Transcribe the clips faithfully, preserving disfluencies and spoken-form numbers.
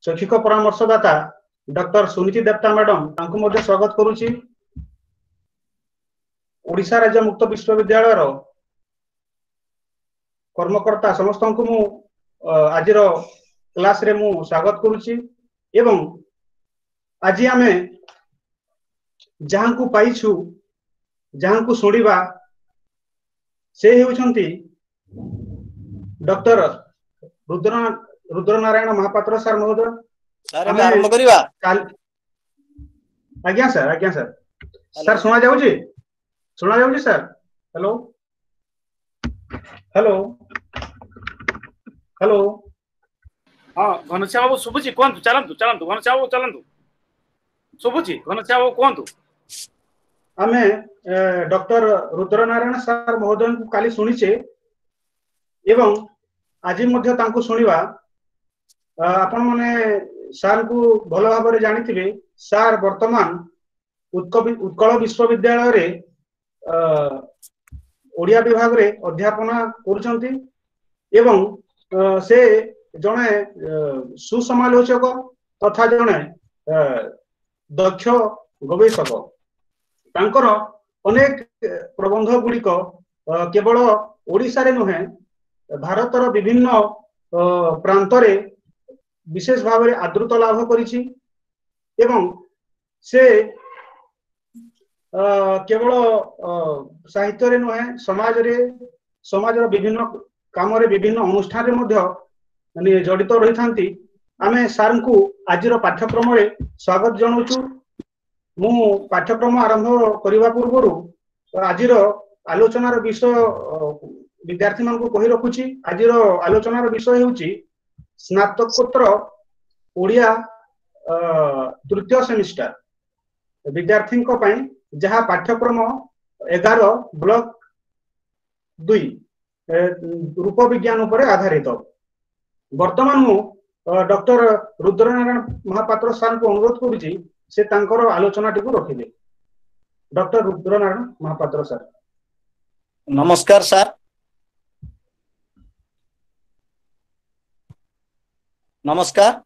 शैक्षिक परामर्शदाता डॉक्टर सुनीति देवता मैडम तांको मध्ये स्वागत करूची। ओडिशा राज्य मुक्त विश्वविद्यालय रो कर्मकर्ता समस्त को मु आज क्लास रे मु स्वागत करूची एवं आज आमे जहां को पाइछु जहां को सुनिबा से हेउछंती डॉक्टर रुद्र रुद्रनारायण महापात्र सर महोदय। सर हम आरंभ करिवा आज्ञा सर आज्ञा सर सर सुना जाउची सुना जाउची सर। हेलो हेलो हेलो हाँ घनश्याम बाबू शुभुची कहतु चलतु चलतु घनश्याम बाबू चलतु शुभुची घनश्याम बाबू कहतु। आमे डॉक्टर रुद्रनारायण सर महोदय को काली सुनिचे एवं आज मध्य तांको सुनिबा। आपण माने सर को भल भाव जानिथिबे सर वर्तमान उत्कल विश्वविद्यालय रे ओडिया विभाग रे अध्यापना करूछंती एवं से जने सुसमालोचक तथा जने दक्ष गवेषक तांकर अनेक प्रबंध गुड़िक केवल ओडिशा रे नुहे भारतर विभिन्न प्रांत रे विशेष भाव में आदृत लाभ करिछि एवं से केवल साहित्य रे नुहे समाज रे समाज रो विभिन्न काम रे विभिन्न अनुष्ठान रे मध्य जड़ित रही थांती। आमे सर को आज रो पाठ्यक्रम रे स्वागत जनाउछु। मु पाठ्यक्रम आरंभ करने पूर्व आज आलोचनार विषय विद्यार्थी मान को कही रखुची। आज आलोचनार विषय होची स्नातकोत्तर ओडिया तृतीय सेमिस्टर विद्यार्थी जहाँ पाठ्यक्रम एगार ब्लॉक दुई रूप विज्ञान उपर आधारित। वर्तमान मु डॉक्टर रुद्रनारायण महापात्र सर को अनुरोध करुची से तांकर आलोचना टी को रखिले। डॉक्टर रुद्रनारायण महापात्र सर नमस्कार सर। नमस्कार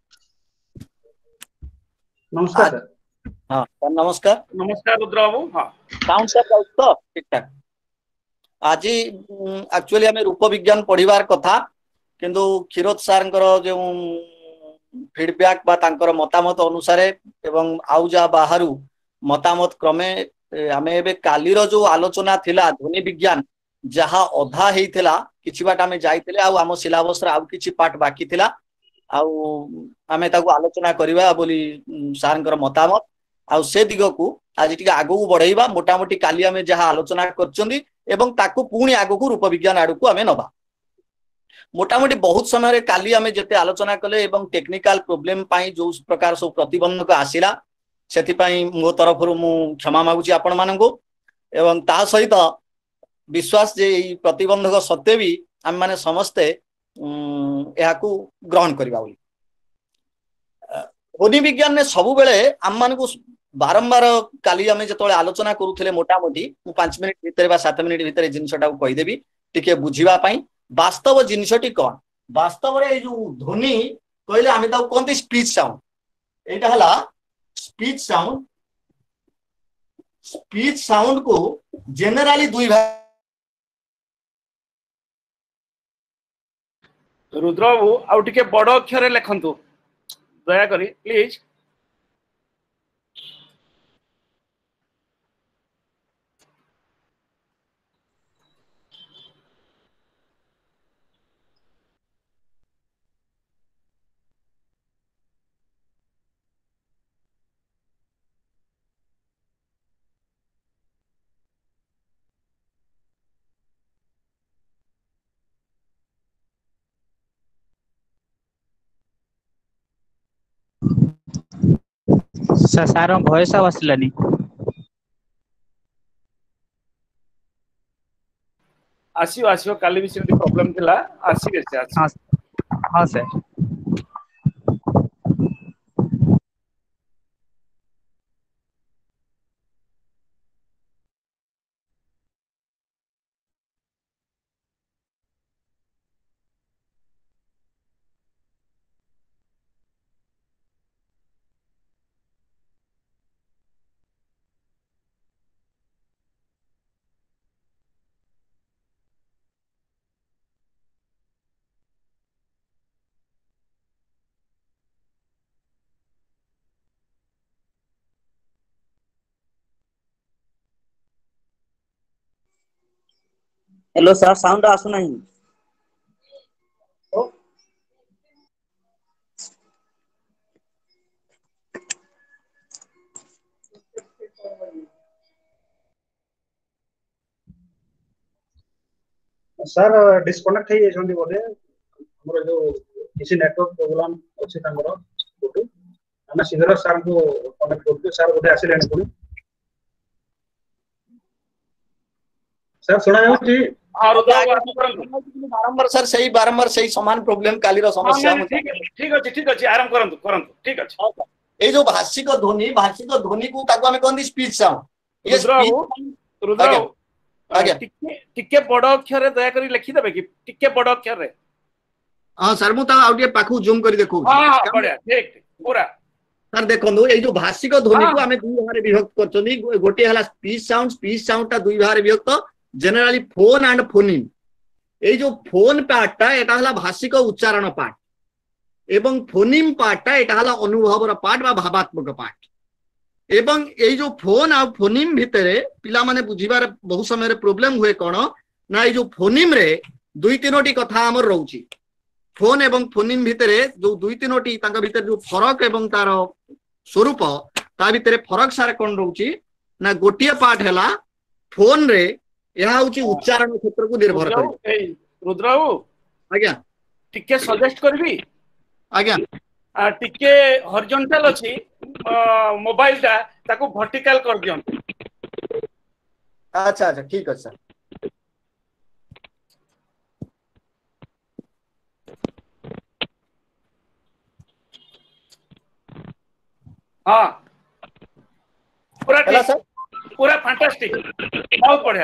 नमस्कार सर। हाँ सर नमस्कार नमस्कार रुद्र बाबू। हाँ साउंड सर तो ठीक ठाक। आज एक्चुअली हमें रूप विज्ञान पढ़िबार कथा किंतु क्षीरोद सर जो फीडबैक बा तांकर मतामत अनुसार एवं आउ जा बाहर मतामत क्रमे आमे एबे कालीर जो आलोचना थिला ध्वनि विज्ञान जहाँ अधा हेइथिला किछि बाट आमे जाइथिले आउ आम सिलेबस रा आउ किछि पार्ट बाकी थिला आउ आमे ताकू आलोचना करिबा बोली सारंकर मतामत आउ से दिग को आज टिके आगु बढ़ाइबा। मोटा मोटी काली आमे जहाँ आलोचना करचंदी एवं ताकू पुणी आगु को रूप विज्ञान आडू को आमे नबा। मोटामोटी बहुत समय काली आमे जते आलोचना कले एवं टेक्निकल प्रोब्लेम पाई जो प्रकार सब प्रतिबंधक आसिला सेति पाई मो तरफ मु क्षमा मागुची आपण माननको एवं ता सहित विश्वास जे प्रतिबंधक सत्वे भी आम माने समस्ते यहाँ को ग्रहण करबा बोली। ध्वनि विज्ञान ने सबु बेले आम मान को बारंबार काली आमे जतले आलोचना करूथिले मोटामोटी मु पांच मिनिट भीतर बा सात मिनिट भीतर जिनसटा को कहि देबी टिके बुझिबा पाई। वास्तव जिनसटी कौन वास्तव रे जो ध्वनि कहले आमे ताऊ कोनती स्पीच साउंड एटा हला स्पीच साउंड। स्पीच साउंड को जनरली दुई भाग रुद्र बाबू आउ टिके बड़ अक्षर लेखंतु दया करी प्लीज। सार भयस आसलानी आसियो आसियो काली भी सेमती प्रॉब्लम थिला आसीबे से आसी। हाँ हाँ सर। हेलो सर साउंड आसु नहीं सर डिस्कनेक्ट ହେଇ ଯାଇଛନ୍ତି ବୋଧେ ଆମର ଯୋଉ କିଛି ନେଟवर्क प्रोब्लेम ଅଛି ତାଙ୍କର କୋଠୁ ଆମେ ଶୀଘ୍ର ସାର୍ ଙ୍କୁ କନେକ୍ଟ କରୁଛୁ ସାର୍ ବୋଧେ ଆସିଲେଣି ପୁଣି ସାର୍ ଶୁଣା ଯାଉଛି हाँ रुद्र बाबू आरंभ करंतु बारंबार सर सही बारंबार सही समान प्रोब्लेम काली रो हाँ समस्या नहीं ठीक ठीक अछि ठीक अछि आरंभ करंतु करंतु ठीक अछि ए जो भाषिक ध्वनि भाषिक ध्वनि को ताको हमें कहंदी स्पीच साउंड ये रुद्र बाबू स्पीच रुद्र आज्ञा, बाबू आज्ञा। टिके टिके बड़ अक्षर रे दया करी लिखि देबे कि टिके बड़ अक्षर रे हां सर मु ता आउटे पाखु जूम करी देखौ हाँ हाँ बढ़िया ठीक ठीक पूरा सर देखंदु ए जो भाषिक ध्वनि हाँ। को हमें दुई भाग रे विभक्त करचनी गोटे हला स्पीच साउंड स्पीच साउंड ता दुई भाग रे विभक्त जनरली फोन एंड फोनिम ए जो फोन पार्ट ता एटा हला भाषिक उच्चारण पार्ट एवं फोनिम पार्ट ता एटा हला अनुभव रो पार्ट बा भावात्मक पार्ट एवं ए जो फोन आ फोनिम भितरे पिला माने बुझिबार बहुत समय रे प्रॉब्लम हुए कोन ना ए जो फोनिम रे दुई तीनोटी कथा हमर रहउची फोन एवं फोनिम भितरे जो दुई तीनोटी तांका भितर जो फरक एवं तार स्वरूप ता भितरे फरक सारे कोन रहउची ना गोटिए पार्ट हैला फोन रे यहा होची उच्चारण क्षेत्र को निर्भर रुद्र करी बाबू ए रुद्र बाबू आज्ञा टिके सजेस्ट करबी आज्ञा आ टिके हॉरिजॉन्टल अछि मोबाइल टा ताको वर्टिकल कर दियन अच्छा अच्छा ठीक है सर हाँ पूरा हैला ठीक सर पूरा फैंटास्टिक बहुत बढ़िया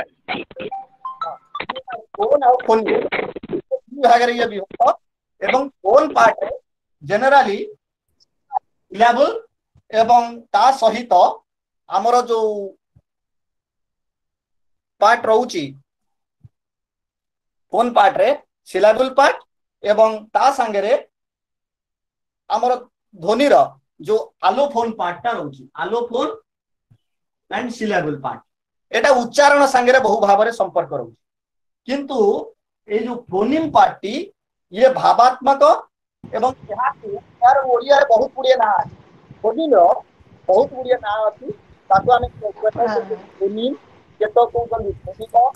फोन और फोन भाग रे ये विभक्त एवं फोन पार्ट रे जनरली लेवल एवं ता सहित हमरो जो पार्ट रहउची फोन पार्ट रे सिलेबल पार्ट एवं ता संगे रे हमरो ध्वनि रो जो आलोफोन पार्ट ता रहउची आलोफोन एंड सिलेबल पार्ट एटा उच्चारण संगे रे बहु भाव रे संपर्क रहउची किंतु ए जो फोनिम पार्टी ये भावात्मक एवं यहाँ यार ओडिया रे बहुत गुड़िए ना फोनिम रो बहुत गुड़िए ना अछि ताको आमे फोनिम केतो को गंदी फोनिम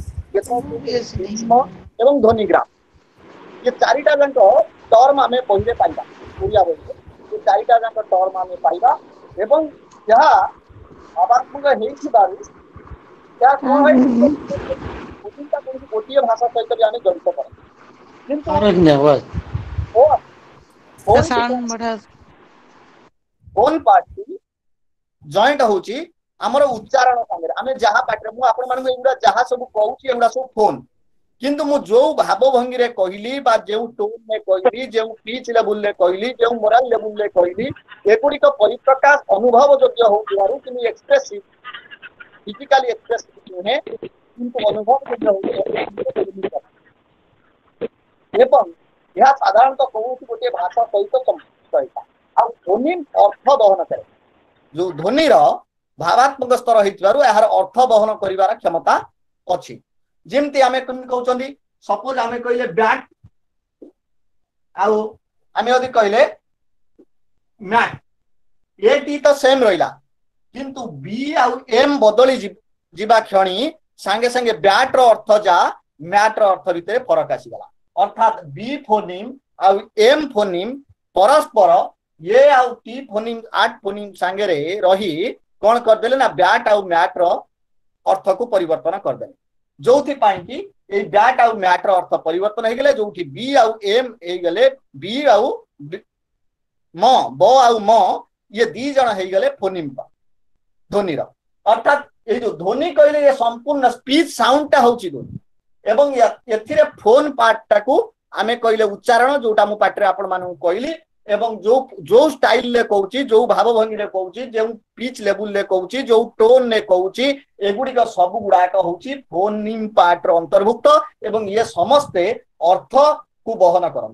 केतो एवं ध्वनिग्राम ये चारिटा जंक टर्म आमे पहिले पाइबा ओडिया रे ये चारिटा जंक टर्म आमे पाइबा एवं यहा भावात्मक हेछि बारू क्या कोइ फोनिम ता कोन गोटिए भाषा सहित भी आमे जड़ित कर किंतु धन्यवाद ओ फोन साउंड बढ़ा फोन पार्टी जॉइंट होची हमर उच्चारण संगे आमे जहा पाटरे मु आपण मानू एगुडा जहा सब कहूची एगुडा सब फोन किंतु मु जो भाव भंगी रे कहली बा जेउ टोन में कहली जेउ पिच लेवल ले कहली जेउ मोरल लेवल ले कहली एकुडी को परिप्रकाश अनुभव योग्य हो बिहारू कि एक्सप्रेसिव फिजिकली एक्सप्रेसिव है किंतु अनुभव योग्य हो एवं यह साधारणतः कौन गोटे भाषा सहित संयुक्त आ ध्वनि अर्थ बहन करे जो ध्वनि रो भावात्मक स्तर होइतिबारु यार अर्थ बहन करिवार क्षमता अछि जेमति आमे कोन कहउचंदी सपोज आमे कहले बैट आउ आमे यदि कहले मैट ए टी तो सेम रहिला किंतु बी आउ एम बदली जिबा क्षणी संगे संगे बैट रो अर्थ जा मैट रो अर्थ भितरे फरक आसी गला अर्थात बी फोनिम आउ एम फोनिम परस्पर ये आउ टी फोनिम आठ फोनिम संगे रे रही कोन कर देले ना बैट आउ मैट रो अर्थ को परिवर्तन कर देले जोथि पाई कि ए बैट आउ मैट रो अर्थ परिवर्तन हे गेले जोथि बी आउ एम हे गेले बी आउ म ब आउ म ये दी जण हे गेले फोनिम ध्वनि रो अर्थात ए जो ध्वनि कहले ये संपूर्ण स्पीच साउंड ता होची ध्वनि एवं एथिरे फोन पार्ट टाकू आमे कहले उच्चारण जोटा मु पाटरे आपण मानू कहली एवं जो जो स्टाइल ले कहूची जो भाव भंगी ले कहूची जो पिच लेवल ले कहूची जो टोन ले कहूची एगुडी का सब गुडा का होची फोनिम पार्ट रो अंतर्भुक्त एवं ये समस्ते अर्थ को बहन करन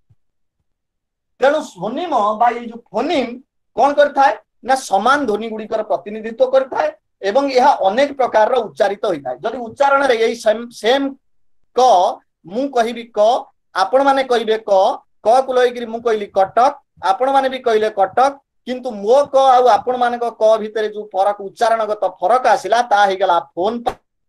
तेनु फोनिम बा ये जो फोनिम कोन करथाय ना समान ध्वनि गुडी कर प्रतिनिधित्व करथाय एवं यह अनेक प्रकार रो उच्चारित होइता है जदि उच्चारण रे यही सेम सेम क मु कहबी क आपण माने कहबे क क को लई मु कहली कटक आपण माने भी कहले कटक किंतु मो क आ आपण माने क भितरे जो फरक उच्चारणगत फरक आसिला ता हे गला फोन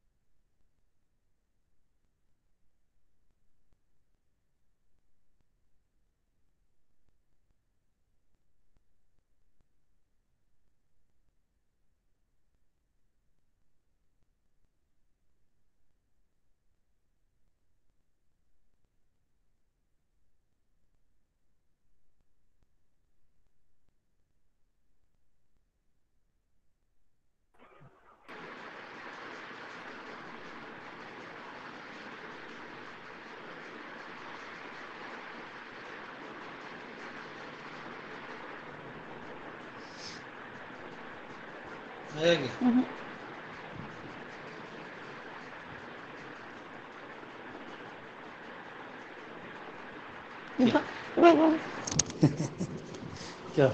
क्या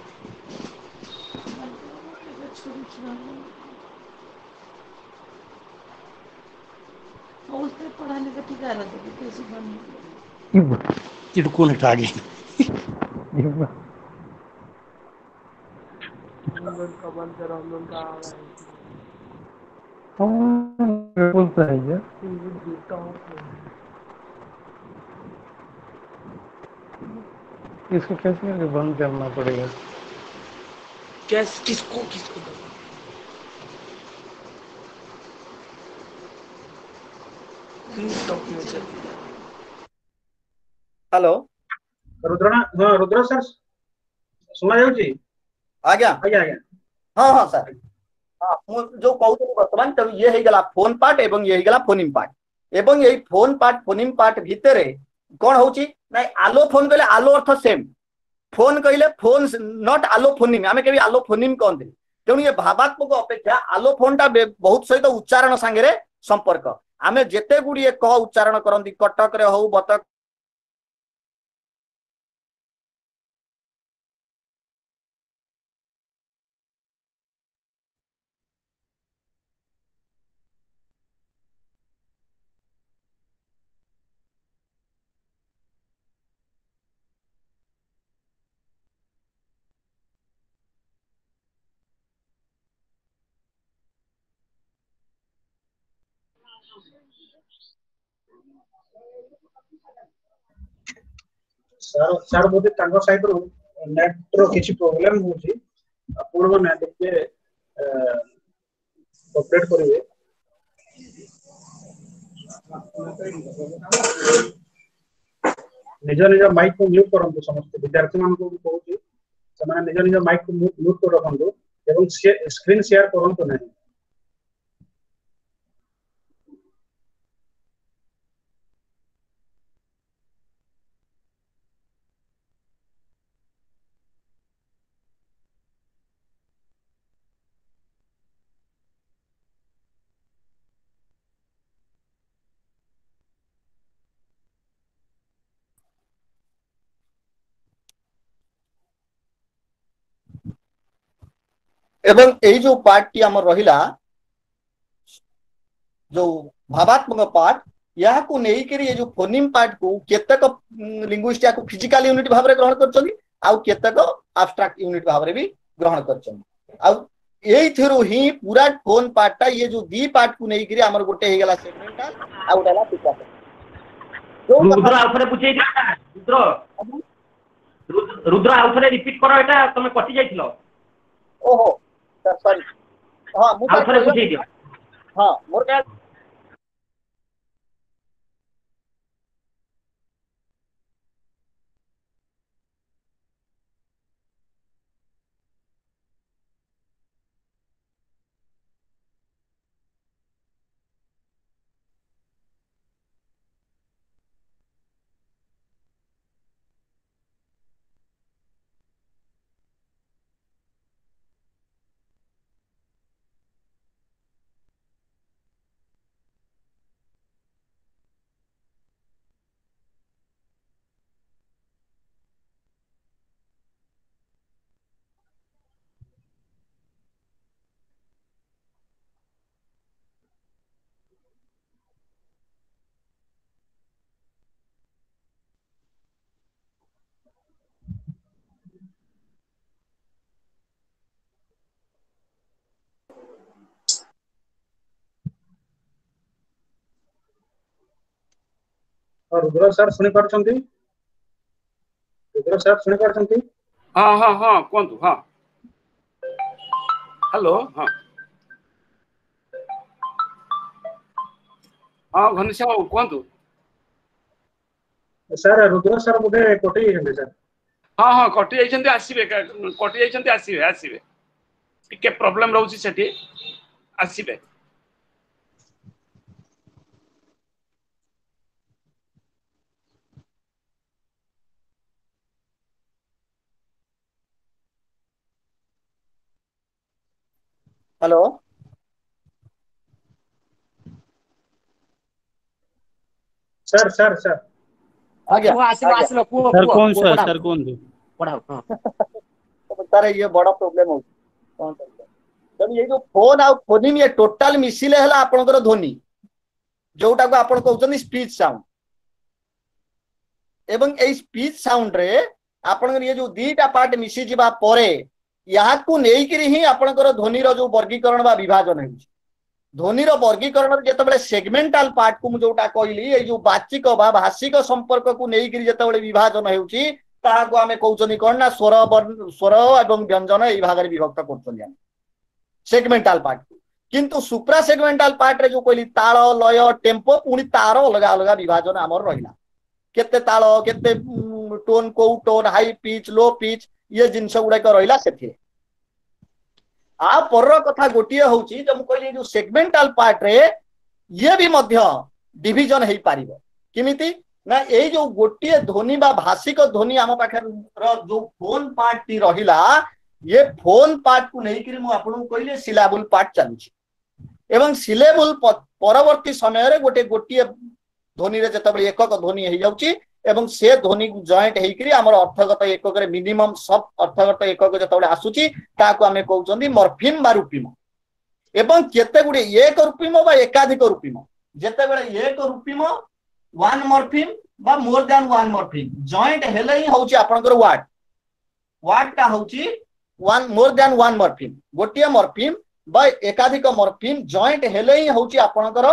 पढ़ाने का ठीक है चिड़कून हटा गई बोलता है ये इसको कैसे करके बंद करना पड़ेगा कैसे किसको किसको हेलो रुद्रना हाँ रुद्र सर सुना जाउची आज्ञा आज्ञा आज्ञा हाँ हाँ सर हाँ मु जो कहूଥିଲି वर्तमान तो ये हे गला फोन पार्ट एवं ये हे गला फोनिम पार्ट एवं यही फोन पार्ट फोनिम पार्ट भितरे कौन होची नाही आलो फोन कहले आलो अर्थ सेम फोन कहले फोन नॉट आलो फोनिम आमे केबी आलो फोनिम कहते तेणु ये भावात्मक अपेक्षा आलो फोन टा बहुत सहित उच्चारण संगे संपर्क आमे जेते गुड़िए क उच्चारण करंती कटक रे हो बतक सर सर बोधे तांको साइड रो नेट रो किछि प्रॉब्लम होची आपण माने टिके ऑपरेट करिवे निज निज माइक को म्यूट करंतु समस्त विद्यार्थी मान को कहूची समान निज निज माइक को म्यूट कर रखंतु एवं स्क्रीन शेयर करंतु नहीं एवं यही जो पार्ट टी हमर रहिला जो भावात्मक पार्ट या को नहीं करी ये जो फोनिम पार्ट को केतक लिंग्विस्टिया को फिजिकल यूनिट भाव रे ग्रहण करछनी आउ केतक एब्स्ट्रैक्ट यूनिट भाव रे भी ग्रहण करछनी आउ एई थरो ही पूरा फोन पार्ट टा ये जो दी पार्ट को नहीं करी हमर गोटे हे गेला सेगमेंटल आउ डाला पिका रुद्र आउथरे बुझेई दिया रुद्र रुद्र आउथरे रिपीट करो एटा तमे कटि जाइथिलो ओहो सॉरी हां मु आउथरे बुझेई दियो हां मोर क्या रुद्र सर सुनि पारछंती रुद्र सर सुनि पारछंती हाँ हाँ हाँ कहतु हाँ हेलो हाँ हाँ घनश्याम बाबू कहतु सर रुद्र सर बोधे कोटि हेले सर हाँ हाँ कटि जाइछन्ति आसीबे कटि जाइछन्ति आसीबे आसीबे टिके प्रॉब्लम रहउछि सेठी आसीबे हेलो सर सर सर आज्ञा आसिलो आसिलो कुओ सर कुओ कौन सर सर कौन दो पढ़ाओ हां तारे ये बड़ा प्रॉब्लम हो कौन तब ये जो फोन आ फोनिंग ये टोटल मिसिले हला आपनकर ध्वनि जोटा को आपण कहउछन स्पीच साउंड एवं ए स्पीच साउंड रे आपनकर ये जो दीटा पार्ट मिसि जिबा परे यहाँ को नहीं करी ही आपनकर ध्वनि रो जो वर्गीकरण बा विभाजन है ध्वनि रो वर्गीकरण जेतबेले सेगमेंटल पार्ट को जोटा कहली ए जो बाचिक बा भाषिक संपर्क को नहीं करी जेतबेले विभाजन हेउची ता को हमें कहउछनी कोन ना स्वर वर्ण स्वर एवं व्यंजन ए भाग रे विभक्त करछन हम सेगमेंटल पार्ट किंतु सुप्रा सेगमेंटल पार्ट रे जो कहली ताल लय टेम्पो पुनी तार अलग अलग विभाजन हमर रहिला केते ताल केते टोन को tone high pitch low pitch ये जिनस गुडा को रहिला सेथि आ पर कथा गोटिए होउची जब कहली जो सेगमेंटल पार्ट रे ये भी मध्य डिवीजन हेई पारिबो किमिति ना ए जो गोटिए ध्वनि बा भाषिक ध्वनि आम पाखे जो फोन पार्ट टी रहिला ये फोन पार्ट को नहीं करी मु आपन कहले सिलाबुल पार्ट चलुची एवं सिलेबुल परवर्ती समय रे गोटे गोटिए ध्वनि रे जतबे एकक ध्वनि हेई जाउची एवं से ध्वनि जॉइंट हेकरी हमर अर्थगत एकक रे मिनिमम सब अर्थगत एकक जतबे आसुची ताको हमें कहउचंदी मॉर्फिम बा रूपिम एवं केते गुडे एक रूपिम बा एकाधिक रूपिम जेतेबेले एक रूपिम वन मॉर्फिम बा more than one morpheme joint हेले ही होउची आपनकर वर्ड वर्ड का होउची one more than one morpheme गोटिए मॉर्फिम बा एकाधिक मॉर्फिम जॉइंट हेले ही होउची आपनकर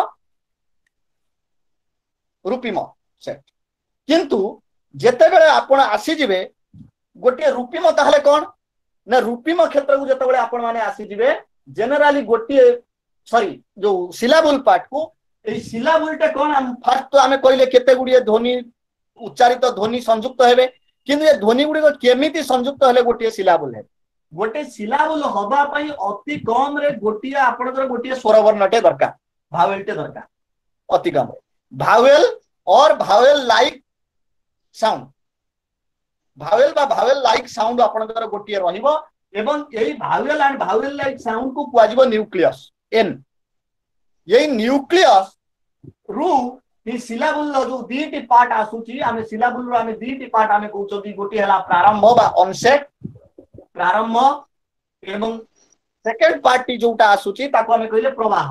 रूपिम सेट किंतु जेतेबेले आपण आसी जिवे गोटे रूपिम ताहले कोन ना रूपिम क्षेत्र को जेतेबेले आपण माने आसी जिवे जनरली गोटे सॉरी जो सिलाबुल पार्ट को ए सिलाबुल टा कोन हम फर्स्ट तो हमें कहले केते गुडिए ध्वनि उच्चारित ध्वनि संयुक्त हेबे किंतु ये ध्वनि गुडी को केमिति संयुक्त हेले गोटे सिलाबुल है गोटे सिलाबुल हबा पई अति कम रे गोटिए आपनकर गोटिए स्वर वर्णटे दरकार भावेलटे दरकार अति कम भावेल और भावेल लाइक साउंड भावेल बा भावेल लाइक साउंड आपनकर गोटिए रहिबो एवं एई vowel and vowel like sound को कुआजिबो न्यूक्लियस एन यही न्यूक्लियस रु इ सिलाबुल जो दीटी पार्ट आसुची आमे सिलाबुल रो आमे दीटी पार्ट आमे कहउचोदी गोटी हला प्रारंभ बा ऑनसेट प्रारंभ एवं सेकंड पार्ट टी जोटा आसुची ताको आमे कहले प्रवाह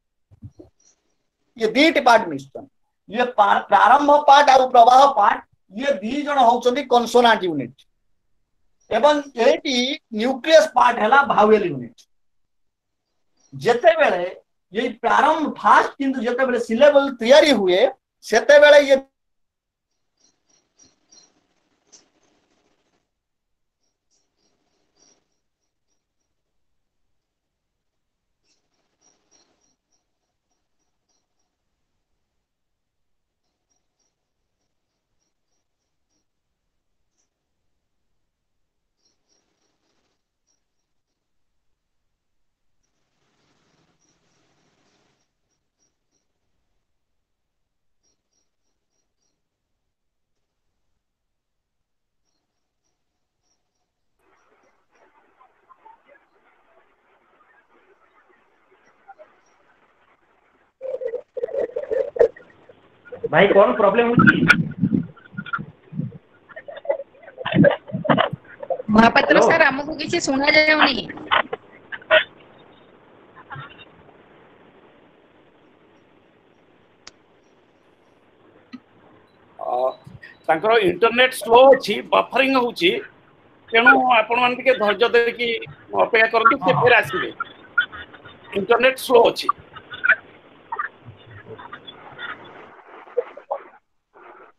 ये दीटी पार्ट मिश्रण ये प्रारंभ पार्ट और प्रवाह पार्ट ये दी जण होउचोदी कॉन्सोनेंट यूनिट एवं एटी न्यूक्लियस पार्ट हला भावेल यूनिट जेते बेले ये प्रारंभ फास्ट किंतु जेते बेले सिलेबल तैयारी हुए सेते बेले ये भाई कौन प्रॉब्लम होची महापात्र सर हमको किसी सुना जाउनी तांकर इंटरनेट स्लो अछि बफरिंग होची तेणु आपण मान के धैर्य दे कि अपेक्षा करंतु से फिर आसीबे इंटरनेट स्लो अछि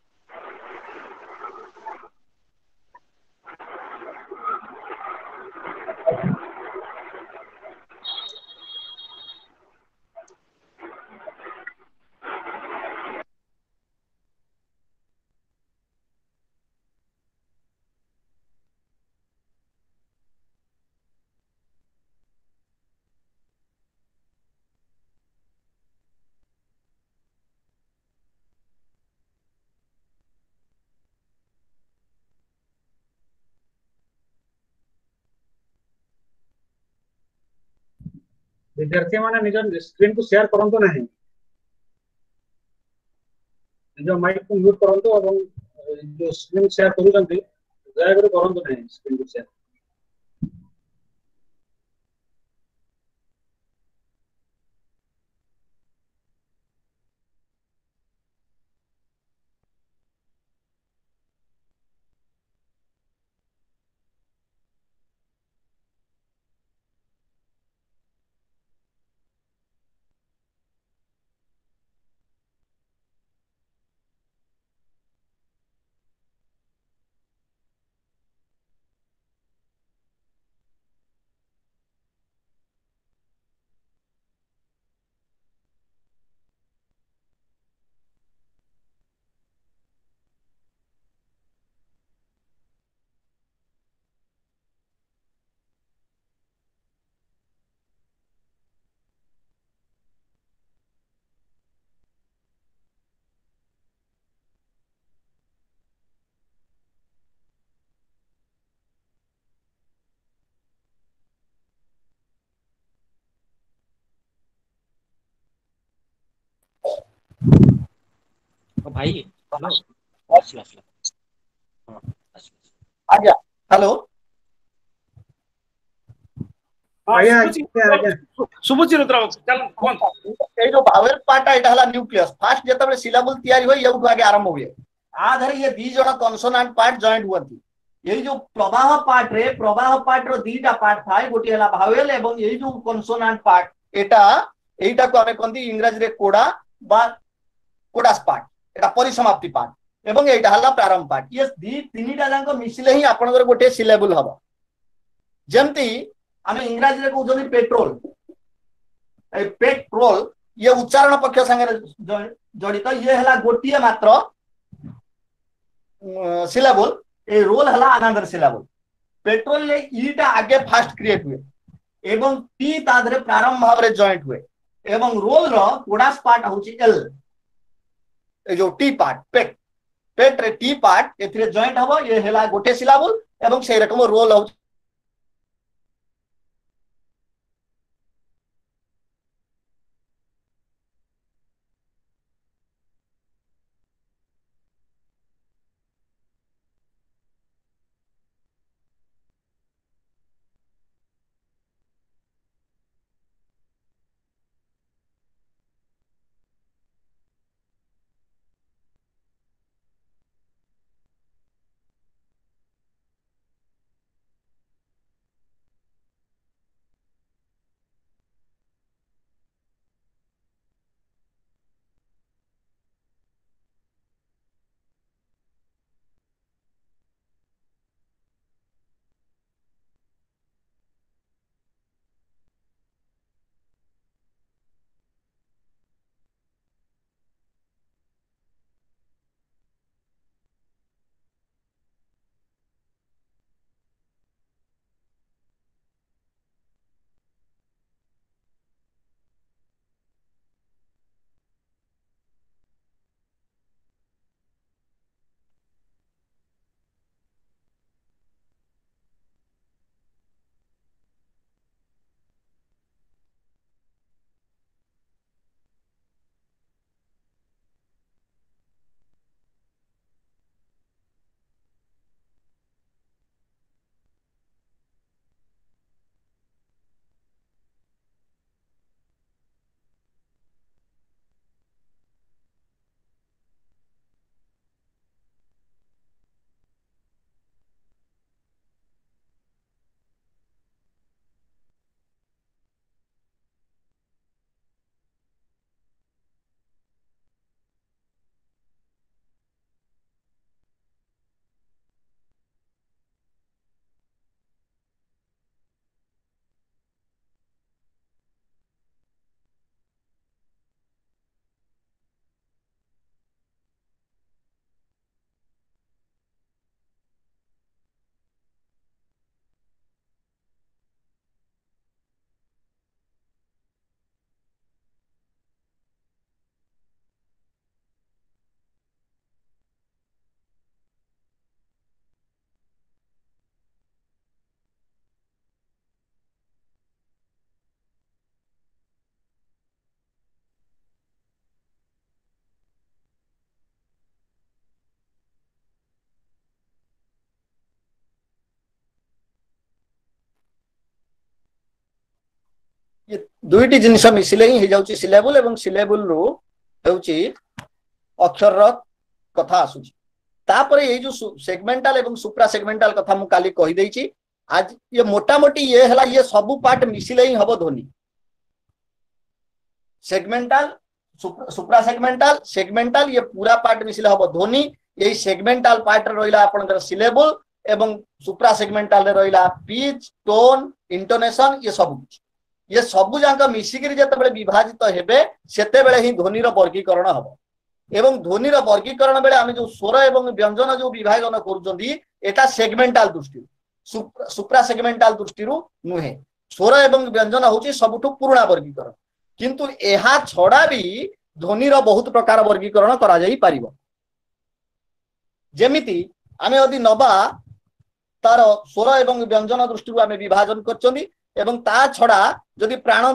विद्यार्थी माने निज स्क्रीन को शेयर करंतु नहीं, निज माइक को म्यूट करंतु और जो स्क्रीन शेयर करूछंती दया कर करंतु नहीं स्क्रीन को शेयर। भाई हेलो ଆସିଲା ଆସିଲା ହଁ ଆସିଲା ଆଜ୍ଞା ହ୍ୟାଲୋ ହଁ ଆଜ୍ଞା ଶୁଭୁଛି ଆଜ୍ଞା ଆଜ୍ଞା ଶୁଭୁଛି ରୁଦ୍ର ବାବୁ ଚାଲ କୁହନ୍ତୁ। ଏଇ ଯୋଉ ଭାୱେଲ ପାର୍ଟଟା ଏଇଟା ହେଲା ନ୍ୟୁକ୍ଲିୟସ୍। ଫାଷ୍ଟ ଯେତେବେଳେ ସିଲାବୁଲ ତିଆରି ହୁଏ ଏଉଠୁ ଆଗେ ଆରମ୍ଭ ହୁଏ। ଆ ଧରେ ଇଏ ଦି ଜଣ କନସୋନାଣ୍ଟ ପାର୍ଟ ଜଏଣ୍ଟ ହୁଅନ୍ତି। ଏଇ ଯୋଉ ପ୍ରବାହ ପାର୍ଟରେ ପ୍ରବାହ ପାର୍ଟର ଦିଟା ପାର୍ଟ ଥାଏ, ଗୋଟିଏ ହେଲା ଭାୱେଲ ଏବଂ ଏଇ ଯୋଉ କନସୋନାଣ୍ଟ ପାର୍ଟ ଏଟା ଏଇଟାକୁ ଆମେ କହନ୍ତି ଇଂରାଜୀରେ କୋଡା ବା କୋଡାସ ପାର୍ଟ, ଏଟା ପରିସମାପ୍ତି ପାର୍ଟ ଏବଂ ଏଇଟା ହେଲା ପ୍ରାରମ୍ଭ ପାର୍ଟ। ଇଏ ଦି ତିନିଟା ଯାକ ମିଶିଲେ ହିଁ ଆପଣଙ୍କର ଗୋଟିଏ ସିଲାବୁଲ ହବ। ଯେମିତି ଆମେ ଇଂରାଜୀରେ କହୁଛନ୍ତି ପେଟ୍ରୋଲ, पेट्रोल ये उच्चारण पक्ष संगे जड़ित, ये है गोटे मात्र सिलाबल, ए रोल है अनदर सिलाबल। पेट्रोल ये ईटा आगे फास्ट क्रिएट हुए एवं टी तादरे प्रारंभ भाव में जॉइंट हुए एवं रोल रो कोडास पार्ट होची एल, ए जो टी पार्ट पेट पेट रे टी पार्ट एथिरे जॉइंट हबो, ये हैला गोटे सिलाबल एवं सेही रकम रोल हो दुईटी जिनिस मिसिले ही जाउची सिलेबल एवं सिलेबल रु हेउची अक्षर र कथा आसुची तापरे ये जो सेगमेंटल एवं सुप्रा सेगमेंटल कथा मु काली कहि देइची आज ये मोटा मोटी ये हला ये सब पार्ट मिसिले ही हबो ध्वनि सेगमेंटल सुप्रा सेगमेंटल सेगमेंटल ये पूरा पार्ट मिसिले हबो ध्वनि यही सेगमेंटल पार्ट रहिला आपनकर सिलेबल एवं सुप्रा सेगमेंटल रे रहिला पिच टोन इंटोनेशन ये सब ये सब जाक मिसिकरी जते विभाजित हेबे सेते बेले ही ध्वनि रो वर्गीकरण हबो एवं ध्वनि रो वर्गीकरण बेले आमे जो स्वर एवं व्यंजन जो विभाजन करूचंदी एटा सेगमेंटल दृष्टि सुप्रा सेगमेंटल दृष्टि नुहे स्वर एवं व्यंजन होची सबुठु पुराना वर्गीकरण किंतु एहा छड़ा भी ध्वनि रो बहुत प्रकार वर्गीकरण करा जाई परिबो जेमिति आमे यदि नबा तार स्वर एवं व्यंजन दृष्टि आमे विभाजन करचंदी एवं ता छड़ा यदि प्राण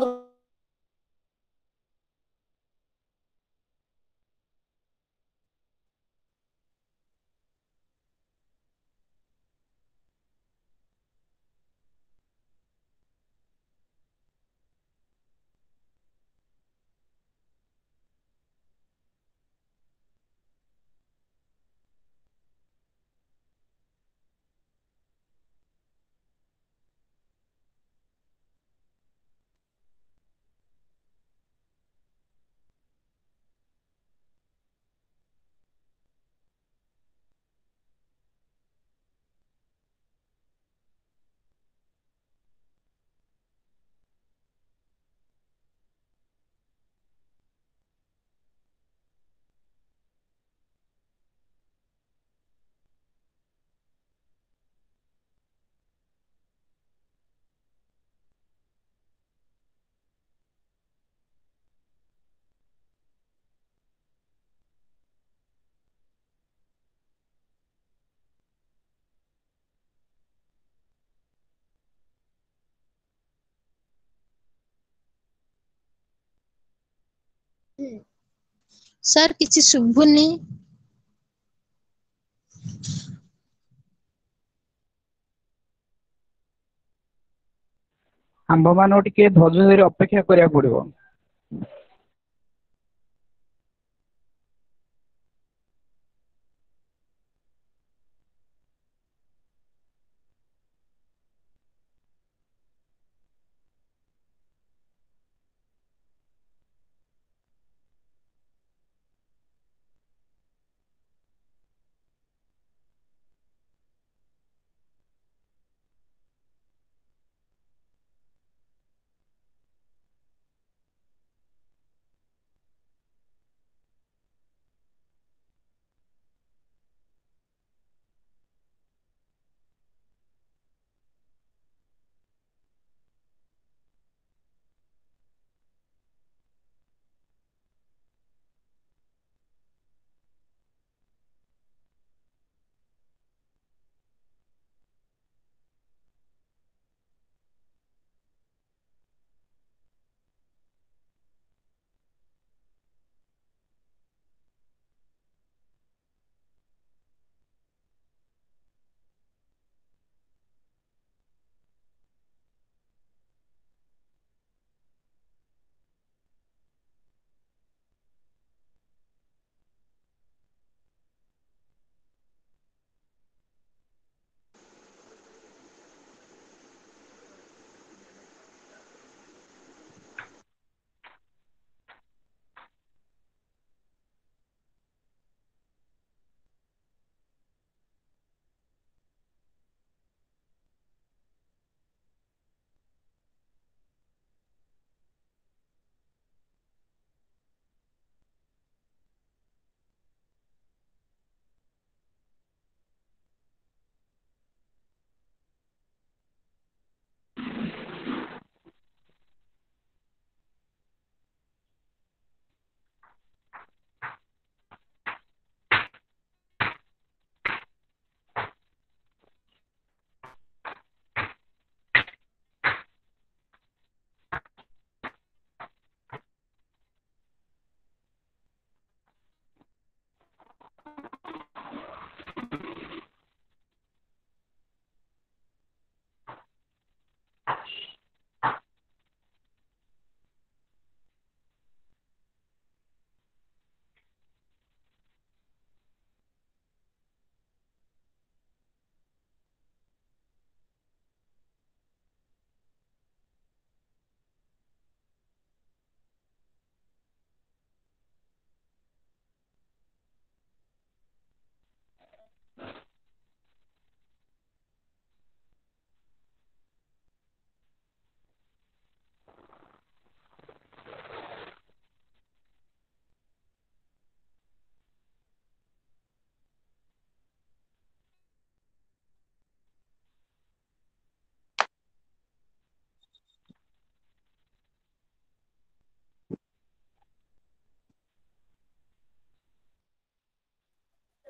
सर किसी शुभुनी आंभ मान टिके धैर्य धरी अपेक्षा करिया पड़िबो।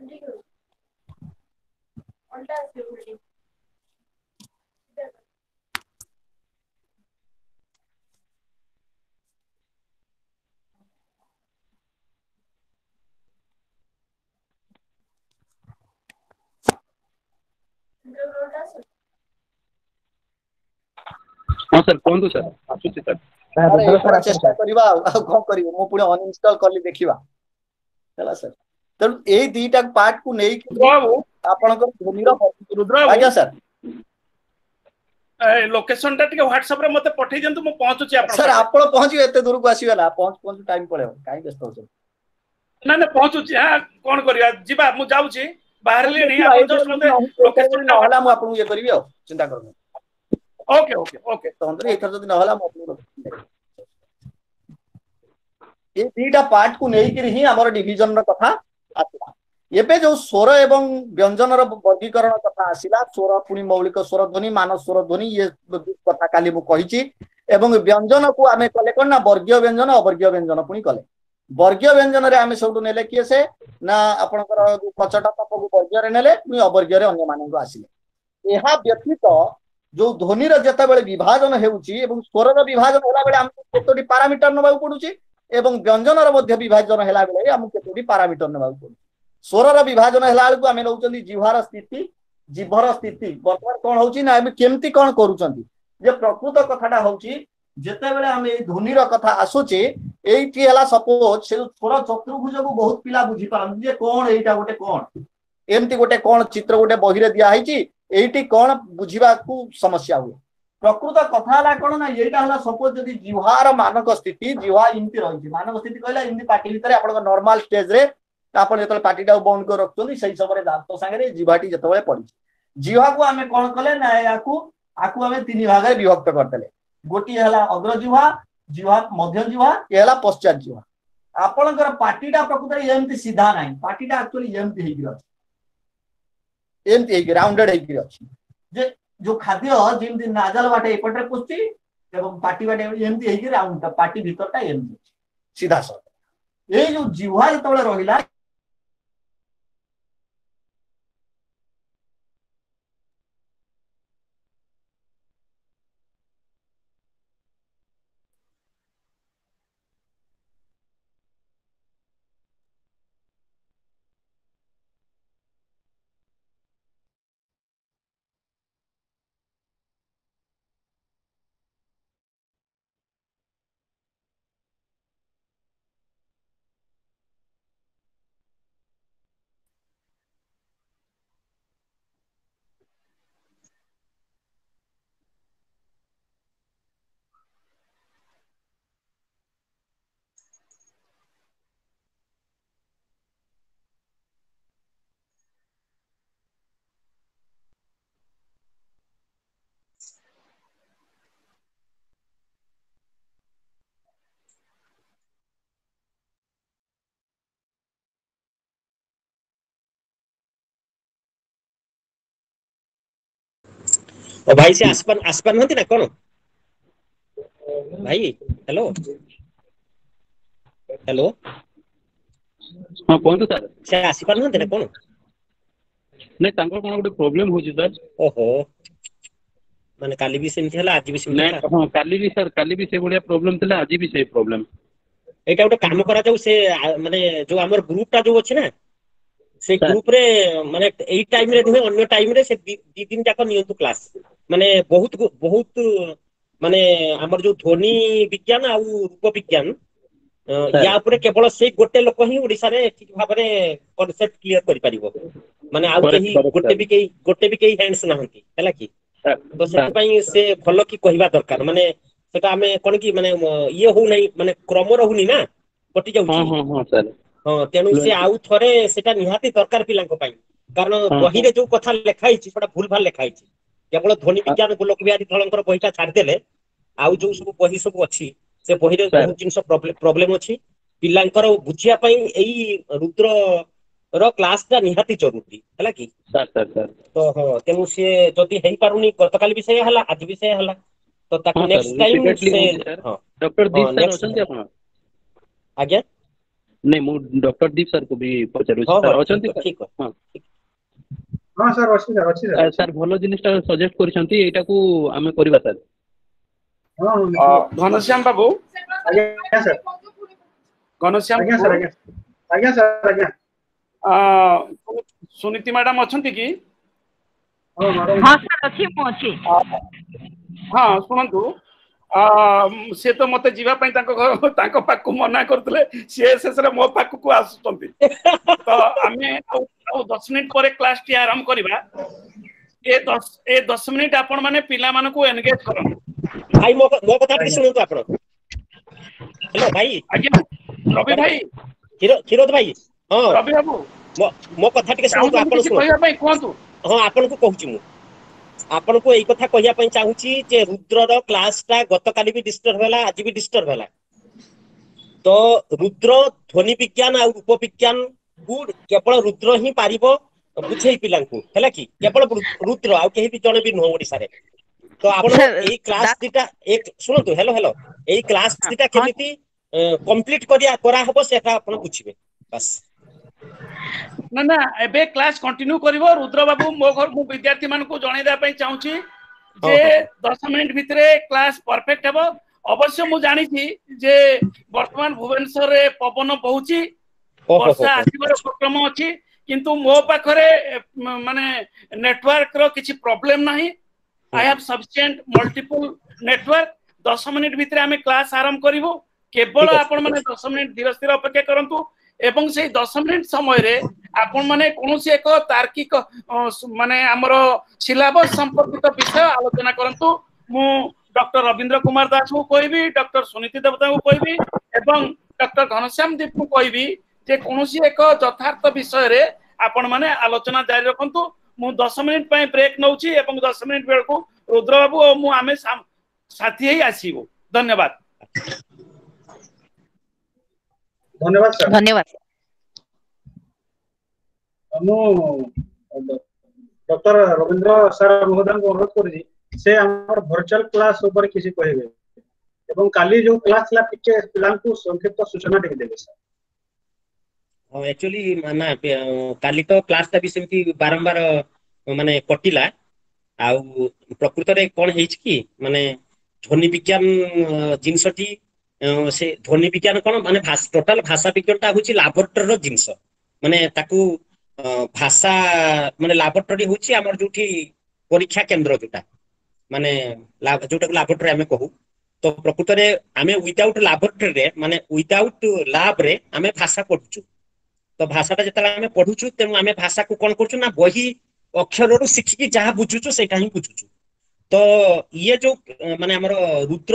हाँ सर कौन सर आसुची सर अरे एथर चेष्टा करिवा आ कोन करिवो मो पुणी अनइंस्टॉल करली देखिवा चला सर तेणु एई दीटा पार्ट को नै आपनकर ध्वनिर रुद्र आज्ञा सर लोकेशन टा टिके व्हाट्सएप रे मते पठै जंतु मो पहुंचुची आपन सर आपण पहुंची एते दूर को आसीगला पहुंच पहुंच टाइम पळेव काई व्यस्त हो ना ना पहुंचुची हां कोन करिया जिबा मु जाउची बाहरले नहीं आपण जस्ट मते लोकेशन न होला मु आपन ये करबी आ चिंता करनो ओके ओके ओके तो अंदर एथर जदी न होला मु आपन ये दीटा पार्ट को नै कि ही हमर डिवीजन र कथा आसीला एबे जो स्वर एवं व्यंजन र वर्गीकरण कथा आसीला स्वर पुनी मौलिक स्वर ध्वनि मानस स्वर ध्वनि ये कथा काली मु कहिची एवं व्यंजन को आमे कले कोन ना वर्गीय व्यंजन अवर्गीय व्यंजन पुनी कले वर्गीय व्यंजन रे आमे सबटु नेले किए से ना आपनकर कचटा तप को वर्गीय रे नेले पुनी अवर्गीय रे अन्य मानन को आसीले एहा व्यतीत जो ध्वनि र जता बेले विभाजन हेउची एवं स्वर र विभाजन होला बेले हमको केतोडी पैरामीटर नबाउ पडुची एवं व्यंजन र मध्य विभाजन हैला बेले हमको केतोडी पैरामीटर नबाउ पडुची स्वर र विभाजन हैला बेले आमे नउचंदी जिह्वार स्थिति जिभर स्थिति वर्तमान कोन होउची ना आमे केमती कोन करूचंदी जे प्रकृत कथाटा होउची जेते बेले आमे ध्वनि र कथा आसुची एइटी हैला सपोज से स्वर चतुर्भुज को बहुत पिला बुझी पारन जे कोन एइटा गोटे कोन एमती गोटे कोन चित्र गोटे बहिरे दिया हैची एइटी कोन बुझिबा को समस्या हुए प्रकृत कथा हला कोन ना एइटा हला सपोज जदी जिह्वार मानक स्थिति जिह्वा इमती रहिची मानक स्थिति कहला इमती पाटी भीतर आपण नॉर्मल स्टेज रे आपण जेतले पाटीटा बंद कर रखतोनी सही समय दांत संगे जिह्वाटी जेतबेले पड़ी जिह्वा को आमे कोन कले ना याकू आकू आमे तीन भाग रे विभक्त करतले गोटी हला अग्र जिह्वा जिह्वा मध्य जिह्वा एला पश्चात जिह्वा आपणकर पाटीटा प्रकृत रे एमती सीधा नाही पाटीटा एक्चुअली एमती हेकी रही एमती हेकी राउंडेड हेकी रही जे जो खाद्य जेमती नाजल बाटे एपटे पुष्टि एवं पाटी बाटे एमती हेकी राउंड पाटी भीतरटा एमती सीधा सर ए जो जिह्वा जेतबेले रहिला ओ भाई से आसपान आसपान होती ना कौन भाई हेलो हेलो हाँ कौन सर से आसपान होती ना कौन नहीं तांको कोन गोटे प्रॉब्लम होची सर ओहो माने काली भी सेमती हला आज भी सेमती हला हां काली भी सर काली भी से बढ़िया प्रॉब्लम थिला आज भी से प्रॉब्लम एटा गोटे काम करा जाऊ से माने जो हमर ग्रुपटा जो अछि ना से ग्रुप रे माने एई टाइम रे नहे अन्य टाइम रे से दी दिन जाक नियंतु क्लास माने बहुत बहुत माने हमर जो ध्वनि विज्ञान आ रूप विज्ञान या ऊपर केवल से गोटे लोक ही ओडिसा रे ठीक भाबरे कांसेप्ट क्लियर करि परिबो माने आ केही गोटे भी केही गोटे भी केही हैंड्स नाहंती हैला की तो से पई से भलो की कहिबा दरकार माने सेटा हमें कोन की माने ये हो नै माने क्रम रहउनी ना कटि जाउची हां हां हां सर हां तेनु से आउ थरे सेटा निहाती दरकार पिलांको पई कारण बही रे जो कथा लेखाई छि सेटा भूल भाल लेखाई छि केवल ध्वनि विज्ञान गोलक बिहारी थळंकर बहिटा छाड़ देले आउ जो सब बही सब अछि से बही रे बहुत जिंस प्रॉब्लम अछि पिलांकर बुझिया पई एई रुद्र रो क्लास ता निहाती जरूरी हैला की सर सर सर तो हां तेनु से जदी हेई पारुनी गतकाल विषय हला आज विषय हला तो ताकू नेक्स्ट टाइम से डॉक्टर दी सर अछन आपण आज्ञा नहीं मु डॉक्टर दीप सर को भी पचारू हाँ सर हाँ अछंती ठीक ठीक हाँ हाँ सर अच्छी सर अच्छी सर सर भलो जिनिसटा सजेस्ट करछंती एटा को आमे करबा सर हाँ हाँ, अ, निश्चित। घनश्याम बाबू आज्ञा सर घनश्याम आज्ञा बाबू सर आज्ञा आज्ञा सर आज्ञा अ, सुनीति मैडम अछंती कि हाँ मैडम हाँ सर अच्छी मु अच्छी हाँ शुणु सी तो मत जीवाई तांको पाखु मना करते सी शेष में मो पाखक आसुच्च तो आम दस मिनिट पर क्लास टी आरंभ करवा ए दस ए दस मिनिट आपण माने पिला मानकु एंगेज करन भाई मो मो कथा टिके सुनंतु आपण हेलो भाई आज्ञा रवि भाई क्षीर क्षीरोद भाई हां रवि बाबू मो मो कथा टिके सुनंतु आपण किसी सुन कहया भाई कहतु हां आपण को कहूची मु आपण को एई कथा कहया पई चाहूची जे रुद्रर क्लास टा गतकाली भी डिस्टर्ब होला आज भी डिस्टर्ब होला तो रुद्र ध्वनि विज्ञान आ रूप विज्ञान को केवल रुद्र ही पारिबो बुझेई पिलांकु हैला कि केवल रुद्र आ केही भी जणे भी नो ओडिसा रे तो आपण एई क्लास दिटा एक सुनतु हेलो हेलो एई क्लास दिटा केमिति कंप्लीट करिया करा हबो सेटा आपण बुझिबे बस ना ना एबे क्लास कंटिन्यू करिवो रुद्र बाबू मो घर मु विद्यार्थी मान को जणै दा पई चाहूची जे दस मिनिट भितरे क्लास परफेक्ट हेबो अवश्य मु जानि छी जे वर्तमान भुवनेश्वर रे पवन बहुची वर्षा आसीबार उपक्रम अछि किंतु मो पाखरे माने नेटवर्क रो किछि प्रॉब्लम नाही I have sufficient multiple network दस मिनिट भितरे हमें क्लास आरंभ करिवो केवल आपण माने दस मिनिट धीरे धीरे अपेक्षा करंतु एवं से दस मिनिट समय रे आपण माने कोनोसी एक तार्किक माने हमरो सिलेबस संपर्कित विषय आलोचना करंतु मु डॉक्टर रविंद्र कुमार दास को कहबी डॉक्टर सुनीति देवता को कहबी एवं डॉक्टर घनश्याम दीप को कहबी जे कोनोसी एक यथार्थ विषय रे आपण माने आलोचना जारी रखंतु मु दस मिनिट पय ब्रेक नउची एवं दस मिनिट बेल को रुद्र बाबू और मु आमे साथी ही आसीबो धन्यवाद धन्यवाद सर धन्यवाद मु डॉक्टर रविंद्र सर महोदय को अनुरोध करी से हमर वर्चुअल क्लास ऊपर किसी कहबे एवं काली जो क्लास ला टिके पिलांकु संक्षिप्त सूचना टिके देबे सर हां एक्चुअली ना काली तो क्लास ता भी सेमती बारंबार माने कटिला आ प्रकृत रे कोन हेछि कि माने ध्वनि विज्ञान जिंसटी से ध्वनि विज्ञान कोन माने टोटल भाषा विज्ञान ता होछि लैबोरेटरी रो जिंस माने ताकू भाषा माने लैबोरेटरी होछि हमर जोठी परीक्षा केंद्र जोटा माने जोटा लैबोरेटरी हमें कहू तो प्रकृत रे हमें विदाउट लैबोरेटरी रे माने विदाउट लैब रे हमें भाषा पढुछु तो भाषाटा जतला हमें पढुछु तेनु हमें भाषा को कोन करछु ना बही अक्षर रो सिखि जहा बुझुछु सेटा ही बुझुछु तो ये जो माने हमर रुद्र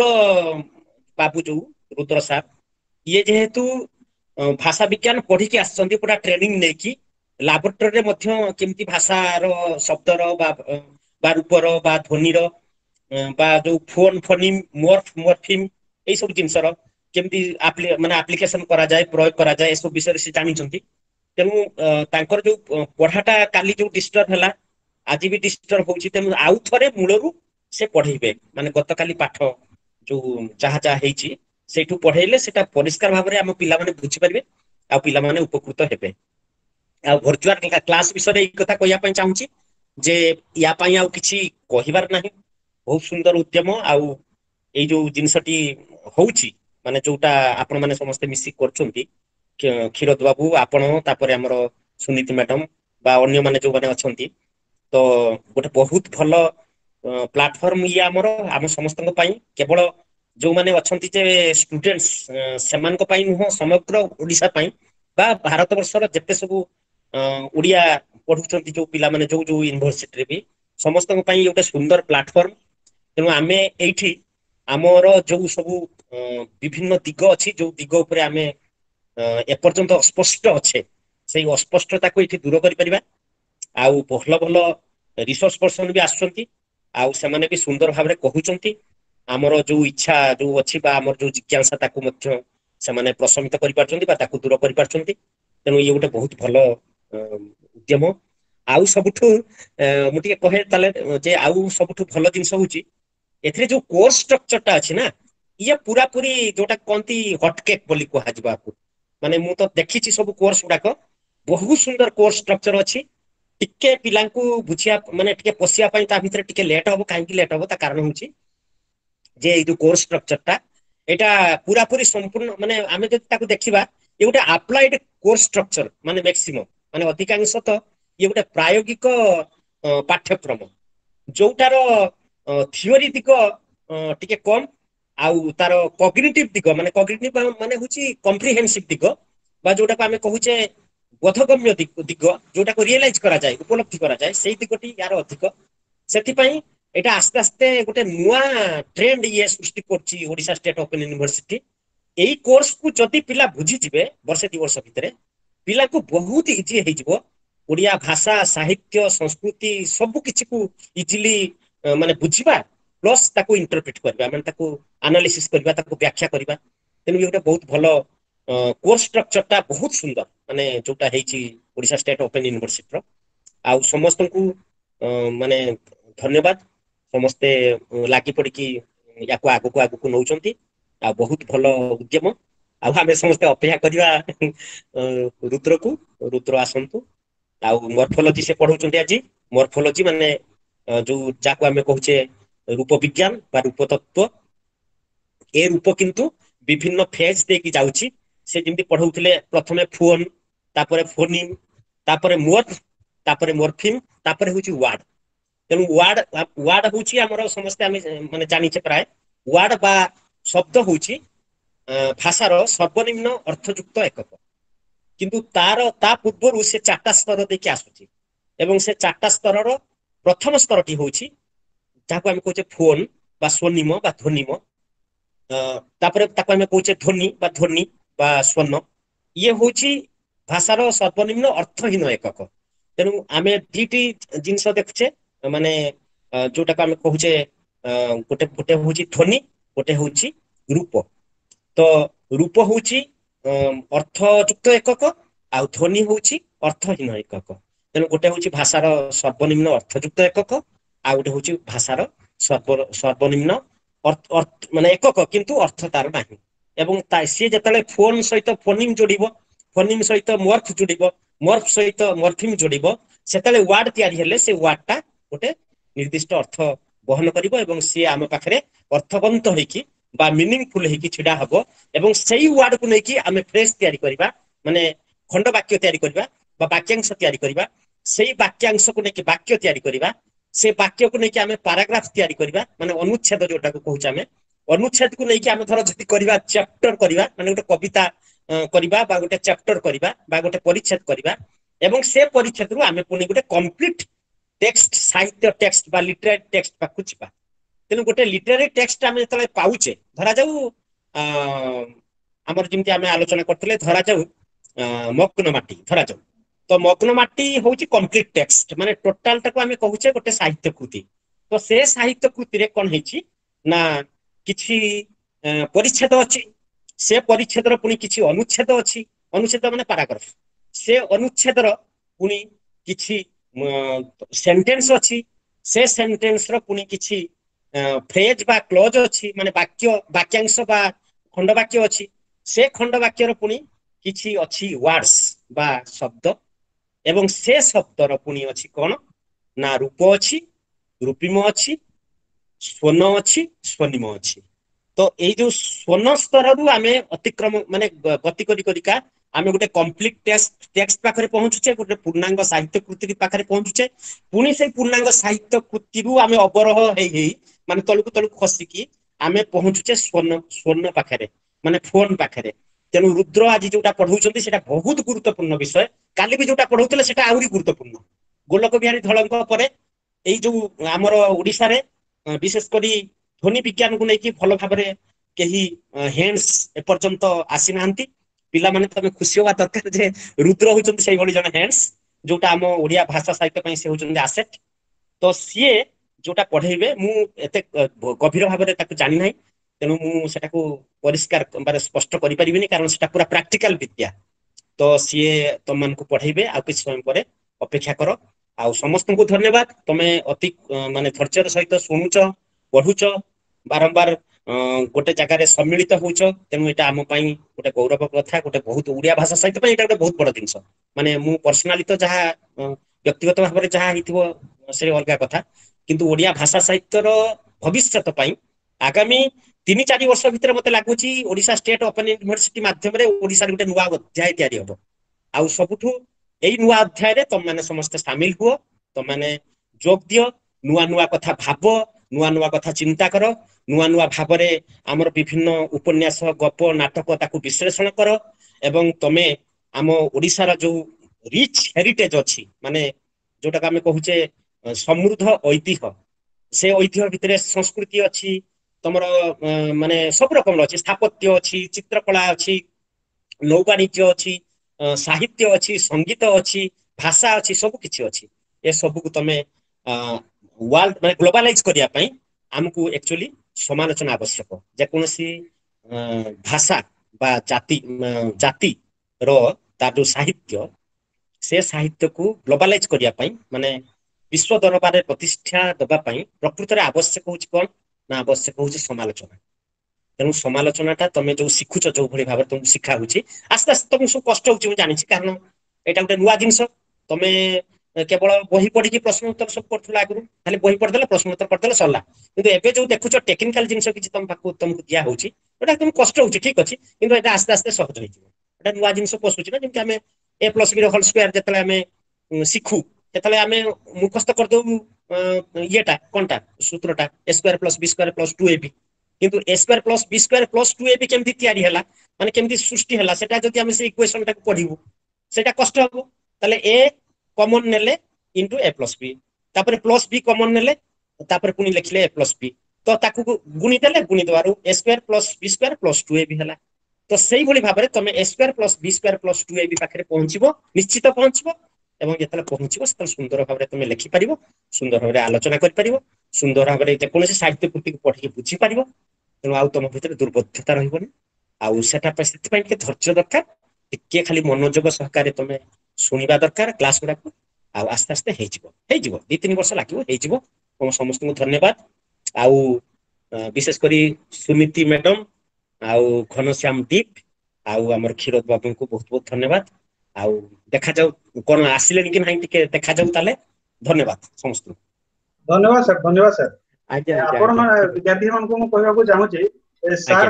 बाबू जो रुद्र साहब ये जेहेतु भाषा विज्ञान पढ़ी के आछंती पूरा ट्रेनिंग नै कि लैबोरेटरी रे मध्य केमती भाषा रो शब्द रो बा बा रूप रो बा ध्वनि रो बा जो फोन फोनिम मॉर्फ मॉर्फिम ए सब जिंस रो केमती माने एप्लीकेशन करा जाय प्रयोग करा जाय ए सब विषय से जानि छंती तेनु तांकर जो पढ़ाटा काली जो डिस्टर्ब हला आज भी डिस्टर्ब होछि तेनु आउ थरे मूलरू से पढ़ेबे माने गतकाली पाठ जो चाहा चाहा हेछि सेठू पढ़ेले सेटा परिष्कार भाव रे हम पिला माने बुझि परबे आ पिला माने उपकृत हेबे आ वर्चुअल क्लास विषय एक कथा कहिया पय चाहूछि जे या पय आ किछि कहिबार नाही बहुत सुंदर उद्यम आ ए जो जिंसटी होछि माने जोटा आपण माने समस्त मिसी करछंती क्षीरोद बाबू आपण तापरे हमर सुनीति मैडम बा अन्य माने जो माने अछंती तो गोटे बहुत भलो प्लेटफॉर्म ये हमर हम समस्त पई केवल जो माने अछंती जे स्टूडेंट्स समान को पई नुह समग्र ओडिसा पई बा भारत वर्षर जते सब ओडिया पढुचंती जो पिला माने जो जो यूनिवर्सिटी रे भी समस्त पई गोटे सुंदर प्लेटफॉर्म तेनु आमे एठी हमर जो सब विभिन्न दिग अछि जो दिग ऊपर आमे एपर्यंत अस्पष्ट अच्छे से अस्पष्टता को ये दूर कर आउ भल भल रिसोर्स पर्सन भी आसुचंती आउ सेमाने भी सुंदर भाव में कहउचंती आमर जो इच्छा जो अच्छी बा आमर जो जिज्ञासा ताकू मध्य सेमाने प्रशमित करि पारचंती बा ताकू दूर करि पारचंती तेनु ये गोटे बहुत भल उद्यम आउ सबठु मु टिके कहे ताले जे आउ सबठु भल जिंस होची एथरे जो कोर्स स्ट्रक्चर टा अछि ना ये पूरा पूरी जोटा कोंती हॉट केक बोली को हाजबा आपको माने मु तो देखिछि सब कोर्स गुडाक बहुत सुंदर कोर्स स्ट्रक्चर अछि टिके पिलांकु बुझिया माने टिके पसिया पई ता भितर टिके लेट होबो काहे कि लेट होबो ता कारण होछि जे ए जो कोर्स स्ट्रक्चर ता एटा पूरा पूरी संपूर्ण माने आमे जति ताकु देखिबा ए गोटे अप्लाइड कोर्स स्ट्रक्चर माने मैक्सिमम माने अधिकांश तो ये गोटे प्रायोगिक पाठ्यक्रम जोटार थियोरी दिग टिके कम आउ तार कॉग्निटिव दिग माने कॉग्निटिव माने होची कॉम्प्रिहेंसिव दिग बा जोटा आमे कहूचे बोधगम्य दिग दिग जोटा को रियलाइज करा जाय उपलब्धि करा जाय सेही दिगटी यार अधिक सेति पई एटा आस्ते आस्ते गोटे नुआ ट्रेंड ये सृष्टि करछि ओडिशा स्टेट ओपन यूनिवर्सिटी एई कोर्स को जति पिला बुझी जिवे वर्षे दि वर्ष भितरे पिला को बहुत इजी हे जिवो ओडिया भाषा साहित्य संस्कृति सब किछि को इजीली माने बुझिबा प्लस ताको इंटरप्रेट करबा माने ताको एनालिसिस करबा ताको व्याख्या करबा तेनु ये गोटे बहुत भलो कोर्स स्ट्रक्चर ता बहुत सुंदर माने जोटा हेछि ओडिशा स्टेट ओपन यूनिवर्सिटी रो आ समस्त को माने धन्यवाद समस्ते लागि पड़ी कि याको आगु को आगु को नौचंती आ बहुत भलो उद्यम आ हमें समस्ते अपेक्षा करिवा रुद्र को रुद्र आसंतु आ मॉर्फोलॉजी से पढौचंती आज मॉर्फोलॉजी माने जो जाको हमें कहूचे रूप विज्ञान बा रूप तत्व ए रूप किंतु विभिन्न फेज दे की जाउची से जिंदी पढौथिले प्रथमे फोन तापरे फोनिम तापरे मोर्फ तापरे मॉर्फिम तापरे होची वर्ड तेनु वर्ड वर्ड होची हमर समस्त हम माने जानि छे प्राय वर्ड बा शब्द होची भाषार सर्वनिम्न अर्थयुक्त एकक किंतु तार ता पूर्वरु से चारटा स्तर देखि आसुची एवं से चारटा स्तरर प्रथम स्तरटी होची जाको हम कहूचे फोन बा स्वनिम बा ध्वनिम तापरे ताको हम कहूचे ध्वनि बा ध्वनि बा स्वर्ण ये होची भाषार सर्वनिम्न अर्थहीन एकक तेनु आमे दीटी जिंस देखुचे माने जोटा को हम कहूचे गोटे गोटे होची ध्वनि गोटे होची रूप तो रूप होची अर्थयुक्त एकक आ ध्वनि होची अर्थहीन एकक तेनु गोटे होची भाषार सर्वनिम्न अर्थयुक्त एकक आ गोटे होची भाषार सर्व सर्वनिम्न अर्थ माने एकक किंतु अर्थ तार नाही एवं सी जतले फोन सहित फोनिम जोड़िबो फोनिम सहित मॉर्फ जोड़िबो मॉर्फ सहित मॉर्फिम जोड़िबो सेतले वर्ड तयारी हेले से वर्ड टा गोटे निर्दिष्ट अर्थ बहन करिबो एवं सी आम पाखरे अर्थवंत होइकी बा मीनिंगफुल होइकी छिडा हबो एवं सेही वर्ड को नेकी आमे फ्रेज तयारी करिबा माने खंड वाक्य तयारी करिबा बा वाक्यांश तयारी करिबा सेही वाक्यांश को नेकी वाक्य तयारी करिबा से वाक्य को नेकी आमे पैराग्राफ तयारी करिबा माने अनुच्छेद जोटा को कहूछ आमे अनुच्छेद को नेकी आमे धर जति करिबा चैप्टर करिबा माने गोटे कविता करिबा बा गोटे चैप्टर करिबा बा गोटे परिच्छेद करिबा एवं से परिच्छेद रु आमे पुनी गोटे कंप्लीट टेक्स्ट साहित्य टेक्स्ट बा लिटरेरी टेक्स्ट पा कुछबा तेनु गोटे लिटरेरी टेक्स्ट आमे तले पाउचे धरा जाऊ हमर जिमति आमे आलोचना करथले धरा जाऊ मग्न माटी धरा जाऊ तो मग्न माटी होची कंप्लीट टेक्स्ट माने टोटल टाको आमे कहूचे गोटे साहित्य कृति तो से साहित्य कृति रे कोन हेची ना किछि परिच्छेद अछि से परिच्छेद रो पुनी किछि अनुच्छेद अछि अनुच्छेद माने पैराग्राफ से अनुच्छेद रो पुनी किछि सेंटेंस अछि से सेंटेंस रो पुनी किछि फ्रेज बा क्लोज अछि माने वाक्य वाक्यांश बा खंड वाक्य अछि से खंड वाक्य रो पुनी किछि अछि वर्ड्स बा शब्द एवं से शब्द रो पुनी अछि कोन ना रूप अछि रूपिम अछि स्वर्ण अछि स्वनिम अछि तो ए जो स्वर्ण स्तर रु आमे अतिक्रम माने गति करी करिका आमे गोटे कंप्लीट टेक्स्ट टेक्स्ट पाखरे पहुंचुचे गोटे पूर्णांग साहित्य कृति पाखरे पहुंचुचे पुनी से पूर्णांग साहित्य कृति रु आमे अबरह हेई हेई माने तलकु तलकु खसी की आमे पहुंचुचे स्वर्ण स्वर्ण पाखरे माने फोन पाखरे तेनु रुद्र आज जोटा पढौचंती सेटा बहुत गुरुत्वपूर्ण विषय काली भी जोटा पढौतले सेटा आउरी गुरुत्वपूर्ण गोलक बिहारी धळंक परे एई जो हमर ओडिसा रे विशेष करी ध्वनि विज्ञान को लेकिन भल भाव कही हैंड्स एपर्यंत आसी नांती पिला माने तमे खुशी होवा दरकार जे रुद्र होचंती सेही भली जने हैंड्स जोटा हम ओडिया भाषा साहित्य पई से होचंती एसेट तो सीए जोटा पढेबे मु एते गभीर भाव ताको जानि नाही तेनु मु सेटा को परिष्कार बारे स्पष्ट करि परिबिनी कारण सेटा पूरा प्रैक्टिकल विद्या तो सीए तमन को पढेबे आ किछ समय परे अपेक्षा करो आ समस्त को धन्यवाद तमे अति माने धैर्यर सहित सुनुच पढुच बारंबार गोटे जगार सम्मिलित होच तेणु यहाँ आम गोटे गौरव कथा गोटे बहुत ओडिया भाषा सहित गोटे बहुत बड़ जिनस माने मु पर्सनाली तो जहाँ व्यक्तिगत भाव में जहाँ से अलग कथा किंतु ओडिया भाषा साहित्यर भविष्यत आगामी तीन चार वर्ष भितर मत लगुच ओडिशा स्टेट ओपन यूनिवर्सिटी माध्यम ओडिशा गोटे नुआ अध्याय तैयारी हम आउ सबुठु यही नुआ अध्याय तुम मैंने समस्ते सामिल हुओ तुम मैंने जोग दियो नुआ नुआ कथा भाव नुआ नुआ कथा चिंता कर नुआ नुआ भाव में आमर विभिन्न उपन्यास गप नाटक ताकू विश्लेषण कर एवं तमे आम ओडिशार जो रिच हेरिटेज अच्छी माने जोटा आम कहूचे समृद्ध ऐतिह्य से ऐतिह्य भितर संस्कृति अच्छी तुम माने सब रकम अच्छी स्थापत्य अच्छी चित्रकला अच्छी नौ वाणिज्य अच्छी साहित्य अच्छी संगीत अच्छी भाषा अच्छी सब किछि अच्छी ए सब को तमे वर्ल्ड माने ग्लोबलाइज करिया पई हमकु एक्चुअली समालोचना आवश्यक जेकोसी भाषा बा जाति जाति रो तार साहित्य से साहित्य को ग्लोबलाइज करिया पई माने विश्व दरबार प्रतिष्ठा दबा पई प्रकृत रे आवश्यक होछि कोन ना आवश्यक होछि समालोचना तेणु समालोचनाटा तुम जो शिखुच जो भाई भाव तुमको शिखा होची आस्ते आस्ते तुमको सब कष्ट होची मैं जानी कारण यहाँ गोटे नुआ जिनस तुम केवल बही पढ़ी प्रश्न उत्तर सब कर आगु खाली बही पढ़दे प्रश्न उत्तर करदे सरला किंतु एबे जो देखुच टेक्निकल जिनस किसी तुम पाक तुमको दिया होची एटा तुम कष्ट होची ठीक अछि किंतु एटा आस्ते आस्ते सहज होई जिवो एटा नुआ जिनस पसुची ना जेमति हमें A plus B whole square जतले हमें शिखु ततले हमें मुखस्त कर दउ येटा कोनटा सूत्रटा A square plus B square plus two A B किंतु A square plus B square plus two A B केमती तैयारी हला माने केमती सृष्टि हला सेटा जदि हम से इक्वेशन टा पढिबु सेटा कष्ट हबो तले ए कॉमन नेले इनटू ए प्लस बी तापर प्लस बी कॉमन नेले तापर पुनी लिखले ए प्लस बी तो ताकू गुणी देले गुणी दवारु A square plus B square plus two A B हला तो सेही भली भाबरे तमे A square plus B square plus two A B पाखरे पहुंचीबो निश्चित पहुंचीबो एवं जेतले पहुंचीबो सेतले सुंदर भाबरे तमे लिखि परिबो सुंदर भाबरे आलोचना करि परिबो सुंदर भाबरे जे कोनोसी साहित्य कृति को पढि बुझी परिबो तेणु आउ तुम भीतर दुर्बोध्यता रही आउ सेटा के धैर्य दरकार टिके खाली मनोजोग सहकार तुम शुणा दरकार क्लास गुड़ा आउ आस्ते आस्ते हो दी तीन वर्ष लगे तुम समस्त को धन्यवाद आउ विशेष करी सुनीति मैडम आउ घनश्याम दीप आउ आमर क्षीरोद बाबू को बहुत बहुत धन्यवाद आउ देखा जाऊ कौन आसिले कि नहीं टिके देखा जाऊ ताले धन्यवाद समस्त धन्यवाद सर धन्यवाद सर आपण विद्यार्थी मान को कहबा चाहूची सर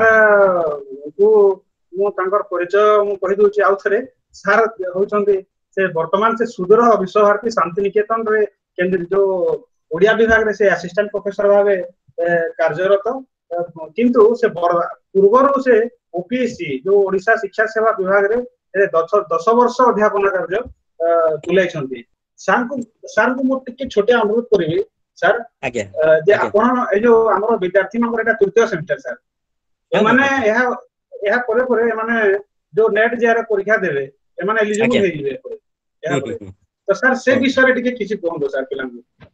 को मु तांकर परिचय मु कहि दोची आउ थरे सर होचंदी से वर्तमान से सुदूर विश्व भारती शांति निकेतन रे केंद्र जो ओडिया विभाग रे से असिस्टेंट प्रोफेसर भाबे कार्यरत किंतु से पूर्वरु से ओपीएससी जो ओडिशा शिक्षा सेवा विभाग रे दस वर्ष अध्यापन कार्य तुलै छंती सर को सर को मो टिके छोटे अनुरोध करिवे सर आगे जे आपण ए जो हमर विद्यार्थी नंबर एटा तृतीय सेमेस्टर सर ए माने एहा एहा परे परे माने जो नेट जेआर परीक्षा देबे ए माने एलिजिबल हे जिवे एहा तो सर से विषय रे टिके किछि कोन दो सर पिलां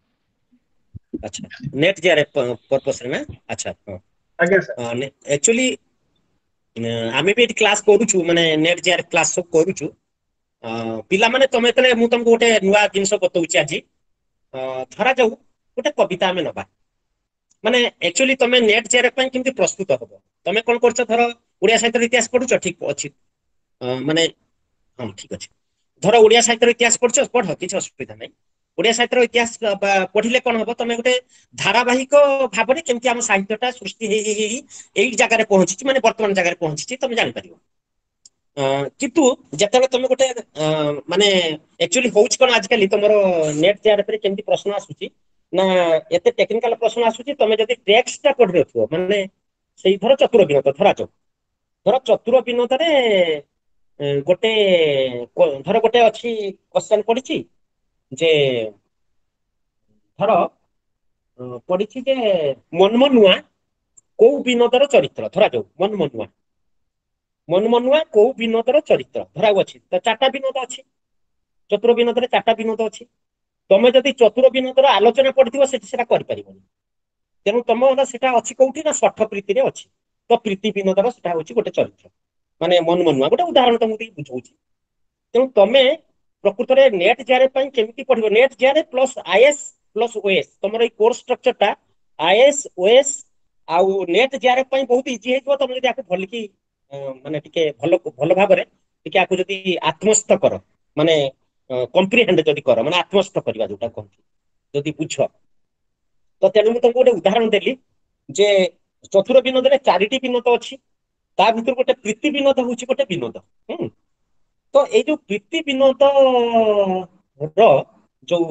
अच्छा नेट जेआर पर्पस रे ना अच्छा आगे सर एक्चुअली आमे भी क्लास करू छु माने नेट जेआर क्लास सब करू छु पिला माने तमे तले मु तुमको गोटे नुवा जिंस बतौछि आजी धरा जाऊ गोटे कविता आमे नबा माने एक्चुअली तमे नेट जेआर पय किंति प्रस्तुत हबो तमे कोन करछ धर ओडिया साहित्य इतिहास पढुछ ठीक अछि माने हां ठीक अछि धर ओडिया साहित्य इतिहास पढुछ पढ किछ असुविधा नै ओडिया साहित्य इतिहास पढिले कोन हबो तमे गोटे धारावाहिक भाबरे केमति हम साहित्यटा सृष्टि हे हे एई जगह रे पहुंची माने वर्तमान जगह रे पहुंची तमे जानि परिबो किंतु जतले तमे गोटे माने एक्चुअली होउछ कोन आजकल तमरो नेट जेआर पे केमति प्रश्न आसुची ना एते टेक्निकल प्रश्न आसुची तमे जदी टेक्स्ट टा पढि रखियो माने सेई धर चतुर विनोद धरा चो धर चतुर विनोद रे गोटे धर गोटे अछि क्वेश्चन पढिची जे धर पढिची जे मनमनुआ को विनोदर चरित्र धरा जाऊ मनमनुआ मनमनुआ को विनोदर चरित्र धरा अछि त चारटा विनोद अछि चतुर विनोद रे चारटा विनोद अछि तमे जदी चतुर विनोदर आलोचना पढिथिबो सेठी सेटा करि परिबोनी तेनु तमरा सेटा अछि कोठी ना षठ प्रीति रे अछि तो प्रीति विनोदर सेटा होछि गोटे चरित्र माने मनमनुआ गोटे उदाहरण त मुति बुझौछि तेनु तमे प्रकृत रे नेट जेआर पय केमिति पढिबो NET JR plus IS plus OS तमरा ई कोर्स स्ट्रक्चर टा आईएस ओएस आउ नेट जेआरएफ ପାଇଁ ବହୁତ ଇଜି ହେଇଯିବ ତମେ ଯଦି ଆକୁ ଭଲକି ମାନେ ଟିକେ ଭଲ ଭଲ ଭାବରେ ଟିକେ ଆକୁ ଯଦି ଆତ୍ମସ୍ଥ କର ମାନେ କମ୍ପ୍ରିହେଣ୍ଡ ଯଦି କର ମାନେ ଆତ୍ମସ୍ଥ କରିବା ଯୋଉଟା କହନ୍ତି ଯଦି ବୁଝ ତ ତେଣୁ ମୁଁ ତମକୁ ଗୋଟେ ଉଦାହରଣ ଦେଲି ଯେ ଚତୁର ବିନୋଦରେ ଚାରିଟି ବିନୋଦ ଅଛି ତା ଭିତରୁ ଗୋଟେ ପ୍ରୀତି ବିନୋଦ ହଉଛି ଗୋଟେ ବିନୋଦ ହୁଁ ତ ଏଇ ଯୋଉ ପ୍ରୀତି ବିନୋଦ ର ଯୋଉ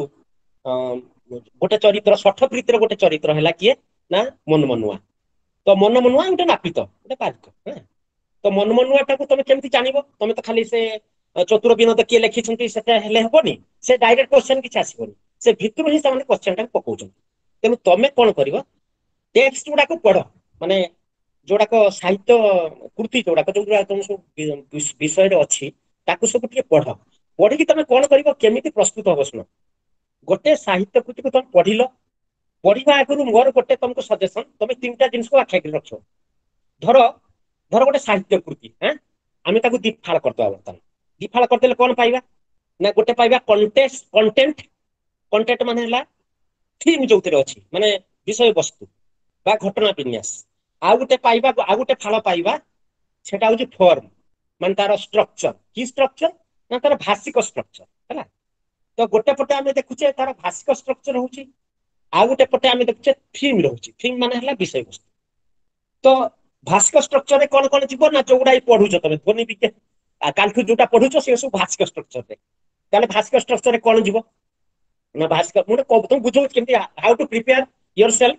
ଗୋଟେ ଚରିତ୍ର ଷଠ ପ୍ରୀତିର ଗୋଟେ ଚରିତ୍ର ହେଲା କିଏ ନା ମନମନୁଆ ତ ମନମନୁଆ ଗୋଟେ ନାପିତ ଗୋଟେ ବାରିକ ତ ମନମନୁଆ ଟାକୁ ତମେ କେମିତି ଜାଣିବ ତମେ ତ ଖାଲି ସେ ଚତୁର ବିନୋଦ କିଏ ଲେଖିଛନ୍ତି ସେଟା ହେଲେ ହବନି ସେ ଡାଇରେକ୍ଟ କ୍ୱେଶ୍ଚନ କିଛି ଆସିବନି ସେ ଭିତରୁ ହିଁ ସେମାନେ କ୍ୱେଶ୍ଚନ ଟାକୁ ପକଉଛନ୍ତି ତେଣୁ ତମେ କଣ କରିବ ଟେକ୍ସଟ ଗୁଡାକୁ ପଢ ମାନେ ଯୋଉଡାକ ସାହିତ୍ୟ କୃତି ଯୋଉଡାକ ଯୋଉଗୁଡାକ ତମ ସବୁ ବିଷୟରେ ଅଛି ତାକୁ ସବୁ ଟିକେ ପଢ ପଢିକି ତମେ କଣ କରିବ କେମିତି ପ୍ରସ୍ତୁତ ହବ ଶୁଣ ଗୋଟେ ସାହିତ୍ୟ କୃତିକୁ ତମେ ପଢିଲ ପଢିବା ଆଗରୁ ମୋର ଗୋଟେ ତମକୁ ସଜେସନ ତମେ ତିନିଟା ଜିନିଷକୁ ଆଖି ଆଗରେ ରଖିବ ଧର ଧର ଗୋଟେ ସାହିତ୍ୟ କୃତି ହଁ ଆମେ ତାକୁ ଦିଫାଳ କରିଦବା ବର୍ତ୍ତମାନ ଦିଫାଳ କରିଦେଲେ କଣ ପାଇବା ନା ଗୋଟେ ପାଇବା କଣ୍ଟେଷ୍ଟ କଣ୍ଟେଣ୍ଟ କଣ୍ଟେଣ୍ଟ ମାନେ ହେଲା ଥିମ୍ ଯୋଉଥିରେ ଅଛି ମାନେ ବିଷୟବସ୍ତୁ ବା ଘଟଣା ବିନ୍ୟାସ ଆଉ ଗୋଟେ ପାଇବା ଆଉ ଗୋଟେ ଫାଳ ପାଇବା ସେଟା ହଉଛି ଫର୍ମ ମାନେ ତାର ଷ୍ଟ୍ରକ୍ଚର କି ଷ୍ଟ୍ରକ୍ଚର ନା ତାର ଭାଷିକ ଷ୍ଟ୍ରକ୍ଚର ହେଲା ତ ଗୋଟେ ପଟେ ଆମେ ଦେଖୁଛେ ତାର ଭାଷିକ ଷ୍ଟ୍ରକ୍ଚର ହଉଛି ଆଉ ଗୋଟେ ପଟେ ଆମେ ଦେଖୁଛେ ଥିମ୍ ରହୁଛି ଥିମ୍ ମାନେ ହେଲା ବିଷୟବସ୍ତୁ ତ ଭାଷିକ ଷ୍ଟ୍ରକ୍ଚରରେ କଣ କଣ ଯିବ ନା ଯୋଉଗୁଡା ପଢୁଛ ତମେ ଧ୍ୱନି ବିଜ୍ଞାନ କାଲିଠୁ ଯୋଉଟା ପଢୁଛ ସେ ସବୁ ଭାଷିକ ଷ୍ଟ୍ରକ୍ଚରରେ ତାହେଲେ ଭାଷିକ ଷ୍ଟ୍ରକ୍ଚରରେ କଣ ଯିବ ନା ଭାଷିକ ମୁଁ ଗୋଟେ ତମକୁ ବୁଝଉଛି କେମିତି how to prepare yourself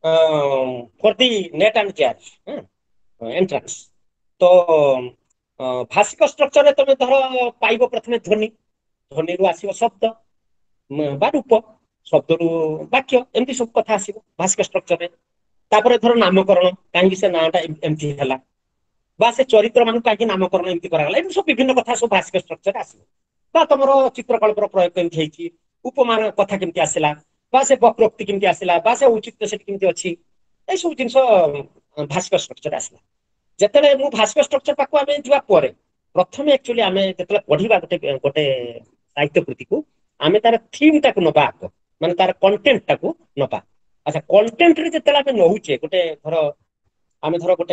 for the NET and JR entrance ତ ଭାଷିକ ଷ୍ଟ୍ରକ୍ଚରରେ ତମେ ଧର ପାଇବ ପ୍ରଥମେ ଧ୍ୱନି ଧ୍ୱନିରୁ ଆସିବ ଶବ୍ଦ ବା ରୂପ ଶବ୍ଦରୁ ବାକ୍ୟ ଏମିତି ସବୁ କଥା ଆସିବ ଭାଷିକ ଷ୍ଟ୍ରକ୍ଚରରେ ତାପରେ ଧର ନାମକରଣ କାହିଁକି ସେ ନାଁଟା ଏମିତି ହେଲା ବା ସେ ଚରିତ୍ର ମାନଙ୍କୁ କାହିଁକି ନାମକରଣ ଏମିତି କରାଗଲା ଏମିତି ସବୁ ବିଭିନ୍ନ କଥା ସବୁ ଭାଷିକ ଷ୍ଟ୍ରକ୍ଚରରେ ଆସିବ ବା ତମର ଚିତ୍ରକଳ୍ପର ପ୍ରୟୋଗ କେମିତି ହେଇଛି ଉପମାନ କଥା କେମିତି ଆସିଲା ବା ସେ ବକ୍ରୋକ୍ତି କେମିତି ଆସିଲା ବା ସେ ଔଚିତ୍ୟ ସେଠି କେମିତି ଅଛି ଏଇସବୁ ଜିନିଷ ଭାଷିକ ଷ୍ଟ୍ରକ୍ଚର ଆସିଲା ଯେତେବେଳେ ମୁଁ ଭାଷିକ ଷ୍ଟ୍ରକ୍ଚର ପାଖକୁ ଆମେ ଯିବା ପରେ ପ୍ରଥମେ ଆକ୍ଚୁଆଲି ଆମେ ଯେତେବେଳେ ପଢିବା ଗୋଟେ ଗୋଟେ ସାହିତ୍ୟ କୃତିକୁ ଆମେ ତାର ଥିମ୍ ଟାକୁ ନବା ଆଗ ମାନେ ତାର କଣ୍ଟେଣ୍ଟ ଟାକୁ ନବା ଆଚ୍ଛା କଣ୍ଟେଣ୍ଟରେ ଯେତେବେଳେ ଆମେ ନଉଛେ ଗୋଟେ ଧର ଆମେ ଧର ଗୋଟେ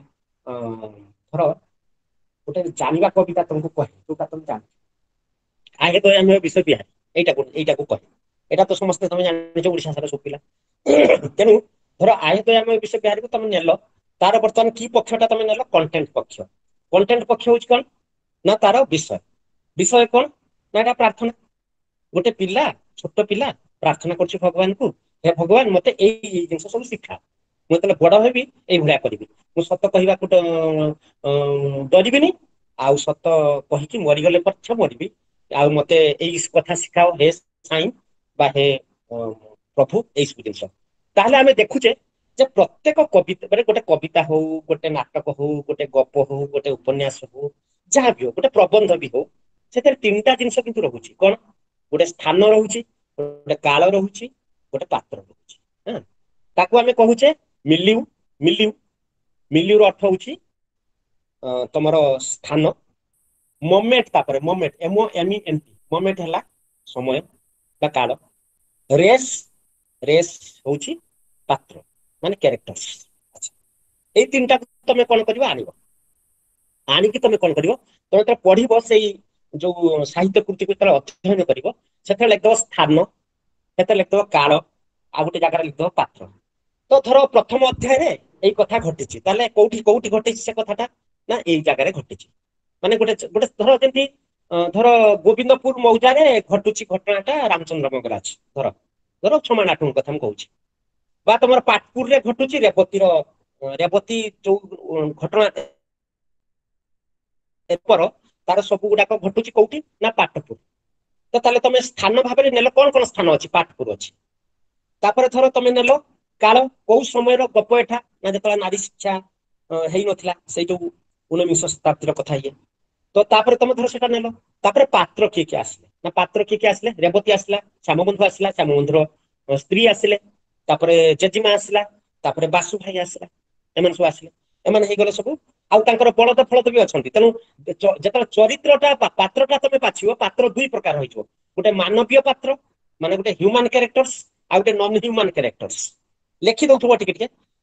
ଧର ଗୋଟେ ଜାଣିବା କବିତା ତମକୁ କହେ ଯୋଉଟା ତମେ ଜାଣ ଆଗେ ତ ଆମେ ବିଶ୍ୱ ବିହାରୀ এইটাକୁ এইটাକୁ କହେ এটা তো ସମସ୍ତେ ତମେ ଜାଣିଛ ଓଡିଶା ସାରା ସବୁ ପିଲା ତେଣୁ ଧର ଆୟେ ଦୟାମୟ ବିଶ୍ୱ ବିହାରୀକୁ ତମେ ନେଲ ତାର ବର୍ତ୍ତମାନ କି ପକ୍ଷଟା ତମେ ନେଲ କଣ୍ଟେଣ୍ଟ ପକ୍ଷ କଣ୍ଟେଣ୍ଟ ପକ୍ଷ ହଉଛି କଣ ନା ତାର ବିଷୟ ବିଷୟ କଣ ନା ଏଟା ପ୍ରାର୍ଥନା ଗୋଟେ ପିଲା ଛୋଟ ପିଲା ପ୍ରାର୍ଥନା କରୁଛି ଭଗବାନଙ୍କୁ ହେ ଭଗବାନ ମତେ ଏଇ ଏଇ ଜିନିଷ ସବୁ ଶିଖା ମୁଁ ଯେତେବେଳେ ବଡ ହେବି ଏଇଭଳିଆ କରିବି ମୁଁ ସତ କହିବାକୁ ଡରିବିନି ଆଉ ସତ କହିକି ମରିଗଲେ ପଛେ ମରିବି ଆଉ ମତେ ଏଇ କଥା ଶିଖାଅ ହେ ସାईं ବା ହେ ପ୍ରଭୁ ଏଇ ସବୁ ଜିନିଷ ତାହେଲେ ଆମେ ଦେଖୁଛେ ଯେ ପ୍ରତ୍ୟେକ କବିତା ମାନେ ଗୋଟେ କବିତା ହଉ ଗୋଟେ ନାଟକ ହଉ ଗୋଟେ ଗପ ହଉ ଗୋଟେ ଉପନ୍ୟାସ ହଉ ଯାହା ବି ହଉ ଗୋଟେ ପ୍ରବନ୍ଧ ବି ହଉ ସେଥିରେ ତିନିଟା ଜିନିଷ କିନ୍ତୁ ରହୁଛି କଣ ଗୋଟେ ସ୍ଥାନ ରହୁଛି ଗୋଟେ କାଳ ରହୁଛି ଗୋଟେ ପାତ୍ର ରହୁଛି ହଁ ତାକୁ ଆମେ କହୁଛେ ମିଲିଉ ମିଲିଉ ମିଲିଉର ଅର୍ଥ ହଉଛି ତମର ସ୍ଥାନ ମୋମେଣ୍ଟ ତାପରେ moment M M N T moment ହେଲା ସମୟ ବା କାଳ ରେସ୍ ରେସ୍ ହଉଛି ପାତ୍ର ମାନେ କ୍ୟାରେକ୍ଟର୍ସ ଏଇ ତିନିଟାକୁ ତମେ କଣ କରିବ ଆଣିବ ଆଣିକି ତମେ କଣ କରିବ ତମେ ଯେତେବେଳେ ପଢିବ ସେଇ ଯୋଉ ସାହିତ୍ୟ କୃତିକୁ ଯେତେବେଳେ ଅଧ୍ୟୟନ କରିବ ସେତେବେଳେ ଲେଖିଦବ ସ୍ଥାନ ସେତେବେଳେ ଲେଖିଦବ କାଳ ଆଉ ଗୋଟେ ଜାଗାରେ ଲେଖିଦବ ପାତ୍ର ତ ଧର ପ୍ରଥମ ଅଧ୍ୟାୟରେ ଏଇ କଥା ଘଟିଛି ତାହେଲେ କୋଉଠି କୋଉଠି ଘଟିଛି ସେ କଥାଟା ନା ଏଇ ଜାଗାରେ ଘଟିଛି ମାନେ ଗୋଟେ ଗୋଟେ ଧର ଯେମିତି ଧର ଗୋବିନ୍ଦପୁର ମୌଜାରେ ଘଟୁଛି ଘଟଣାଟା ରାମଚନ୍ଦ୍ର ମଙ୍ଗରାଜ ଧର ଧର ଛମା ନାଟଙ୍କ କଥା ମୁଁ କହୁଛି ବା ତମର ପାଟପୁରରେ ଘଟୁଛି ରେବତୀର ରେବତୀ ଯୋଉ ଘଟଣା ଏପର ତାର ସବୁ ଗୁଡାକ ଘଟୁଛି କୋଉଠି ନା ପାଟପୁର ତ ତାହେଲେ ତମେ ସ୍ଥାନ ଭାବରେ ନେଲ କଣ କଣ ସ୍ଥାନ ଅଛି ପାଟପୁର ଅଛି ତାପରେ ଧର ତମେ ନେଲ କାଳ କୋଉ ସମୟର ଗପ ଏଠା ନା ଯେତେବେଳେ ନାରୀ ଶିକ୍ଷା ହେଇନଥିଲା ସେଇ ଯୋଉ ଊନବିଂଶ ଶତାବ୍ଦୀର କଥା ଇଏ ତ ତାପରେ ତମେ ଧର ସେଟା ନେଲ ତାପରେ ପାତ୍ର କିଏ କିଏ ଆସିଲେ ନା ପାତ୍ର କିଏ କିଏ ଆସିଲେ ରେବତୀ ଆସିଲା ଶ୍ୟାମବନ୍ଧୁ ଆସିଲା ଶ୍ୟାମବନ୍ଧୁର ସ୍ତ୍ରୀ ଆସିଲେ ତାପରେ ଜେଜିମା ଆସିଲା ତାପରେ ବାସୁ ଭାଇ ଆସିଲା ଏମାନେ ସବୁ ଆସିଲେ ଏମାନେ ହେଇଗଲେ ସବୁ ଆଉ ତାଙ୍କର ବଳଦ ଫଳଦ ବି ଅଛନ୍ତି ତେଣୁ ଯେତେବେଳେ ଚରିତ୍ରଟା ପାତ୍ରଟା ତମେ ବାଛିବ ପାତ୍ର ଦୁଇ ପ୍ରକାର ହେଇଯିବ ଗୋଟେ ମାନବୀୟ ପାତ୍ର ମାନେ ଗୋଟେ ହ୍ୟୁମାନ କ୍ୟାରେକ୍ଟର୍ସ ଆଉ ଗୋଟେ ନନ୍ ହ୍ୟୁମାନ କ୍ୟାରେକ୍ଟର୍ସ ଲେଖି ଦଉଥିବ ଟିକେ ଟିକେ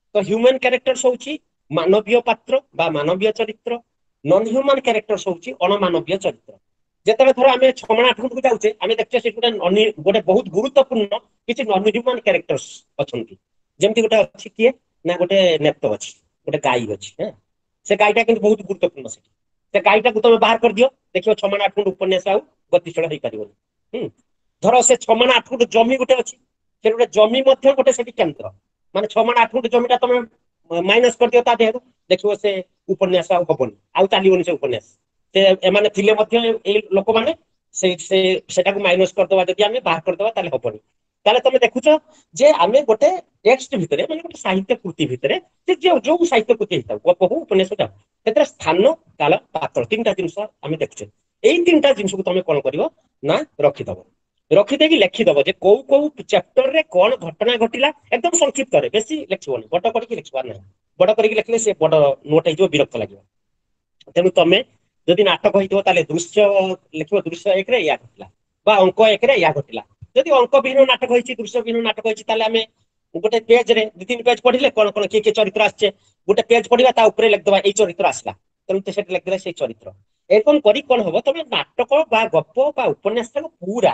तो ह्यूमन कैरेक्टर्स होची मानवीय पात्र बा मानवीय चरित्र नॉन ह्यूमन कैरेक्टर्स होची अणमानवीय चरित्र जेतबे थोर आमे छमणा आठ को जाउचे आमे देखछे से गोटे गोटे बहुत गुरुत्वपूर्ण किछि नॉन ह्यूमन कैरेक्टर्स अछंती जेमति गोटे अछि किए ना गोटे नेप्त अछि गोटे गाई अछि हैं से गाईटा किंतु बहुत गुरुत्वपूर्ण से से गाईटा को तमे बाहर कर दियो देखियो छमणा आठ उपन्यास आउ गतिशील होई परिबो हम धर से छमणा आठ जमी गोटे अछि से गोटे जमी मध्य गोटे सेठी केंद्र माने छमणा आठ जमीटा तमे माइनस कर दियो ता देहरु देखियो से उपन्यास आउ हबनी आउ चालीबनी से उपन्यास से एमाने थिले मध्य ए लोक माने से से सेटा को माइनस कर दवा जदि आमे बाहर कर दवा ताले हबनी ताले तमे देखुछो जे आमे गोटे टेक्स्ट भितरे माने गोटे साहित्य कृति भितरे जे जो जो साहित्य कृति हिता गप हो उपन्यास जा तेतरा स्थान काल पात्र तीनटा जिंस आमे देखछे एई तीनटा जिंस को तमे कोन करिवो ना रखि दबो रखि देकी लिखि दबो जे को को चैप्टर रे कोन घटना घटिला एकदम संक्षिप्त रे बेसी लिखिबोनी बड करके लिखबार नै बड करके लिखले से बड नोट हिजो विरक्त लागिवो तेनु तमे जदि नाटक होइतो ताले दृश्य लिखिबो दृश्य एक रे या घटिला बा अंक एक रे या घटिला जदि अंक बिहीन नाटक होइछि दृश्य बिहीन नाटक होइछि ताले आमे गोटे पेज रे दु तीन पेज पढिले कोन कोन के के चरित्र आछे गोटे पेज पढिबा ता ऊपर लिख दबा एई चरित्र आसला तेनु ते सेट लिख देले सेई चरित्र एकोन करी कोन हबो तमे नाटक बा गप बा उपन्यास को पूरा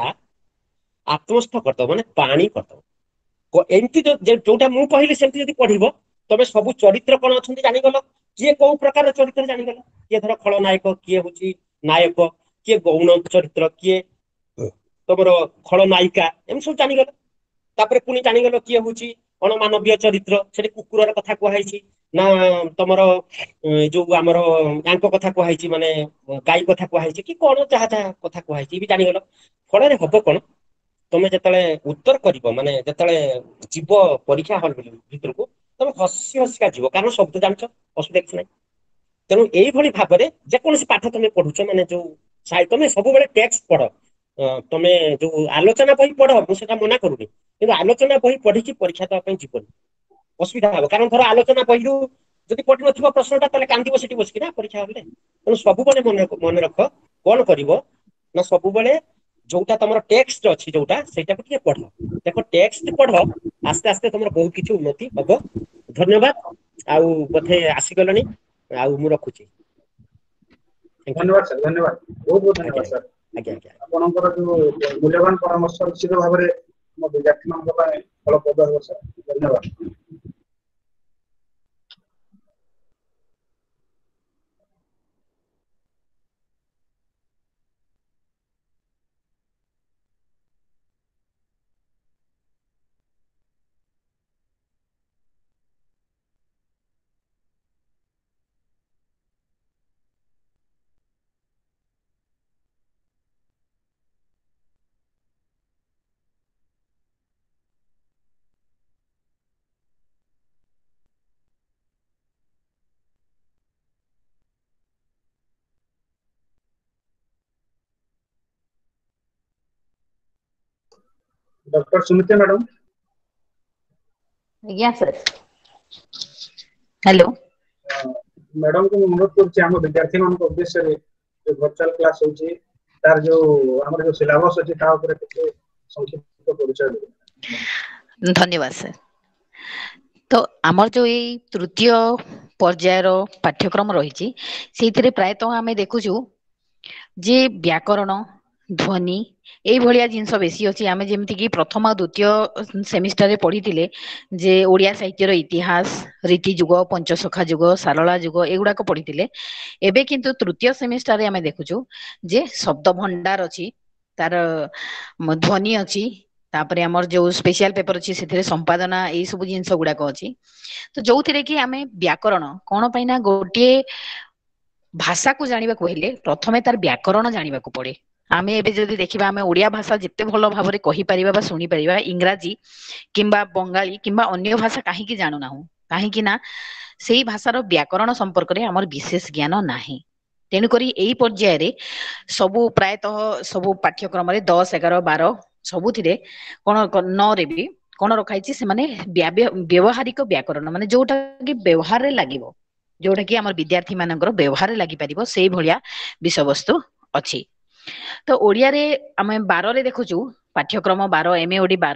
आत्मस्थ करतो माने पानी करतो एमती जोटा मु कहली सेमती जदि पढिबो तबे सब चरित्र कोन अछंती जानि गलो किए को प्रकार चरित्र जानि गलो किए धर खलनायक किए होची नायक किए गौण चरित्र किए तमरो खलनायिका एम सब जानि गलो तापरे पुनी जानि गलो किए होची अणमानवीय चरित्र सेठी कुकुरर कथा कहैछि ना तमरो जो हमरो यांको कथा कहैछि माने गाई कथा कहैछि कि कोन चाहा चाहा कथा कहैछि भी जानि गलो फळे रे हबो कोन तमे जतले उत्तर करिवो माने जतले जीव परीक्षा हल भीतर को तमे हसी हसी का जीव कारण शब्द जानछो असुविधा किछ नै तेनु एई भली भाबरे जे कोनसी पाठ तमे पढुछो माने जो साहित्य में सब बेले टेक्स्ट पढो तमे जो आलोचना बही पढो मु सेटा मना करूनी किंतु आलोचना बही पढी कि परीक्षा दवा पई जीवन असुविधा हो कारण धर आलोचना बही जदि पढि नथिबो प्रश्नटा तले कांदी बसिटी बसकी ना परीक्षा होले तेनु सब बेले मन मन रख कोन करिवो ना सब बेले जोटा तमरो टेक्स्ट अछि जोटा सेटा को के पढो देखो टेक्स्ट पढो आस्ते आस्ते तमरो बहुत किछु उन्नति हबो धन्यवाद आउ बथे आसी गलनी आउ मु रखुची धन्यवाद सर धन्यवाद बहुत बहुत धन्यवाद सर आज्ञा आज्ञा आपनकर जो मूल्यवान परामर्श निश्चित भाबरे म विद्यार्थी मान पय फलप्रद हो सर धन्यवाद डॉक्टर सुमित्रा मैडम आज्ञा सर हेलो मैडम को अनुरोध करछि हम विद्यार्थी मान को उद्देश्य रे जो वर्चुअल क्लास होछि तार जो हमर जो सिलेबस अछि ता ऊपर किछ संक्षिप्त परिचय धन्यवाद सर तो आमर जो ये तृतीय पर्यायर पाठ्यक्रम रही से प्रायतः आम देखुचु जे व्याकरण ध्वनि एई भलिया जिनस बेसी अछि आमे जेमति कि प्रथम द्वितीय सेमिस्टर रे पढितिले जे ओडिया साहित्यर इतिहास रीति जुग पंचसखा जुग सारला जुग एगुडा को पढितिले एबे किंतु तृतीय सेमिस्टर रे आमे देखुचु जे शब्द भंडार अछि तार ध्वनि अछि तापरे हमर जो स्पेशल पेपर अछि सेथिरे संपादना एई सब जिनस गुडा को अछि तो जोथिरे कि आमे व्याकरण कोन पैना गोटे भाषा को जानिबा कहले प्रथमे तार व्याकरण जानिबा को पड़े आमे एबे जदि देखिबा आमे ओडिया भाषा जिते भलो भाबरे कहि परिबा बा सुनि परिबा इंग्राजी किंबा बंगाली किंबा अन्य भाषा काहे कि जानु नाहु काहे कि ना सेही भाषार व्याकरण संपर्क रे हमर विशेष ज्ञान नाही तेनु करी एई पर्याय रे सबु प्रायतः सबु पाठ्यक्रम रे दस ग्यारह बारह सबुथिरे कोन नौ रे भी कोन रखाइछि से माने व्यवहारिक व्याकरण माने जोटा कि व्यवहार रे लागिवो जोटा कि हमर विद्यार्थी मानकर व्यवहार रे लागि परिबो सेही भलिया विषय वस्तु अछि तो ओडिया रे आमे बारह रे देखुचु पाठ्यक्रम बारह एमए ओडी बारह रे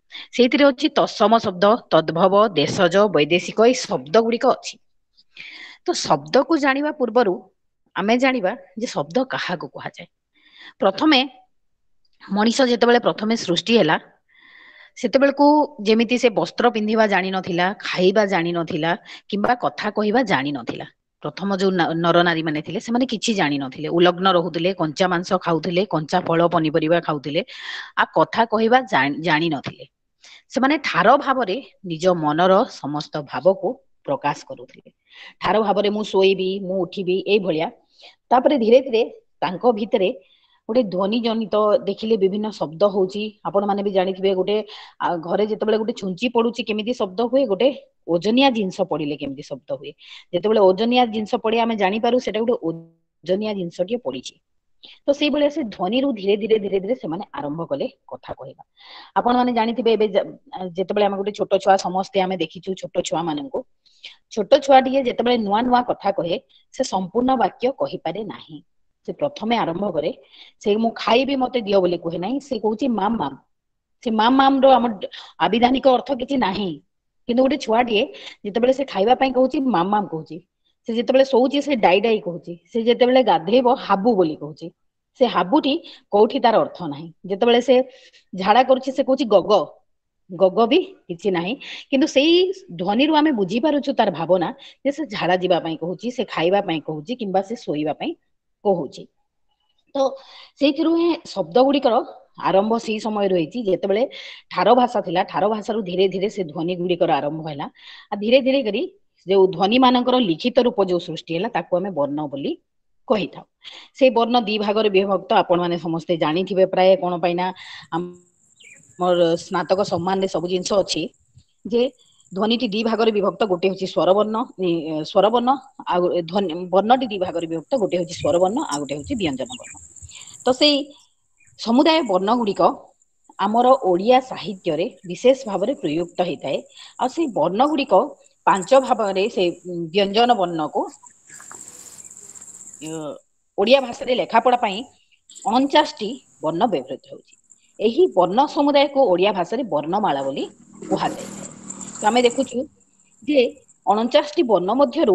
ସେଇଥିରେ ଅଛି ତତ୍ସମ ଶବ୍ଦ, ତଦ୍ଭବ, ଦେଶଜ, ବୈଦେଶିକ ଏଇ ଶବ୍ଦ ଗୁଡିକ ଅଛି। ତ ଶବ୍ଦକୁ ଜାଣିବା ପୂର୍ବରୁ ଆମେ ଜାଣିବା ଯେ ଶବ୍ଦ କାହାକୁ କୁହାଯାଏ। ପ୍ରଥମେ ମଣିଷ ଯେତେବେଳେ ପ୍ରଥମେ ସୃଷ୍ଟି ହେଲା ସେତେବେଳକୁ ଯେମିତି ସେ ବସ୍ତ୍ର ପିନ୍ଧିବା ଜାଣିନଥିଲା, ଖାଇବା ଜାଣିନଥିଲା କିମ୍ବା କଥା କହିବା ଜାଣିନଥିଲା। ପ୍ରଥମ ଯୋଉ ନରନାରୀ ମାନେ ଥିଲେ ସେମାନେ କିଛି ଜାଣିନଥିଲେ, ଉଲଗ୍ନ ରହୁଥିଲେ, କଞ୍ଚା ମାଂସ ଖାଉଥିଲେ, କଞ୍ଚା ଫଳ ପନିପରିବା ଖାଉଥିଲେ, ଆଉ କଥା କହିବା ଜାଣିନଥିଲେ। ସେମାନେ ଠାର ଭାବରେ ନିଜ ମନର ସମସ୍ତ ଭାବକୁ ପ୍ରକାଶ କରୁଥିଲେ। ଠାର ଭାବରେ ମୁଁ ଶୋଇବି, ମୁଁ ଉଠିବି ଏଇଭଳିଆ। ତାପରେ ଧୀରେ ଧୀରେ ତାଙ୍କ ଭିତରେ ଗୋଟେ ଧ୍ୱନି ଜନିତ ଦେଖିଲେ ବିଭିନ୍ନ ଶବ୍ଦ ହଉଛି। ଆପଣ ମାନେ ବି ଜାଣିଥିବେ ଗୋଟେ ଘରେ ଯେତେବେଳେ ଗୋଟେ ଛୁଞ୍ଚି ପଡୁଛି କେମିତି ଶବ୍ଦ ହୁଏ, ଗୋଟେ ଓଜନିଆ ଜିନିଷ ପଡିଲେ କେମିତି ଶବ୍ଦ ହୁଏ। ଯେତେବେଳେ ଓଜନିଆ ଜିନିଷ ପଡେ ଆମେ ଜାଣିପାରୁ ସେଟା ଗୋଟେ ଓଜନିଆ ଜିନିଷଟିଏ ପଡିଛି। ତ ସେଇଭଳିଆ ସେ ଧ୍ୱନିରୁ ଧୀରେ ଧୀରେ ଧୀରେ ଧୀରେ ସେମାନେ ଆରମ୍ଭ କଲେ କଥା କହିବା। ଆପଣ ମାନେ ଜାଣିଥିବେ ଏବେ ଯେତେବେଳେ ଆମେ ଗୋଟେ ଛୋଟ ଛୁଆ ସମସ୍ତେ ଆମେ ଦେଖିଛୁ ଛୋଟ ଛୁଆ ମାନଙ୍କୁ, ଛୋଟ ଛୁଆଟିଏ ଯେତେବେଳେ ନୂଆ ନୂଆ କଥା କହେ ସେ ସମ୍ପୂର୍ଣ୍ଣ ବାକ୍ୟ କହିପାରେ ନାହିଁ। ସେ ପ୍ରଥମେ ଆରମ୍ଭ କରେ, ସେ ମୁଁ ଖାଇବି ମତେ ଦିଅ ବୋଲି କୁହେ ନାହିଁ, ସେ କହୁଛି ମାମ୍ ମାମ୍। ସେ ମାମ୍ ମାମ୍ ର ଆମର ଆବିଧାନିକ ଅର୍ଥ କିଛି ନାହିଁ, କିନ୍ତୁ ଗୋଟେ ଛୁଆଟିଏ ଯେତେବେଳେ ସେ ଖାଇବା ପାଇଁ କହୁଛି ମାମ୍ ମାମ୍ କହୁଛି। ସେ ଯେତେବେଳେ ଶୋଉଛି ସେ ଡାଇ ଡାଇ କହୁଛି। ସେ ଯେତେବେଳେ ଗାଧେଇବ ହାବୁ ବୋଲି କହୁଛି। ସେ ହାବୁଟି କୋଉଠି ତାର ଅର୍ଥ ନାହିଁ। ଯେତେବେଳେ ସେ ଝାଡା କରୁଛି ସେ କହୁଛି ଗଗ, ଗଗ ବି କିଛି ନାହିଁ, କିନ୍ତୁ ସେଇ ଧ୍ୱନିରୁ ଆମେ ବୁଝିପାରୁଛୁ ତାର ଭାବନା ଯେ ସେ ଝାଡା ଯିବା ପାଇଁ କହୁଛି, ସେ ଖାଇବା ପାଇଁ କହୁଛି କିମ୍ବା ସେ ଶୋଇବା ପାଇଁ କହୁଛି। ତ ସେଇଥିରୁ ହିଁ ଶବ୍ଦ ଗୁଡିକର ଆରମ୍ଭ ସେଇ ସମୟରୁ ହେଇଛି ଯେତେବେଳେ ଠାର ଭାଷା ଥିଲା। ଠାର ଭାଷାରୁ ଧୀରେ ଧୀରେ ସେ ଧ୍ୱନି ଗୁଡିକର ଆରମ୍ଭ ହେଲା। ଆଉ ଧୀରେ ଧୀରେ କରି ଯୋଉ ଧ୍ୱନି ମାନଙ୍କର ଲିଖିତ ରୂପ ଯୋଉ ସୃଷ୍ଟି ହେଲା ତାକୁ ଆମେ ବର୍ଣ୍ଣ ବୋଲି କହିଥାଉ। ସେଇ ବର୍ଣ୍ଣ ଦି ଭାଗରେ ବିଭକ୍ତ। ଆପଣ ମାନେ ସମସ୍ତେ ଜାଣିଥିବେ ପ୍ରାୟ, କଣ ପାଇଁ ନା ଆମର ସ୍ନାତକ ସମ୍ମାନରେ ସବୁ ଜିନିଷ ଅଛି ଯେ ଧ୍ୱନିଟି ଦି ଭାଗରେ ବିଭକ୍ତ। ଗୋଟେ ହଉଛି ସ୍ୱରବର୍ଣ୍ଣ, ସ୍ୱରବର୍ଣ୍ଣ ଆଉ ବର୍ଣ୍ଣଟି ଦି ଭାଗରେ ବିଭକ୍ତ। ଗୋଟେ ହଉଛି ସ୍ୱରବର୍ଣ୍ଣ ଆଉ ଗୋଟେ ହଉଛି ବ୍ୟଞ୍ଜନ ବର୍ଣ୍ଣ। ତ ସେଇ ସମୁଦାୟ ବର୍ଣ୍ଣ ଗୁଡିକ ଆମର ଓଡିଆ ସାହିତ୍ୟରେ ବିଶେଷ ଭାବରେ ପ୍ରୟୁକ୍ତ ହେଇଥାଏ। ଆଉ ସେଇ ବର୍ଣ୍ଣ ଗୁଡିକ ପାଞ୍ଚ ଭାବରେ ସେ ବ୍ୟଞ୍ଜନ ବର୍ଣ୍ଣକୁ ଓଡିଆ ଭାଷାରେ ଲେଖାପଢା ପାଇଁ ଅଣଚାଶଟି ବର୍ଣ୍ଣ ବ୍ୟବହୃତ ହେଉଛି। ଏହି ବର୍ଣ୍ଣ ସମୁଦାୟକୁ ଓଡିଆ ଭାଷାରେ ବର୍ଣ୍ଣମାଳା ବୋଲି କୁହାଯାଇଥାଏ। ତ ଆମେ ଦେଖୁଛୁ ଯେ ଅଣଚାଶଟି ବର୍ଣ୍ଣ ମଧ୍ୟରୁ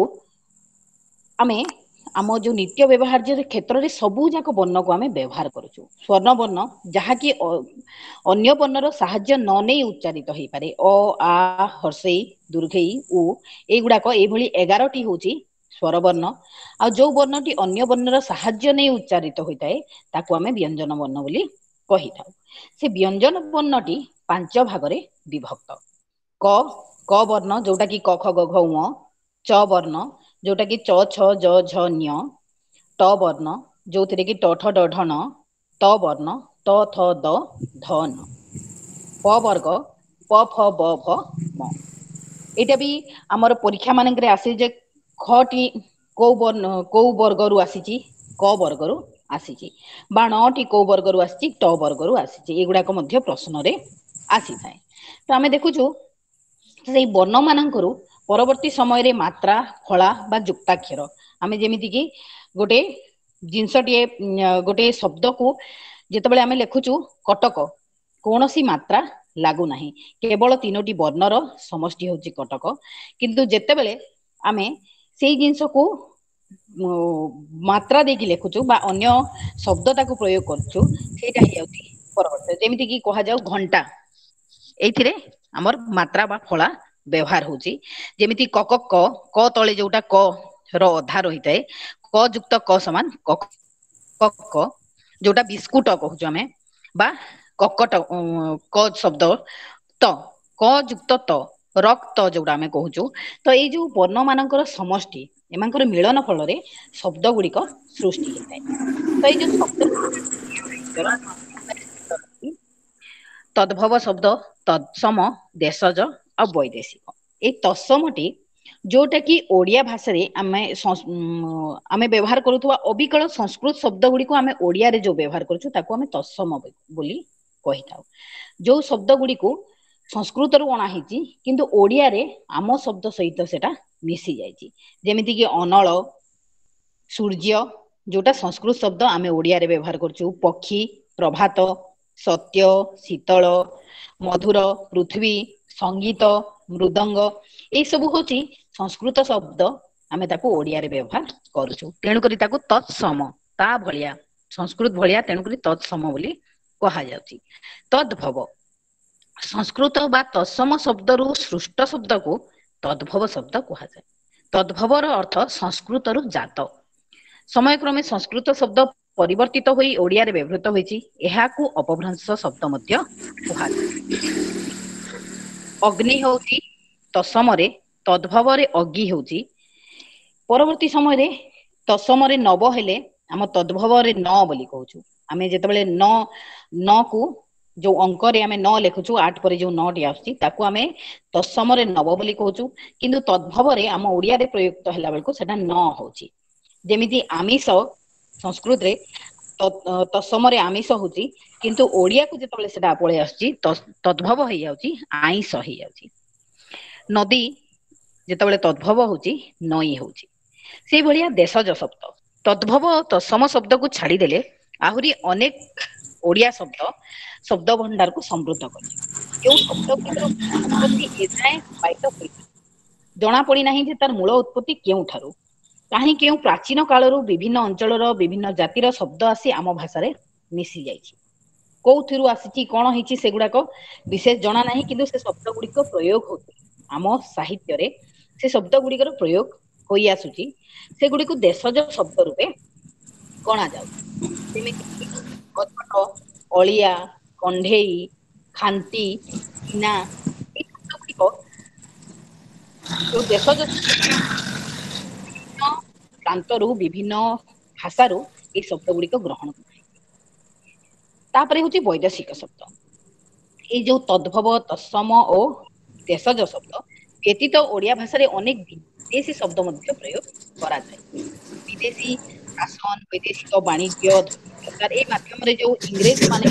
ଆମେ ଆମ ଯୋଉ ନିତ୍ୟ ବ୍ୟବହାର୍ଯ୍ୟ କ୍ଷେତ୍ରରେ ସବୁ ଯାକ ବର୍ଣ୍ଣକୁ ଆମେ ବ୍ୟବହାର କରୁଛୁ। ସ୍ୱର୍ଣ୍ଣ ବର୍ଣ୍ଣ ଯାହାକି ଅନ୍ୟ ବର୍ଣ୍ଣର ସାହାଯ୍ୟ ନ ନେଇ ଉଚ୍ଚାରିତ ହେଇପାରେ। ଅ, ଆ, ହର୍ଷେଇ, ଦୀର୍ଘେଇ, ଉ ଏଇଗୁଡାକ ଏଇଭଳି ଏଗାରଟି ହଉଛି ସ୍ୱରବର୍ଣ୍ଣ। ଆଉ ଯୋଉ ବର୍ଣ୍ଣଟି ଅନ୍ୟ ବର୍ଣ୍ଣର ସାହାଯ୍ୟ ନେଇ ଉଚ୍ଚାରିତ ହୋଇଥାଏ ତାକୁ ଆମେ ବ୍ୟଞ୍ଜନ ବର୍ଣ୍ଣ ବୋଲି କହିଥାଉ। ସେ ବ୍ୟଞ୍ଜନ ବର୍ଣ୍ଣଟି ପାଞ୍ଚ ଭାଗରେ ବିଭକ୍ତ। କ, କ ବର୍ଣ୍ଣ ଯୋଉଟା କି କ, ଖ, ଗ, ଘ, ଙ। ଚ ବର୍ଣ୍ଣ ଯୋଉଟା କି ଚ, ଛ, ଜ, ଝ, ଞ। ଟ ବର୍ଣ୍ଣ ଯୋଉଥିରେ କି ଟ, ଠ, ଡ, ଢ, ଣ। ତ ବର୍ଣ୍ଣ ତ, ଥ, ଦ, ଧ, ନ। ପ ବର୍ଗ ପ, ଫ, ବ, ଭ, ମ। ଏଇଟା ବି ଆମର ପରୀକ୍ଷା ମାନଙ୍କରେ ଆସେ ଯେ ଖଟି କୋଉ ବର୍ଣ୍ଣ କୋଉ ବର୍ଗରୁ ଆସିଛି, କ ବର୍ଗରୁ ଆସିଛି। ବା ଣଟି କୋଉ ବର୍ଗରୁ ଆସିଛି, ଟ ବର୍ଗରୁ ଆସିଛି। ଏଗୁଡାକ ମଧ୍ୟ ପ୍ରଶ୍ନରେ ଆସିଥାଏ। ତ ଆମେ ଦେଖୁଛୁ ସେଇ ବର୍ଣ୍ଣ ମାନଙ୍କରୁ ପରବର୍ତ୍ତୀ ସମୟରେ ମାତ୍ରା, ଫଳା ବା ଯୁକ୍ତାକ୍ଷର, ଆମେ ଯେମିତି କିି ଗୋଟେ ଜିନିଷଟିଏ ଗୋଟେ ଶବ୍ଦକୁ ଯେତେବେଳେ ଆମେ ଲେଖୁଛୁ କଟକ, କୌଣସି ମାତ୍ରା ଲାଗୁନାହିଁ, କେବଳ ତିନୋଟି ବର୍ଣ୍ଣର ସମଷ୍ଟି ହଉଛି କଟକ। କିନ୍ତୁ ଯେତେବେଳେ ଆମେ ସେଇ ଜିନିଷକୁ ମାତ୍ରା ଦେଇକି ଲେଖୁଛୁ ବା ଅନ୍ୟ ଶବ୍ଦ ତାକୁ ପ୍ରୟୋଗ କରୁଛୁ ସେଇଟା ହେଇଯାଉଛି ପରବର୍ତ୍ତୀ। ଯେମିତି କି କୁହାଯାଉ ଘଣ୍ଟା, ଏଇଥିରେ ଆମର ମାତ୍ରା ବା ଫଳା ବ୍ୟବହାର ହଉଛି। ଯେମିତି କ, କ, କ, କ ତଳେ ଯୋଉଟା କ ର ଅଧା ରହିଥାଏ, କ ଯୁକ୍ତ କ ସମାନ କ, କ, କ ଯୋଉଟା ବିସ୍କୁଟ କହୁଛୁ ଆମେ, ବା କକଟ କ ଶବ୍ଦ ତ, କ ଯୁକ୍ତ ତ, ରକ୍ତ ଯୋଉଟା ଆମେ କହୁଛୁ। ତ ଏଇ ଯୋଉ ବର୍ଣ୍ଣ ମାନଙ୍କର ସମଷ୍ଟି ଏମାନଙ୍କର ମିଳନ ଫଳରେ ଶବ୍ଦ ଗୁଡିକ ସୃଷ୍ଟି ହେଇଥାଏ। ତ ଏଇ ଯୋଉ ଶବ୍ଦ ତଦ୍ଭବ ଶବ୍ଦ, ତତ୍ସମ, ଦେଶଜ ଆଉ ବୈଦେଶିକ। ଏଇ ତତ୍ସମଟି ଯୋଉଟା କି ଓଡିଆ ଭାଷାରେ ଆମେ ଆମେ ବ୍ୟବହାର କରୁଥିବା ଅବିକଳ ସଂସ୍କୃତ ଶବ୍ଦ ଗୁଡିକୁ ଆମେ ଓଡିଆରେ ଯୋଉ ବ୍ୟବହାର କରୁଛୁ ତାକୁ ଆମେ ତତ୍ସମ ବୋଲି କହିଥାଉ। ଯୋଉ ଶବ୍ଦ ଗୁଡିକୁ ସଂସ୍କୃତରୁ ଅଣା ହେଇଛି କିନ୍ତୁ ଓଡିଆରେ ଆମ ଶବ୍ଦ ସହିତ ସେଟା ମିଶି ଯାଇଛି। ଯେମିତି କିି ଅନଳ, ସୂର୍ଯ୍ୟ ଯୋଉଟା ସଂସ୍କୃତ ଶବ୍ଦ ଆମେ ଓଡିଆରେ ବ୍ୟବହାର କରୁଛୁ। ପକ୍ଷୀ, ପ୍ରଭାତ, सत्य शीतल मधुर पृथ्वी संगीत मृदंग ये सब होची संस्कृत शब्द आमे ताको ओडिया रे व्यवहार करूछु तेणु करी ताको तत्सम ता भलिया संस्कृत भलिया तेणु करी तत्सम बोली कहा जाउची। तद्भव संस्कृत बा तत्सम शब्द रु सृष्ट शब्द को तद्भव शब्द कहा जाए। तद्भवर अर्थ संस्कृत रु जात समय क्रमे संस्कृत शब्द परिवर्तित होई ओडिया रे व्यवहृत होईची एहाकू अपभ्रंश शब्द मध्य कहा जाए। अग्नि होची तत्समरे तद्भवरे अग्नि होची परवर्ती समय रे तत्समरे नव हेले आम तद्भवरे न बोली कहूछु आमे जेतबेले न न को जो अंक रे आमे न लेखुछु आठ पर जो नटी आउची ताकू आमे तत्समरे नव बोली कहूछु किंतु तद्भवरे आम ओडिया रे प्रयुक्त हला बेलको सेटा न होची जेमिति आमिष संस्कृत रे तत्समरे आमिष होची किंतु ओडिया को जेतबेले सेटा पळे आउची तद्भव हेई जाउची आइष हेई जाउची। नदी जेतबेले तद्भव होची नई होची से भलिया देशज शब्द तद्भव तत्सम शब्द को छाड़ी देले आहुरी अनेक ओडिया शब्द शब्द भंडार को समृद्ध करछि केउ शब्द गुड़िकर उत्पत्ति एजाए पाइत होई जणा पड़ी नाही जे तार मूल उत्पत्ति केउ ठारू काहे केउ प्राचीन कालरू विभिन्न अंचलर विभिन्न जातिर शब्द आसी आम भाषा रे मिसी जाइछि कोउथिरु आसीछि कोन हिछि सेगुडाको विशेष जणा नाही किंतु से शब्द गुड़िक प्रयोग होछि आम साहित्य रे से शब्द गुड़िकर प्रयोग होई आसुछि से गुड़ी को देशज शब्द रूपे गणा जाउ जेमिति कटक अलिया कंढेई खांती ना ए शब्द गुड़ी को जो देशज प्रांतरू विभिन्न भाषारू ए शब्द गुड़ी को ग्रहण कर तापरे होछि वैदेशिक शब्द ए जो तद्भव तत्सम ओ देशज शब्द व्यतीत ओडिया भाषा रे अनेक विदेशी शब्द मध्य प्रयोग करा जाय विदेशी शासन वैदेशिक वाणिज्य सरकार ए माध्यम रे जो इंग्रेज माने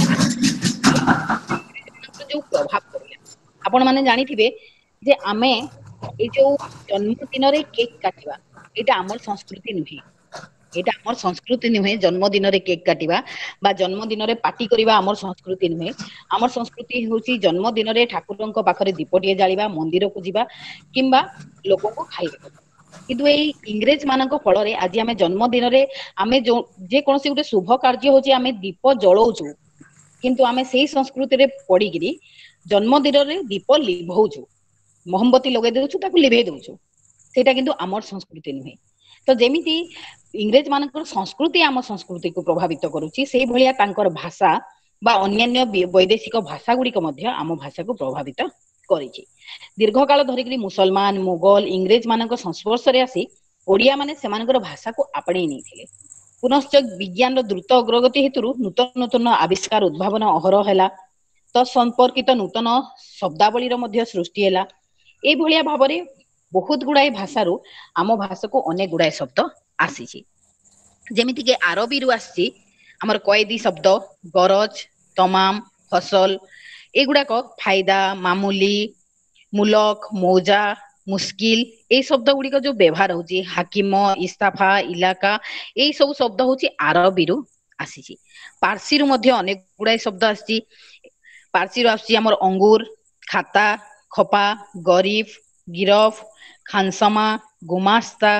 जो प्रभाव पड़े आपण माने जानि थिबे जे आमे ए जो जन्मदिन रे केक काटिबा एटा हमर संस्कृति नुहे एटा हमर संस्कृति नुहे जन्मदिन रे केक काटिबा बा जन्मदिन रे पार्टी करिबा हमर संस्कृति नुहे हमर संस्कृति होची जन्मदिन रे ठाकुरंक पाखरे दीपटिए जालिबा मंदिर को जिबा किंबा लोक को खाइबा किंतु ए इंग्रेज मानक फल रे आज आमे जन्मदिन रे आमे जो जे कोनसी गुटे शुभ कार्य होची आमे दीप जळौचु किंतु आमे सेही संस्कृति रे पड़ी गिरी जन्मदिन रे दीप लिभौचु मोहम्बती लगे देउछु ताकू लिभे देउछु सेटा किंतु हमर संस्कृति नुहे तो जेमिति इंग्रेज मानकर संस्कृति आम संस्कृति को प्रभावित करूची सेही भलिया तांकर भाषा बा अन्यान्य वैदेशिक भाषा गुड़िक मध्य आम भाषा को प्रभावित करिछि दीर्घ काल धरिकरी मुसलमान मुगल इंग्रेज मानक संस्पर्श रे आसी ओडिया माने सेमानकर भाषा को आपणे नैथिले पुनश्च विज्ञान रो द्रुत अग्रगति हेतुरु नूतन नूतन आविष्कार उद्भावन अहर हैला तो संपर्कित नूतन शब्दावली रो मध्य सृष्टि हैला ए भलिया भाबरे बहुत गुड़ाए भाषा रू आम भाषा को अनेक गुड़ाए शब्द आसी जेमिति के आरबी रु आसी हमर कैदी शब्द गरज तमाम फसल एगुड़ाक फायदा मामूली मुलक मौजा मुस्किल ए शब्द गुड़िक जो व्यवहार होची हाकिम इस्ताफा इलाका ए सब शब्द होची आरबी रु आसी पारसी रु मध्य अनेक गुड़ाए शब्द आसी पारसी रु आसी हमर अंगूर खाता खपा गरीब गिरफ खानसमा गुमास्ता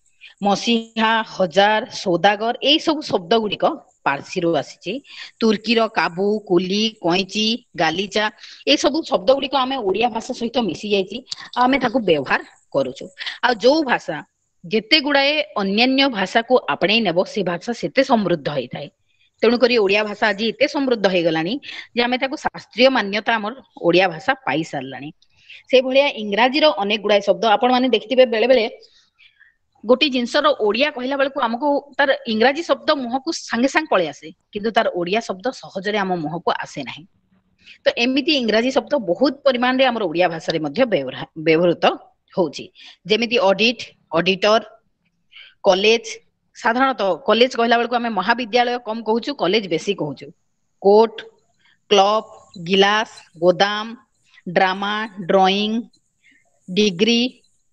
मसीहा हजार सौदागर ए सब शब्द गुड़िक पारसी रु आसी तुर्की रो काबू कुली कैची गालीचा ए सब शब्द गुड़िक आमे ओडिया भाषा सहित मिसी जाइछि आमे ताकू व्यवहार करूछु आ जो भाषा जेते गुड़ाए अन्यान्य भाषा को आपणे नेबो से भाषा सेते समृद्ध होई थाए तेणु करी ओडिया भाषा आज एते समृद्ध होई गलानी जे आमे ताकू शास्त्रीय मान्यता हमर ओडिया भाषा पाई सारलानी से भलिया इंग्राजी रो अनेक गुड़ाए शब्द आपण माने देखथिबे बेले बेले गोटी जिनस रो ओडिया कहला बेलको हमको तार इंग्राजी शब्द मुह को संगे संग पळे आसे किंतु तार ओडिया शब्द सहज रे हम मुह को आसे नाही तो एमिति इंग्राजी शब्द बहुत परिमाण रे हमर ओडिया भाषा रे मध्य व्यवहृत होची जेमिति ऑडिट ऑडिटर कॉलेज साधारणतः कॉलेज कहला बेलको हमें महाविद्यालय कम कहूछु कॉलेज बेसी कहूछु कोर्ट क्लब गिलास गोदाम ड्रामा ड्राइंग डिग्री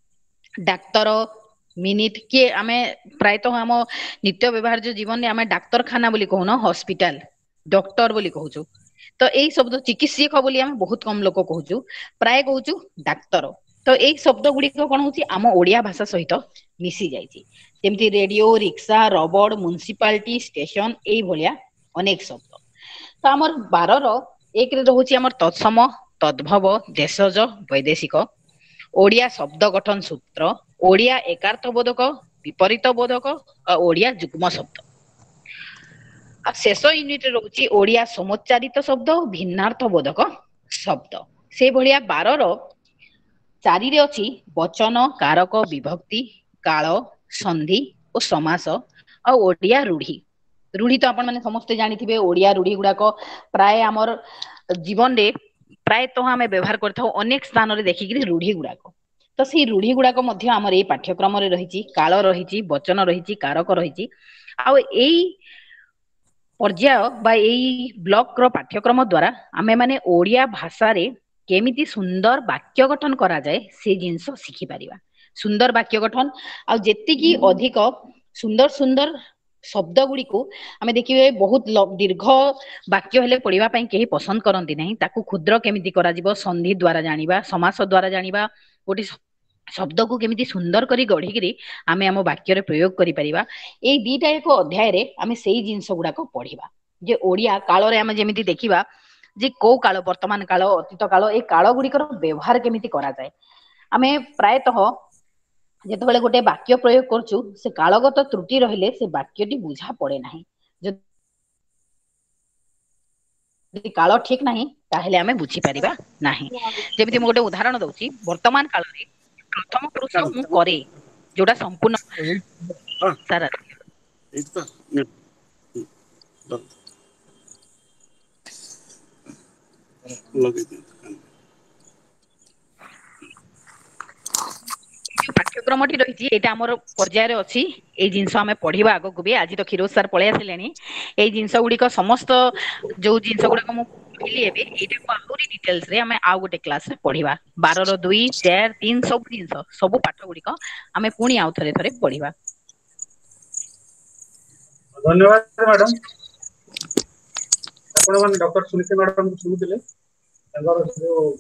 डाक्तर मिनिट के आमे प्रायतः हम नित्य व्यवहार जो जीवन में आमे डाक्तरखाना बोली कहून हॉस्पिटल डॉक्टर बोली कहूछु तो यही शब्द चिकित्सक बोली आम बहुत कम लोक कहूँ प्राय कहूँ डाक्तर तो यही शब्द गुड़िक कौन हूँ आम ओडिया भाषा सहित मिसी जाइए जमती रेडियो रिक्शा रबड़ म्युनिसिपालिटी स्टेशन यही भाया अनेक शब्द तो आमर बारर एक रोचे आमर तत्सम तद्भव देशज वैदेशिक ओडिया शब्द गठन सूत्र ओडिया एकार्थ बोधक विपरीत बोधक और ओडिया जुग्म शब्द आ शेष यूनिट रोचे ओडिया समुच्चारित शब्द भिन्नार्थ बोधक शब्द से भलिया बारर चारि रे अछि वचन कारक विभक्ति काल संधि और समास और ओडिया रूढ़ी रूढ़ी तो आपण माने समस्त जानिथिबे ओडिया रूढ़ी गुडाक प्राय हमर जीवन रे प्राय तो हमें व्यवहार करथाउ अनेक स्थान रे देखिकरी रूढ़ी गुडाक तो से रूढ़ी गुडाक मध्य हमर ए पाठ्यक्रम रे रहिछि काल रहिछि वचन रहिछि कारक रहिछि आ एई पर्याय बा एई ब्लॉक रो पाठ्यक्रम द्वारा आमे माने ओडिया भाषा रे केमिति सुंदर वाक्य गठन करा जाए से जिंस शिखि परिबा सुंदर वाक्य गठन आ जेति की अधिक सुंदर सुंदर शब्द गुडी को आमे देखिबे बहुत दीर्घ वाक्य हेले पढिबा पई केही पसंद करंती नाही ताकू क्षुद्र केमिति करा जिवो संधि द्वारा जानिबा समास द्वारा जानिबा गोटी शब्द को केमिति सुंदर करी गढिगिरी आमे हम वाक्य रे प्रयोग करि परिबा एई दीटा एक अध्याय रे आमे सेही जिंस गुडा को पढिबा जे ओडिया काल रे आमे जेमिति देखिबा जे को काल वर्तमान काल अतीत काल ए काल गुड़िकर व्यवहार केमिति करा जाए आमे प्रायतः जेतेबेले गोटे वाक्य प्रयोग करछु से कालगत त्रुटि रहिले से वाक्यटी बुझा पड़े नाही जदि काल ठीक नाही ताहेले आमे बुझी परिबा नाही जेमिति म गोटे उदाहरण दउची वर्तमान काल रे प्रथम पुरुष मु करे जोटा संपूर्ण सारा पाठ्यक्रम टी रही एटा हमर पर्याय रे अछि ए जिंस हमें पढिबा आगो को भी आज तो खिरोज सर पळे आसिलेनी ए जिंस गुडी को समस्त जो जिंस गुडी को मु पढिली एबे एटा को आउरी डिटेल्स रे हमें आउ गोटे क्लास रे पढिबा बारह रो दो चार तीन सब जिंस सब पाठ गुडी को हमें पुनी आउ थरे थरे पढिबा धन्यवाद मैडम आपण मन डॉक्टर सुनीता मैडम सुनिथिले तांगर जो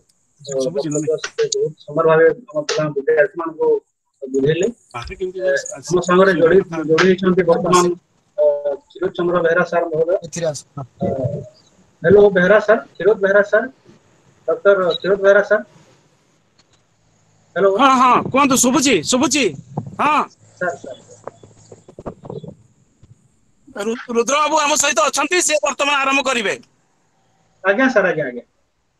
समर भावे हम पिला विद्यार्थी मान को बुझेले हम संगरे जोड़ी जोड़ी छन्ते वर्तमान खिरोज चंद्र बेहरा सर महोदय hello Behera sir Khiroj Behera sir doctor Khiroj Behera sir hello हां हां कोन तो सुबुची सुबुची हां सर सर रुद्र बाबू हम सहित अछंती से वर्तमान आरंभ करिवे आज्ञा सर आज्ञा आज्ञा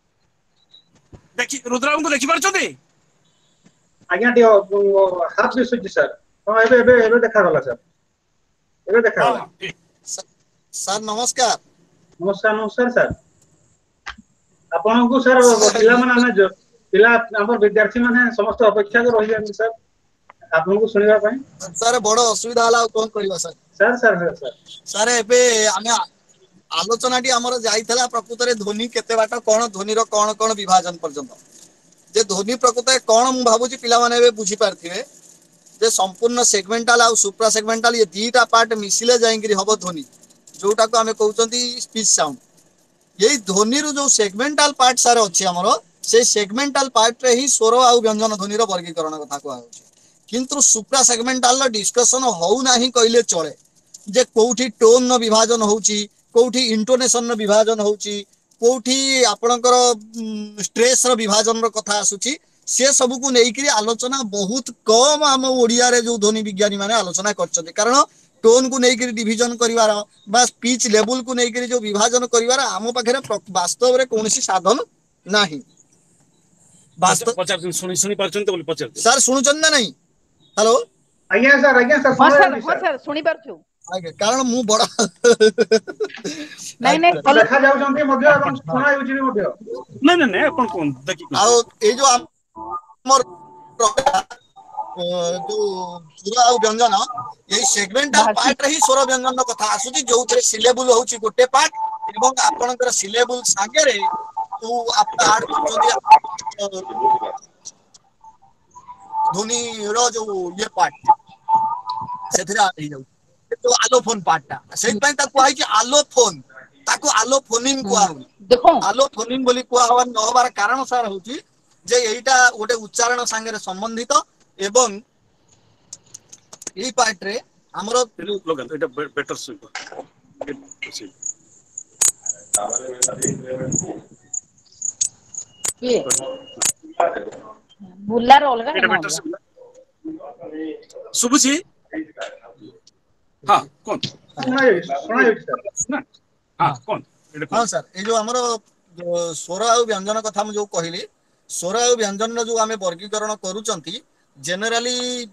देखि रुद्र बाबू को देखि परछथि आज्ञा टी हाथ दिसुची सर हां एबे एबे एबे देखा गला सर एबे देखा गला सर नमस्कार नमस्कार नमस्कार सर आपन को सर पिला माने हम जो पिला हमर विद्यार्थी माने समस्त अपेक्षा को रहि जान सर आपन को सुनिबा पई सर बड़ असुविधा हला कोन करबा sir sir sir sir sir एबे हमें आलोचना टी हमर जाइथला प्रकृत रे ध्वनि केते बाट कोन ध्वनि रो कोन कोन विभाजन पर्यंत जे ध्वनि प्रकृत रे कोन मु भाबुची पिला माने एबे बुझी पारथिबे जे संपूर्ण सेगमेंटल आ सुप्रा सेगमेंटल ये दीटा पार्ट मिसिले जाईंकरी हबो ध्वनि जोटा को हमें कहउचंती स्पीच साउंड यही ध्वनि रो जो सेगमेंटल पार्ट सारे अछि हमरो से सेगमेंटल पार्ट रे ही स्वर आ व्यंजन ध्वनि रो वर्गीकरण कथा को आउची किंतु सुप्रा सेगमेंटल रो डिस्कशन होउ नाही कइले चले जे कोठी टोन नो विभाजन होउची कोठी इंटोनेशन नो विभाजन होउची कोठी आपनकर स्ट्रेस रो विभाजन रो कथा आसुची से सब को नेइकरी आलोचना बहुत कम हम ओडिया रे जो ध्वनि विज्ञानी माने आलोचना करछथि कारण टोन को नेइकरी डिवीजन करिवार बा स्पीच लेवल को नेइकरी जो विभाजन करिवार हम पाखरे वास्तव रे कोनोसी साधन नाही वास्तव पचार सुनि सुनि परछन तो बोली पचार सर सुनुचन ना नहीं हेलो आज्ञा सर आज्ञा सर हां सर हां सर सुनि परछु आगे कारण मु बड़ा नहीं नहीं देखा जाउ जंती मध्ये हम सुना होउची भी मध्ये नहीं नहीं नहीं अपन कोन देखि आ ए जो हमर जो सुर आ व्यंजन यही सेगमेंटल पार्ट रे ही स्वर व्यंजन नो कथा आसुची जो थरे सिलेबल होउची गोटे पार्ट एवं आपनकर सिलेबल संगे रे तो आप ऐड करछोदी ध्वनि रो जो ये पार्ट सेथरे आ जाउ तो आलोफोन पार्टटा सेहि पय ता कोइ कि आलोफोन ताको आलोफोनिन ହୁଁ कुआ हुई ଦେଖ आलोफोनिन बोली कुआ हवा न हबार कारण सार होची जे एइटा गोटे उच्चारण संगे संबंधित एवं एई पार्ट रे हमरो लगा এটা বেটার সুইপার କିଏ ବୁଲାର ଅଲଗା এটা ଏନ ବେଟାର ଅଲଗା ସୁବିଲା ଶୁଭୁଛି ହଁ কোন ଶୁଣାଯାଉଛି ଶୁଣାଯାଉଛି ସାର୍ ନା ହଁ কোন এটা हाँ কোন सर ये जो हमरो स्वर आ व्यंजन कथा हम जो कहली स्वर आ व्यंजन जो आमे वर्गीकरण करूचंती जनरली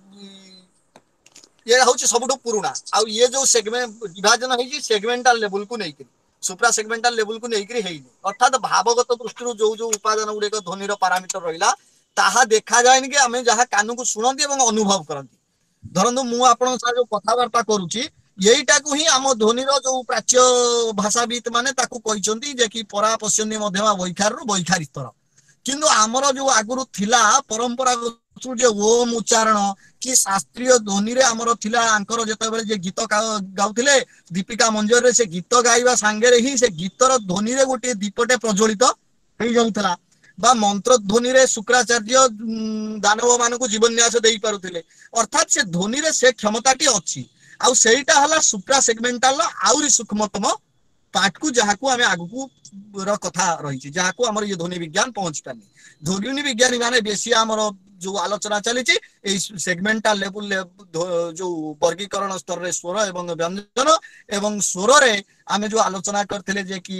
ये होची सबुठु पुरुणा आ ये जो सेगमेंट विभाजन होई सेगमेंटल लेवल को नेकी सुप्रा सेगमेंटल लेवल को नेकी हेई अर्थात भावगत दृष्टि जो जो उपादान गुडे ध्वनि रो पैरामीटर रहिला ताहा देखा जायनि कि आमे जहा कान को सुनंती एवं अनुभव करंती धरंतु मु आपन सा जो कथावार्ता करूची यहीटा को ही आम ध्वनि रो जो प्राच्य भाषाविद माने ताकू कहिसंती जे कि परा पश्चिमी मध्यमा वैखार रो वैखारी स्तर किंतु आमर जो आगुरु थिला परंपरा जे ओम उच्चारण कि शास्त्रीय ध्वनि रे आमर थिला आंकर जेते बेले जे गीत गाउथिले दीपिका मंजर रे से गीत गाइबा सांगे रे ही से गीतर ध्वनि रे गोटे दीपटे प्रज्वलित हेई जाउथला बा मंत्र ध्वनि रे शुक्राचार्य दानव मान को जीवन न्यास देई पारुथिले अर्थात से ध्वनि रे से क्षमताटी अछि आ सेटा हला सुप्रा सेगमेंटल आउरी सूक्ष्मतम पार्ट को जहा को आमे आगु को रो कथा रही जहा को हमर ये ध्वनि विज्ञान पहुंच पानी ध्वनि विज्ञानी माने बेसी हमर जो आलोचना चली ए सेगमेंटल लेवल जो वर्गीकरण स्तर रे स्वर एवं व्यंजन एवं स्वर रे आमे जो आलोचना करथिले जे कि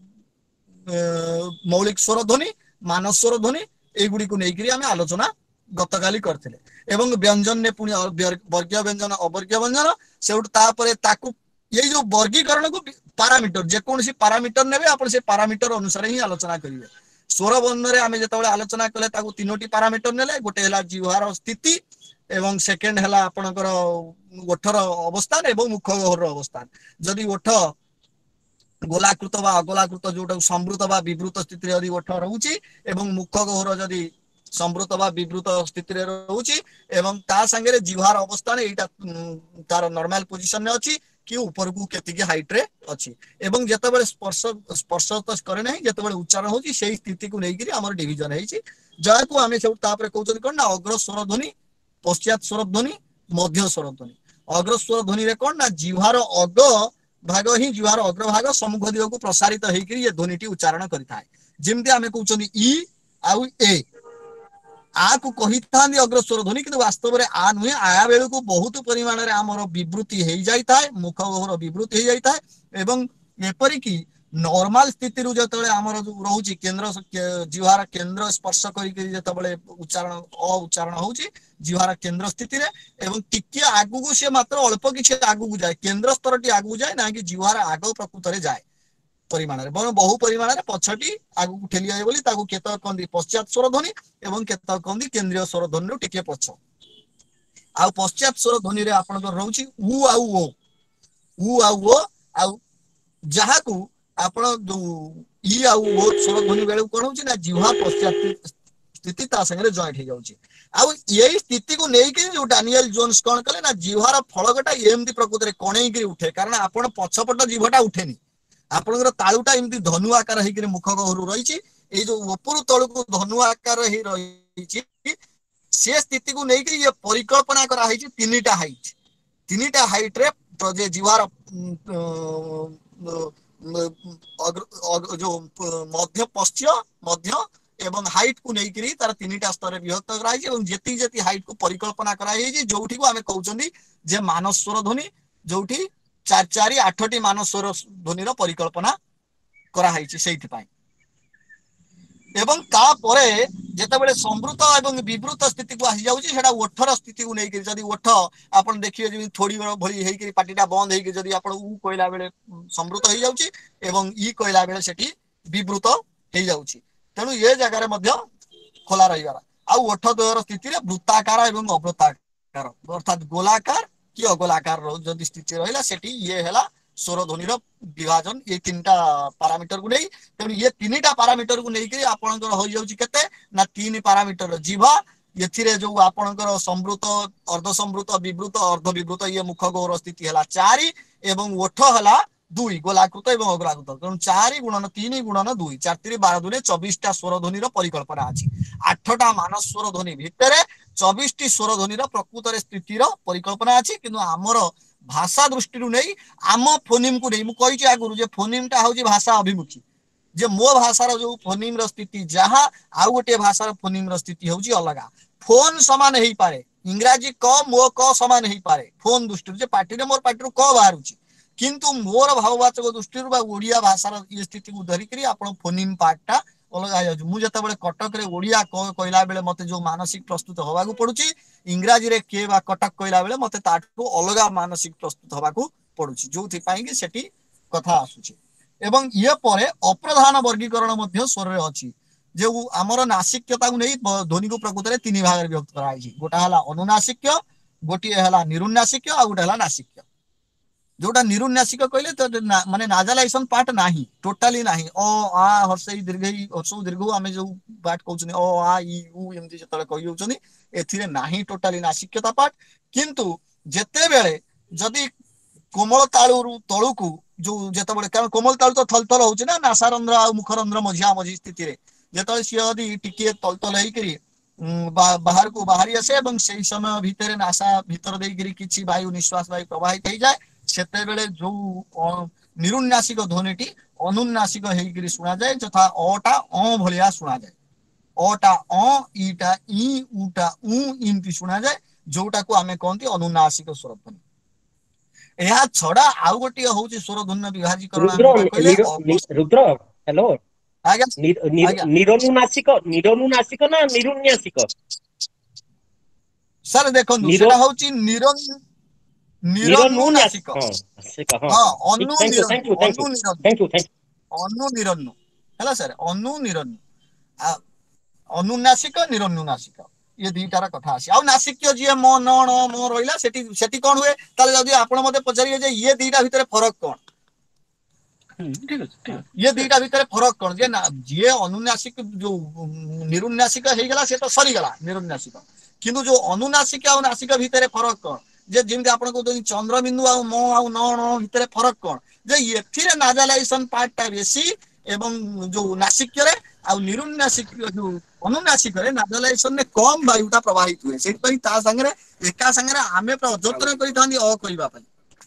मौलिक स्वर ध्वनि मानस स्वर ध्वनि ए गुडी को नै करी आमे आलोचना गतकाली करथिले एवं व्यंजन ने पुनी वर्गीय व्यंजन अवर्गीय व्यंजन सेउट तापरे ताकू ये जो वर्गीकरण को पैरामीटर जे कोनसी पैरामीटर नेबे आपण से पैरामीटर अनुसार ही आलोचना करिवे स्वर वर्ण रे आमे जेतबेले आलोचना कले ताकू तीनोटी पैरामीटर नेले गोटे हला जीवार स्थिति एवं सेकंड हला आपनकर ओठर अवस्थान एवं मुख गहर अवस्थान जदि ओठ गोलाकृत बा अगोलाकृत जोटा संवृत बा विवृत स्थिति रे यदि ओठ रहउची एवं मुख गहर जदि संवृत बा विवृत स्थिति रे रहउची एवं ता संगे रे जीवार अवस्थान एटा तार नॉर्मल पोजीशन रे अछि कि ऊपर को केति के हाइट रे अछि एवं जेतेबेले स्पर्श स्पर्श तो करे नै जेतेबेले उच्चारण होची सेही स्थिति को नै करी हमर डिवीजन हेछि जा को हमें सब तापर कहउछन कोन ना अग्र स्वर ध्वनि पश्चात स्वर ध्वनि मध्य स्वर ध्वनि अग्र स्वर ध्वनि रे कोन ना जीवार अग भाग ही जीवार अग्र भाग सम्मुख दिग को प्रसारित हेइ करी ये ध्वनिटी उच्चारण करिताय जेमति हमें कहउछन ई आउ ए आ को कहिथांदी अग्र स्वर ध्वनि किंतु वास्तव रे आ नुहे आया बेल को बहुत परिमाण रे हमर विवृति हेइ जाइताय मुख गहर विवृति हेइ जाइताय एवं एपरि की नॉर्मल स्थिति रु जतबेले हमर जो रहउची केंद्र जीवार केंद्र स्पर्श करी के जतबेले उच्चारण अ उच्चारण होउची जीवार केंद्र स्थिति रे एवं टिके आगु को से मात्र अल्प किछि आगु को जाय केंद्र स्तरटी आगु जाय ना कि जीवार आगो प्रकृत रे जाय परिमाण रे बरो बहु परिमाण रे पछटी आगु को ठेली आय बोली ताकू केत कंदी पश्चात स्वर ध्वनि एवं केत कंदी केंद्रीय स्वर ध्वनि रो टिके पछ आ पश्चात स्वर ध्वनि रे आपन को रहउची उ आ ओ उ आ ओ आ जहा को आपण जो ई आ ओ स्वर ध्वनि बेले कोन होची ना जीवा पश्चात स्थिति ता संगे जॉइंट हे जाउची आ यही स्थिति को नै कि जो डानियल जोन्स कोन कले ना जीवार फळगटा एमती प्रकृत रे कोणै कि उठे कारण आपण पछपट जीवटा उठेनी आपनकर तालुटा एमती धनु आकार हेकि मुख गहरु रहिछि ए जो ऊपर तळ को धनु आकार हे रहिछि से स्थिति को नै कि ये परिकल्पना करा हेछि तीनटा हाइट तीनटा हाइट रे जे जीवार जो मध्य पश्चिम मध्य एवं हाइट को नै करी तार तीनटा स्तर विभक्त करा हेछि एवं जेति जेति हाइट को परिकल्पना करा हेछि जोठी को हमें कहउछन्ती जे मानस स्वर ध्वनि जोठी चार चारि आठटी मानस स्वर ध्वनि रो परिकल्पना करा हेछि सेति पाई एवं ता परे जेतेबेले संवृत एवं विवृत स्थिति को आसी जाउची सेटा ओठर स्थिति को नै कि जदी ओठ आपण देखिए जे थोड़ी भली हेइ कि पाटीटा बंद हेइ कि जदी आपण उ कोइला बेले संवृत हेइ जाउची एवं ई कोइला बेले सेठी विवृत हेइ जाउची तेनु ये जगह रे मध्य खोला रहिबारा आ ओठ द्वयर स्थिति रे वृत्ताकार एवं अवृत्ताकार अर्थात गोलाकार कि अगोलाकार रो जदी स्थिति रहिला सेठी ये हैला स्वर ध्वनि रो विभाजन ये तीनटा पैरामीटर को नै तेनु ये तीनटा पैरामीटर को नै कि आपनकर होई जाउची केते ना तीन पैरामीटर जीवा एथिरे जो आपनकर संवृत अर्ध संवृत विवृत अर्ध विवृत ये मुख गौर स्थिति हैला चार एवं ओठ हैला दुई गोलाकृत एवं अगोलाकृत तेणु चार गुणन तीन गुणन दुई चार तीन बारह दुने चौबीसटा स्वर ध्वनि परिकल्पना अच्छी आठटा मानस स्वर ध्वनि भितर चौबीस टी स्वर ध्वनि प्रकृत स्थितिर परिकल्पना अच्छी किंतु आमर भाषा दृष्टि नहीं आम फोनिम को नहीं मुझे आगुरी जे फोनिमटा हूँ भाषा अभिमुखी जे मो भाषार जो फोनिम स्थिति जहाँ आउ गोटे भाषार फोनिम स्थिति हूँ अलग फोन समान हो पारे इंग्राजी क मो क समान हो पारे फोन दृष्टि पार्टी मोर पार्टी क बाहर किंतु मोर भाववाचक दृष्टि ओडिया भाषार ये स्थिति को धरिकी आप फोनिम पार्टा अलग मुझे कटक रे ओडिया कहला बेले मते जो मानसिक प्रस्तुत होगा पड़ुची इंग्राजी रे के बा कटक कहला बेले मते ताठू अलग मानसिक प्रस्तुत होगा पड़ुची जो कि सेठी कथा आसुची एवं ये परे अप्रधान वर्गीकरण मध्य स्वर रे अछि जो आमर नासिक्यता को नहीं ध्वनि को प्रकृत में तीन भाग विभक्त कराई गोटा हला अनुनासिक्य गोटे हला निरुन्नासिक्य आ गोटे हला नासिक्य जोटा निरुन्नासिक कहले तो ना, माने नाजालाइजेशन पार्ट नाही टोटाली नाही अ आ हर्षई दीर्घई हर्षौ दीर्घौ आमे जो पार्ट कहउछनी अ आ इ उ एमती जतले कहि होउछनी एथिरे नाही टोटाली नासिक्यता पार्ट किंतु जेते बेले जदी कोमल ताळुरु तळुकु जो जेते बेले कारण कोमल ताळु तो थलथल होउछ ना नासारंध्र आ मुखरंध्र मझिया मझी स्थिति रे जेते सी यदि टिके तलतल हेई करी बाहर को बाहरी आसे एवं सेही समय भितरे नासा भीतर देई करी किछि वायु निश्वास वायु प्रवाहित हेई जाय सेते बेले जो निरुन्नासिक ध्वनिटी अनुन्नासिक हेई शुणा जाए तथा अटा अ भलिया शुणा जाए अटा अ ईटा इ उटा उ इमती शुणा जाए जोटा को आमे कहंती अनुनासिक स्वर ध्वनि एहा छडा आउ गोटी होउची स्वर ध्वनि विभाजीकरण रुद्र रुद्र हेलो आज्ञा निरनुनासिक निरनुनासिक ना निरुन्नासिक सर देखो सेटा होउची निरन निरनुनासिक हां अनु निरनु अनु निरनु थैंक यू थैंक अनु निरनु हैला सर अनु निरनु अनुनासिक निरनुनासिक ये दुईटार कथा आसी आ नासिक्य जी म न न म रहिला सेठी सेठी कोन हुए ताले जदी आपण मते पचारिए जे ये दुईटा भितर फरक कोन ठीक है ये दुईटा भितर फरक कोन जे जे अनुनासिक जो निरुन्नासिक हे गेला से तो सरी गेला निरुन्नासिक किंतु जो अनुनासिक आ नासिक भितर फरक कोन जे जिमते आपण को चंद्र बिंदु आ म आ न न भितर फरक कोन जे एथिरे नाजालाइजेशन पार्ट टा बेसी एवं जो नासिक रे आ निरुन्नासिक जो अनुनासिक रे नाजालाइजेशन ने कम वायुटा प्रवाहित हुए सेट पई ता संगे रे एका संगे रे आमे प्रजोतन करि थांदी अ कहिबा पई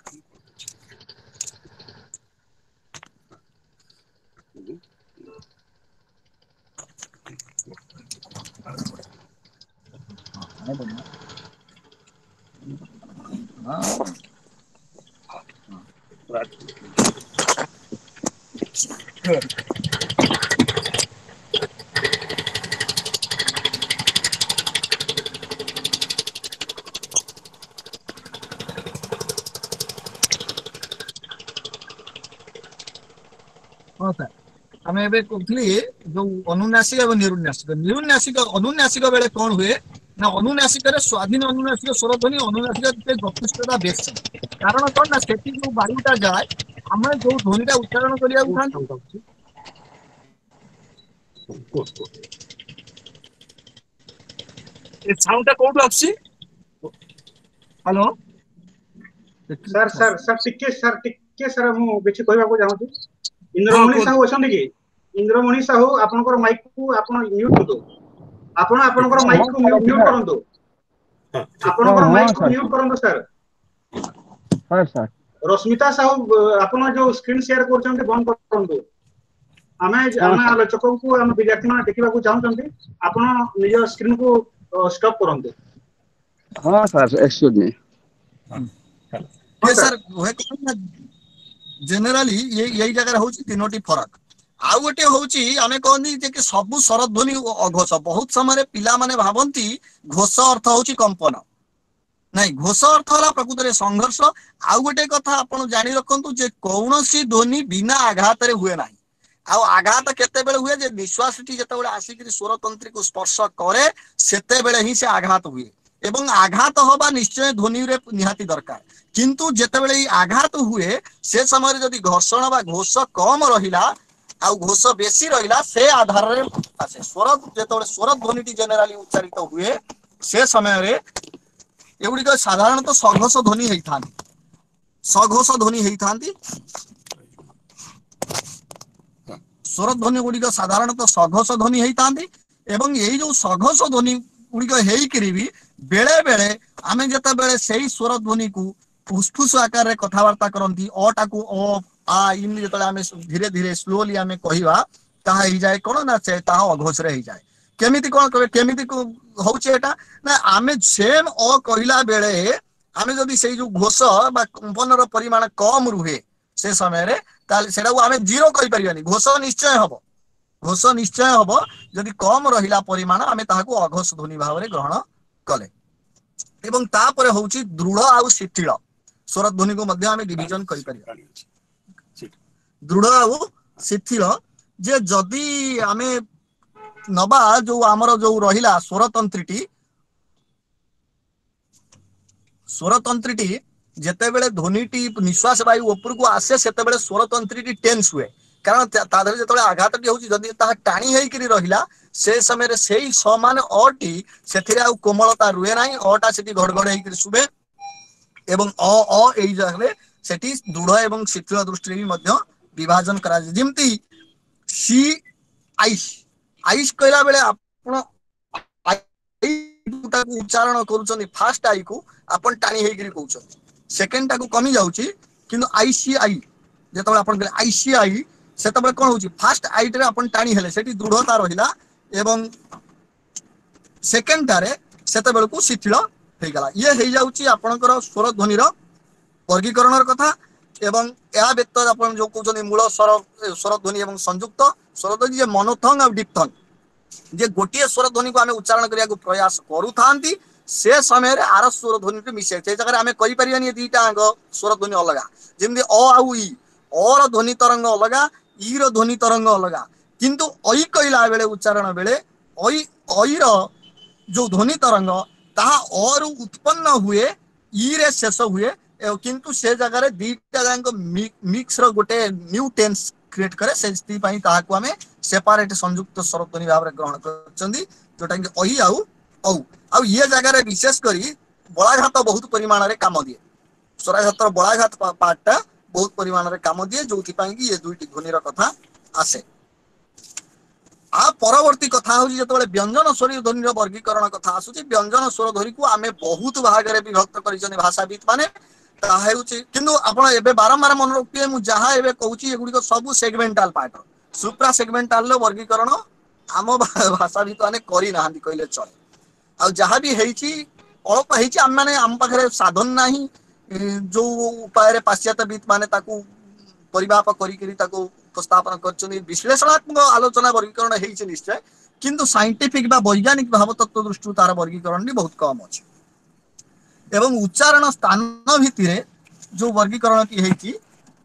हाँ सर आम ए कहली जो अनुनासिक और निरुन्नासिक निरुन्नासिक अनुनासिक बेले कौन हुए ना अनुनासिक स्वाधीन अनुनासिक स्वर ध्वनि अनुनासिक गतिष्ठता बेसी कारण कौन ना से जो वायुटा जाए आम जो ध्वनिटा उच्चारण करा साउंडटा कोठु आछि हेलो सर सर सर टिके सर टिके सर मु बेछि कहबा को चाहूँ इंद्रमणि साहू अछन कि इंद्रमणि साहू आपनकर माइक को आपन म्यूट करदो आपन आपनकर माइक को म्यूट करंदो आपनकर माइक को म्यूट करंदो सर हां सर रश्मिता साहू आपन जो स्क्रीन शेयर करछन बंद करंदो आमे आमे आलोचकों को हम विद्यार्थी मान देखिबा को चाहछन आपन निज स्क्रीन को स्टॉप करंदो हां सर एक्सक्यूज मी ये सर जनरली ये यही जगह होची तीनोटी फरक आउ गोटे होची आमे कहनी जे कि सब स्वर ध्वनि अघोष बहुत समय पिला माने भाबंती घोष अर्थ होची कंपन नहीं घोष अर्थ होला प्रकृत रे संघर्ष आउ गोटे कथा आपण जानि रखंतु जे कौनसी ध्वनि बिना आघात रे हुए नाही आ आघात केते बेले हुए जे निश्वासटी जते बेले आसी कि स्वर तंत्री को स्पर्श करे सेते बेले ही से आघात हुए एवं आघात होबा निश्चय ध्वनि रे निहाती दरकार किंतु जेते बेले आघात हुए से समय जदि घर्षण बा घोष कम रहिला आ घोष बेसी रहिला से आधार रे आसे स्वर जेते बेले स्वर ध्वनिटी जनरली उच्चारित हुए से समय रे एगुडी को साधारणतः सघोष ध्वनि हेई थांती सघोष ध्वनि हेई थांती स्वर ध्वनि गुड़िक साधारणतः सघस ध्वनि होता एवं यही जो सघस ध्वनि गुड़िक होकरी भी बेले बेले आम जिते बेले से स्वर ध्वनि को फुसफुस आकार में कथबार्ता करती अटा को अ आ इन जो आम धीरे धीरे स्लोली आम कहवा ताहा जाए कौन ना से अघोष रे जाए केमिति कौन कहे केमिति होचे एटा ना आमे सेम अ कहला बेले आमे जदि से जो घोष बा कंपनर परिमाण कम रुहे से समय रे ताले सेटा को आमे जीरो कहि परिबानी घोष निश्चय हबो घोष निश्चय हबो जदि कम रहिला परिमाण आमे ताहाको अघोष ध्वनि भाव रे ग्रहण कले एवं तापर होउची दृढ़ आउ शिथिल स्वर ध्वनि को मध्य आमे डिवीजन करि परिबा दृढ़ आउ शिथिल जे जदि आमे नबा जो आमर जो रहिला स्वरतंत्रीटी स्वरतंत्रीटी जेते बेले ध्वनिटी निश्वास वायु ऊपर को आसे सेते बेले स्वरतंत्रीटी टेंस हुए कारण तादरे जेतबे आघातटी होची जदि ताहा टाणी हेई करी रहिला से समय रे सेही समान अटी सेथिरे आ कोमलता रुए नाही अटा सेठी घडघड हेई करी सुबे एवं अ अ एई जागे सेठी दृढ़ एवं शिथिल दृष्टि रे मध्य विभाजन करा जेमती सी आइस आइस कहला बेले आपण उच्चारण करूछनी फास्ट आई को आपण टाणी हेई करी कहउछन सेकंड टा को कमी जाउची किंतु आईसीआई जेतबे आपण कहले आईसीआई सेतबे कोन होची फास्ट आईट रे आपण टाणी हेले सेठी दृढ़ता रहिला एवं सेकंड टारे सेतबे को शिथिल हे गला ये हे जाउची आपनकर स्वर ध्वनि रो वर्गीकरणर कथा एवं या व्यक्त आपण जो कहउछनी मूल स्वर स्वर ध्वनि एवं संयुक्त स्वर ध्वनि जे मोनोथंग और डिप्थंग जे गोटिए स्वर ध्वनि को आमे उच्चारण करिया को प्रयास करू थांती से समय रे आर स्वर ध्वनि के मिसे से जगह आमे कहि परियानी दीटा अंग स्वर ध्वनि अलगा जेमि अ आउ ई अ रो ध्वनि तरंग अलगा ई रो ध्वनि तरंग अलगा किंतु ओई कहिला बेले उच्चारण बेले ओई ओई रो जो ध्वनि तरंग ताहा अ रु उत्पन्न हुए ई रे शेष हुए किंतु से जगह रे दीटा जांग मिक्स रो गोटे न्यू टेंस क्रिएट करे से स्थिति पई ताहा को आमे सेपरेट संयुक्त स्वर ध्वनि भाव रे ग्रहण करचंदी जोटा कि ओई आउ औ आ ये जगह रे विशेष करी बलाघात बहुत परिमाण रे काम दिए स्वराघातर बलाघात पार्टटा बहुत परिमाण रे काम दिए जोथि पई कि ये दुईटी ध्वनि रो कथा आसे आ परवर्ती कथा हो जेतबे व्यंजन स्वर ध्वनि रो वर्गीकरण कथा आसुची व्यंजन स्वर ध्वनि को आमे बहुत भाग रे विभक्त करिसने भाषाविद माने ता हेउची किंतु आपण एबे बारंबार मन रखिए मु जहा एबे कहूची एगुडी को सब सेगमेंटल पार्ट सुप्रा सेगमेंटल रो वर्गीकरण आम भाषाविद माने करि नाहंदी कहले चले आ जहा भी हेची अल्प हेची हम माने हम पाखरे साधन नाही जो उपाय रे पाश्चात्यविद माने ताकू परिवाप करी करी ताकू उपस्थापन करछनी विश्लेषणात्मक आलोचना वर्गीकरण हेची निश्चय किंतु साइंटिफिक बा वैज्ञानिक भाव तत्व दृष्टि तार वर्गीकरण भी बहुत कम अछि एवं उच्चारण स्थान भितिरे जो वर्गीकरण की हेची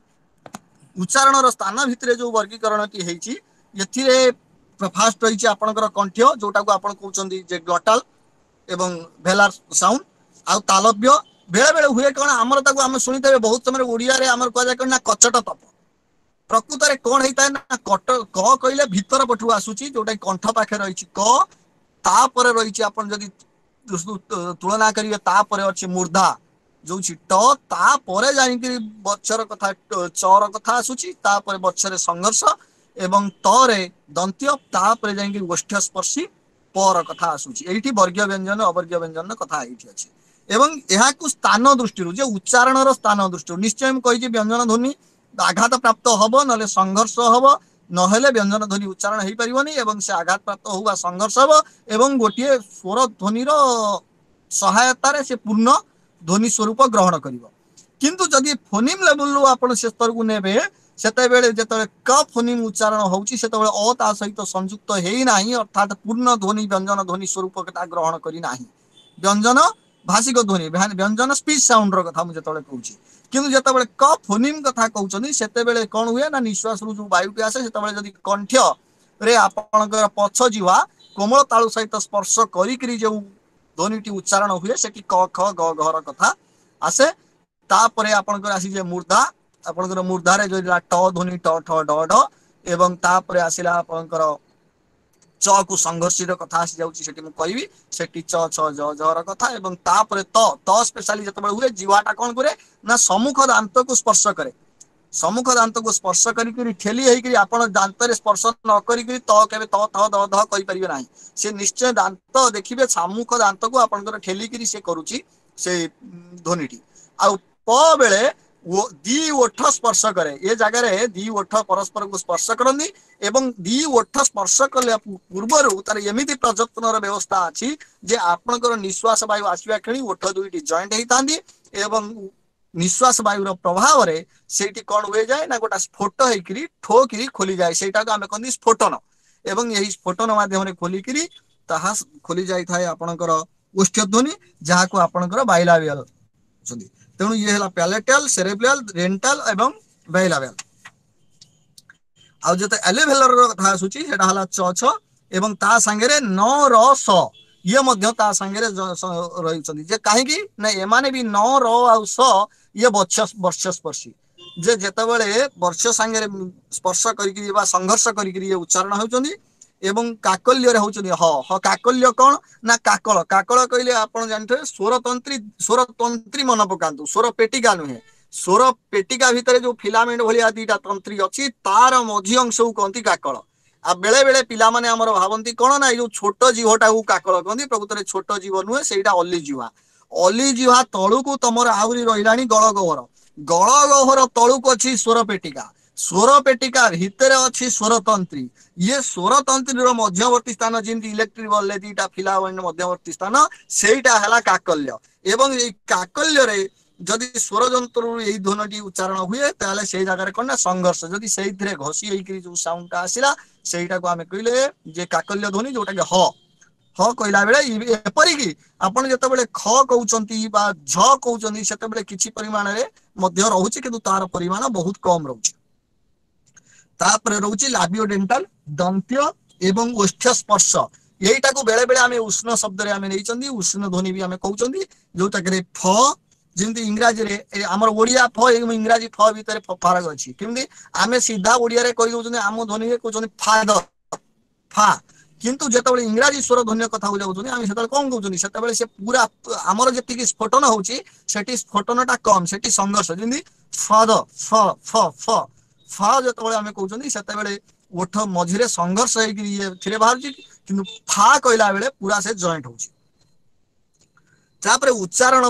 उच्चारण रो स्थान भितिरे जो वर्गीकरण की हेची यथिरे फास्ट रहिछि आपनकर कंठ जोटा को आपण कहउचंदी जे ग्लॉटल एवं भेलार साउंड आ तालव्य बेले बेले हुए कौन आमर ताको हम सुनिते बहुत समय ओडिया रे आमर कह जाय ना कचट तप प्रकृत रे कोन हेता ना कट क कहले भीतर पठु आसुची जोटा कंठ पाखे रहिछि क ता परे रहिछि आपण जदी तुलना करिवे ता परे अछि मूर्धा जो छि ट ता परे जानि कि बच्चर कथा चर कथा आसुची ता परे बच्चर संघर्ष एवं तरे दंत्य ता परे जानि कि गोष्ठ स्पर्शी पर कथा आसुची एठी वर्गीय व्यंजन अवर्गीय व्यंजन कथा एठी अछि एवं यहा को स्थान दृष्टि जे उच्चारण रो स्थान दृष्टि निश्चय हम कहि जे व्यंजन ध्वनि आघात प्राप्त हबो नले संघर्ष हबो नहेले व्यंजन ध्वनि उच्चारण हेई परिबोनी एवं से आघात प्राप्त हुआ संघर्ष हबो एवं गोटिए स्वर ध्वनि रो सहायता रे से पूर्ण ध्वनि स्वरूप ग्रहण करिवो किंतु जदि फोनिम लेवल रो आपण से स्तर को नेबे सेते बेले जेते क फोनिम उच्चारण होउची सेते बेले अ ता सहित संयुक्त हेई नाही अर्थात पूर्ण ध्वनि व्यंजन ध्वनि स्वरूप कटा ग्रहण करी नाही व्यंजन भाषिक ध्वनि व्यंजन स्पीच साउंड रो कथा मु जेते कहउची किंतु जेते बेले क फोनिम कथा कहउचनी सेते बेले कोन हुए ना निश्वास रु जो वायुटी आसे सेते बेले जदि कंठ रे आपनकर पछ जीवा कोमल तालु सहित स्पर्श करी करी जो ध्वनिटी उच्चारण हुए सेटी क ख ग घ र कथा आसे ता परे आपनकर आसी जे मूर्धा आपनकर मूर्धा रे जो ट ध्वनि ट ठ ड ढ एवं ता परे आसिला आपनकर च को संघर्षित कथा आसी जाउची सेटी मु कहबी सेटी च छ ज ज र कथा एवं ता परे त त स्पेशली जतबे हुए जीवाटा कोन करे ना सम्मुख दांत को स्पर्श करे सम्मुख दांत को स्पर्श करी ठेली होकर आपण दांत स्पर्श न करी तो केबे तो तो द द कहि परिबे नाही से निश्चय दांत देखिबे सम्मुख दांत को आपनकर ठेली करी से करूची से ध्वनिटी आ प बेले वो दी ओठ स्पर्श करे ये जगह रे दी ओठ परस्पर को स्पर्श करनी एवं दी ओठ स्पर्श कले पूर्वर तार एमिति प्रजत्नर व्यवस्था अछि जे आपनकर निश्वास वायु आसीबा खणी ओठ दुईटी जॉइंट हेतांदी एवं निश्वास वायुर प्रभाव रे सेठी कोन होय जाय ना गोटा स्फोट हेकरी ठोकरी खोली जाय सेटा को हमें कहनी स्फोटन एवं यही स्फोटन माध्यम रे खोली करी ताहा खोली जाय थाए आपनकर ओष्ठ ध्वनि जहा को आपनकर बाइलाबियल छथि तेणु ये हला पैलेटल सेरेब्रल रेंटल एवं बाइलाबियल आ जते एलेवेलर रो कथा सुची सेटा हला छ छ एवं ता संगे रे न र स ये मध्य ता संगे रे रही छथि जे काहे की ना एमाने भी न र आ स ये वर्ष वर्ष स्पर्शी जे जेते बेले वर्ष संगे रे स्पर्श करी बा संघर्ष करी ये उच्चारण होचंदी एवं काकल्य रे होचंदी ह ह काकल्य कोन ना काकल काकल कहले आपण जानथे स्वर तंत्री स्वर तंत्री मन पकांतु स्वर पेटिका नुहे स्वर पेटिका भितरे जो फिलामेंट भलिया दीटा तंत्री अछि तार मझी अंश को कहंती काकल आ बेले बेले पिला माने हमर भावंती कोन ना जो छोट जीवटा को काकल कहंती प्रकृତରେ छोट जीव नुहे सेटा अली जीवा अली जीवा तळु को तमर आउरी रहिलानी गळ गहर गळ गहर तळु को अछि स्वर पेटिका स्वर पेटिका भितर अछि स्वर तंत्री ये स्वर तंत्री रो मध्यवर्ती स्थान जिंदी इलेक्ट्रिक बल ले दीटा फिलामेंट मध्यवर्ती स्थान सेटा हला काकल्य एवं ए काकल्य रे जदि स्वर जंत्र यही ध्वनिटी उच्चारण हुए ताले से जगह कोन ना संघर्ष जदि सेही थरे घसी हेकरी जो साउंड ता आसिला सेटा को हमें कहले जे काकल्य ध्वनि जोटा के ह ह कहला बेले एपरि की आपण जते बेले ख कहउचंती बा झ कहउचंती सेते बेले किछि परिमाण रे मध्य रहउची किंतु तार परिमाण बहुत कम रहउची तापर रहउची लाबियो डेंटल दंत्य एवं ओष्ठ स्पर्श एटा को बेले बेले हमें उष्ण शब्द रे हमें नैचंदी उष्ण ध्वनि भी हमें कहउचंदी जोटा के फ जिंदी इंग्रजी रे हमर ओडिया फ एवं इंग्रजी फ भीतर फरक अछि किंदी हमें सीधा ओडिया रे कहि दोचंदी हम ध्वनि रे कहउचंदी फादर फा किंतु जेतबेले इंग्रजी स्वर ध्वनि कथा हो जाउचंदी हम सेतबेले कोन कहउचंदी सेतबेले से पूरा हमर जेतिकी स्फोटन होउची सेठी स्फोटनटा कम सेठी संघर्ष जिंदी फादर फ फ फ फा जेतबेले हम कहउचंदी सेतबेले ओठ मझिरे संघर्ष हे कि ये थिरे बाहरची किंतु फा कहला बेले पूरा से जॉइंट होउची तापर उच्चारण